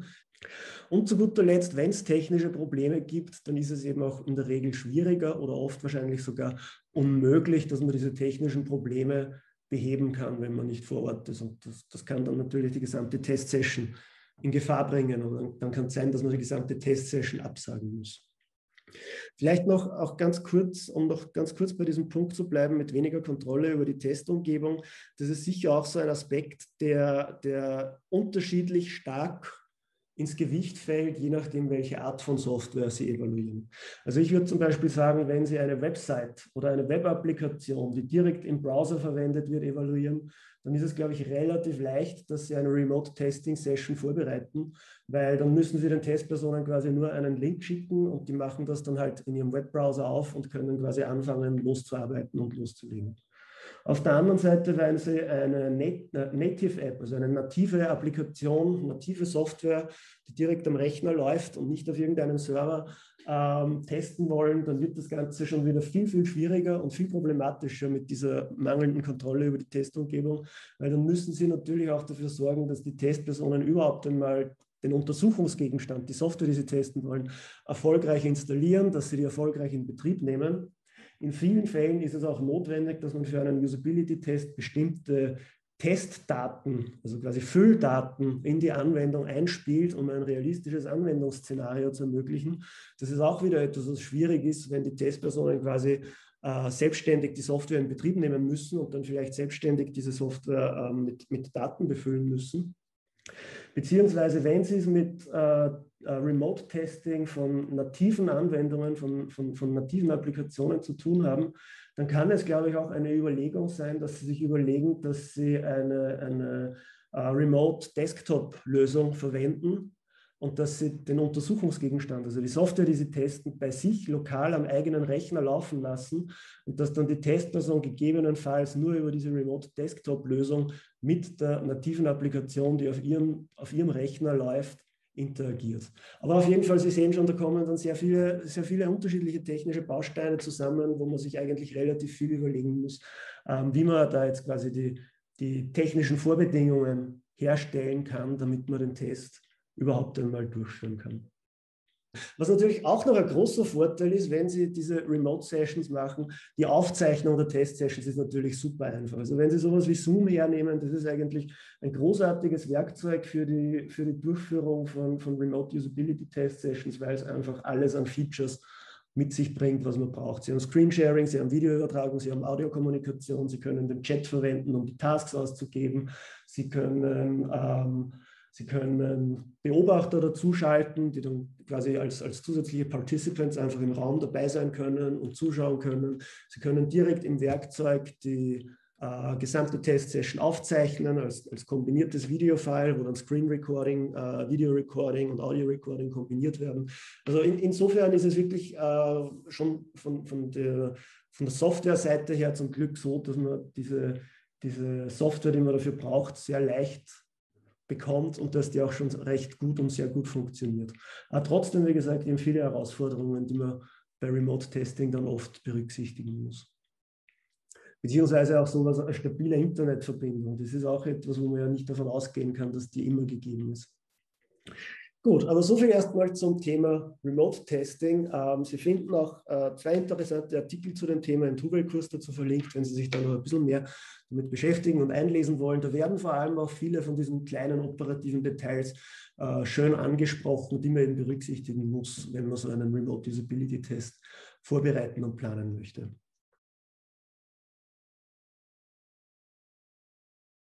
Und zu guter Letzt, wenn es technische Probleme gibt, dann ist es eben auch in der Regel schwieriger oder oft wahrscheinlich sogar unmöglich, dass man diese technischen Probleme beheben kann, wenn man nicht vor Ort ist. Und das, das kann dann natürlich die gesamte Testsession in Gefahr bringen. Und dann, dann kann es sein, dass man die gesamte Testsession absagen muss. Vielleicht noch auch ganz kurz, um noch ganz kurz bei diesem Punkt zu bleiben, mit weniger Kontrolle über die Testumgebung. Das ist sicher auch so ein Aspekt, der, der unterschiedlich stark ins Gewicht fällt, je nachdem, welche Art von Software Sie evaluieren. Also ich würde zum Beispiel sagen, wenn Sie eine Website oder eine Web-Applikation, die direkt im Browser verwendet wird, evaluieren, dann ist es, glaube ich, relativ leicht, dass Sie eine Remote-Testing-Session vorbereiten, weil dann müssen Sie den Testpersonen quasi nur einen Link schicken und die machen das dann halt in ihrem Webbrowser auf und können quasi anfangen, loszuarbeiten und loszulegen. Auf der anderen Seite, wenn Sie eine Native-App, also eine native Applikation, native Software, die direkt am Rechner läuft und nicht auf irgendeinem Server ähm, testen wollen, dann wird das Ganze schon wieder viel, viel schwieriger und viel problematischer mit dieser mangelnden Kontrolle über die Testumgebung, weil dann müssen Sie natürlich auch dafür sorgen, dass die Testpersonen überhaupt einmal den Untersuchungsgegenstand, die Software, die Sie testen wollen, erfolgreich installieren, dass Sie die erfolgreich in Betrieb nehmen. In vielen Fällen ist es auch notwendig, dass man für einen Usability-Test bestimmte Testdaten, also quasi Fülldaten in die Anwendung einspielt, um ein realistisches Anwendungsszenario zu ermöglichen. Das ist auch wieder etwas, was schwierig ist, wenn die Testpersonen quasi äh, selbstständig die Software in Betrieb nehmen müssen und dann vielleicht selbstständig diese Software äh, mit, mit Daten befüllen müssen. Beziehungsweise, wenn Sie es mit äh, Remote-Testing von nativen Anwendungen, von, von, von nativen Applikationen zu tun haben, dann kann es, glaube ich, auch eine Überlegung sein, dass Sie sich überlegen, dass Sie eine, eine uh, Remote-Desktop-Lösung verwenden und dass Sie den Untersuchungsgegenstand, also die Software, die Sie testen, bei sich lokal am eigenen Rechner laufen lassen und dass dann die Testperson gegebenenfalls nur über diese Remote-Desktop-Lösung mit der nativen Applikation, die auf ihrem, auf ihrem Rechner läuft, interagiert. Aber auf jeden Fall, Sie sehen schon, da kommen dann sehr viele, sehr viele unterschiedliche technische Bausteine zusammen, wo man sich eigentlich relativ viel überlegen muss, ähm, wie man da jetzt quasi die, die technischen Vorbedingungen herstellen kann, damit man den Test überhaupt einmal durchführen kann. Was natürlich auch noch ein großer Vorteil ist, wenn Sie diese Remote-Sessions machen, die Aufzeichnung der Test-Sessions ist natürlich super einfach. Also wenn Sie sowas wie Zoom hernehmen, das ist eigentlich ein großartiges Werkzeug für die, für die Durchführung von, von Remote-Usability-Test-Sessions, weil es einfach alles an Features mit sich bringt, was man braucht. Sie haben Screensharing, Sie haben Videoübertragung, Sie haben Audiokommunikation, Sie können den Chat verwenden, um die Tasks auszugeben, Sie können... Ähm, Sie können Beobachter dazuschalten, die dann quasi als, als zusätzliche Participants einfach im Raum dabei sein können und zuschauen können. Sie können direkt im Werkzeug die äh, gesamte Testsession aufzeichnen als, als kombiniertes Videofile, wo dann Screen Recording, äh, Video Recording und Audio Recording kombiniert werden. Also in, insofern ist es wirklich äh, schon von, von der, von der Software-Seite her zum Glück so, dass man diese, diese Software, die man dafür braucht, sehr leicht bekommt und dass die auch schon recht gut und sehr gut funktioniert. Aber trotzdem, wie gesagt, eben viele Herausforderungen, die man bei Remote-Testing dann oft berücksichtigen muss. Beziehungsweise auch sowas, eine stabile Internetverbindung. Das ist auch etwas, wo man ja nicht davon ausgehen kann, dass die immer gegeben ist. Gut, aber so viel erstmal zum Thema Remote Testing. Ähm, Sie finden auch äh, zwei interessante Artikel zu dem Thema im Tuvel-Kurs dazu verlinkt, wenn Sie sich da noch ein bisschen mehr damit beschäftigen und einlesen wollen. Da werden vor allem auch viele von diesen kleinen operativen Details äh, schön angesprochen, die man eben berücksichtigen muss, wenn man so einen Remote Usability Test vorbereiten und planen möchte.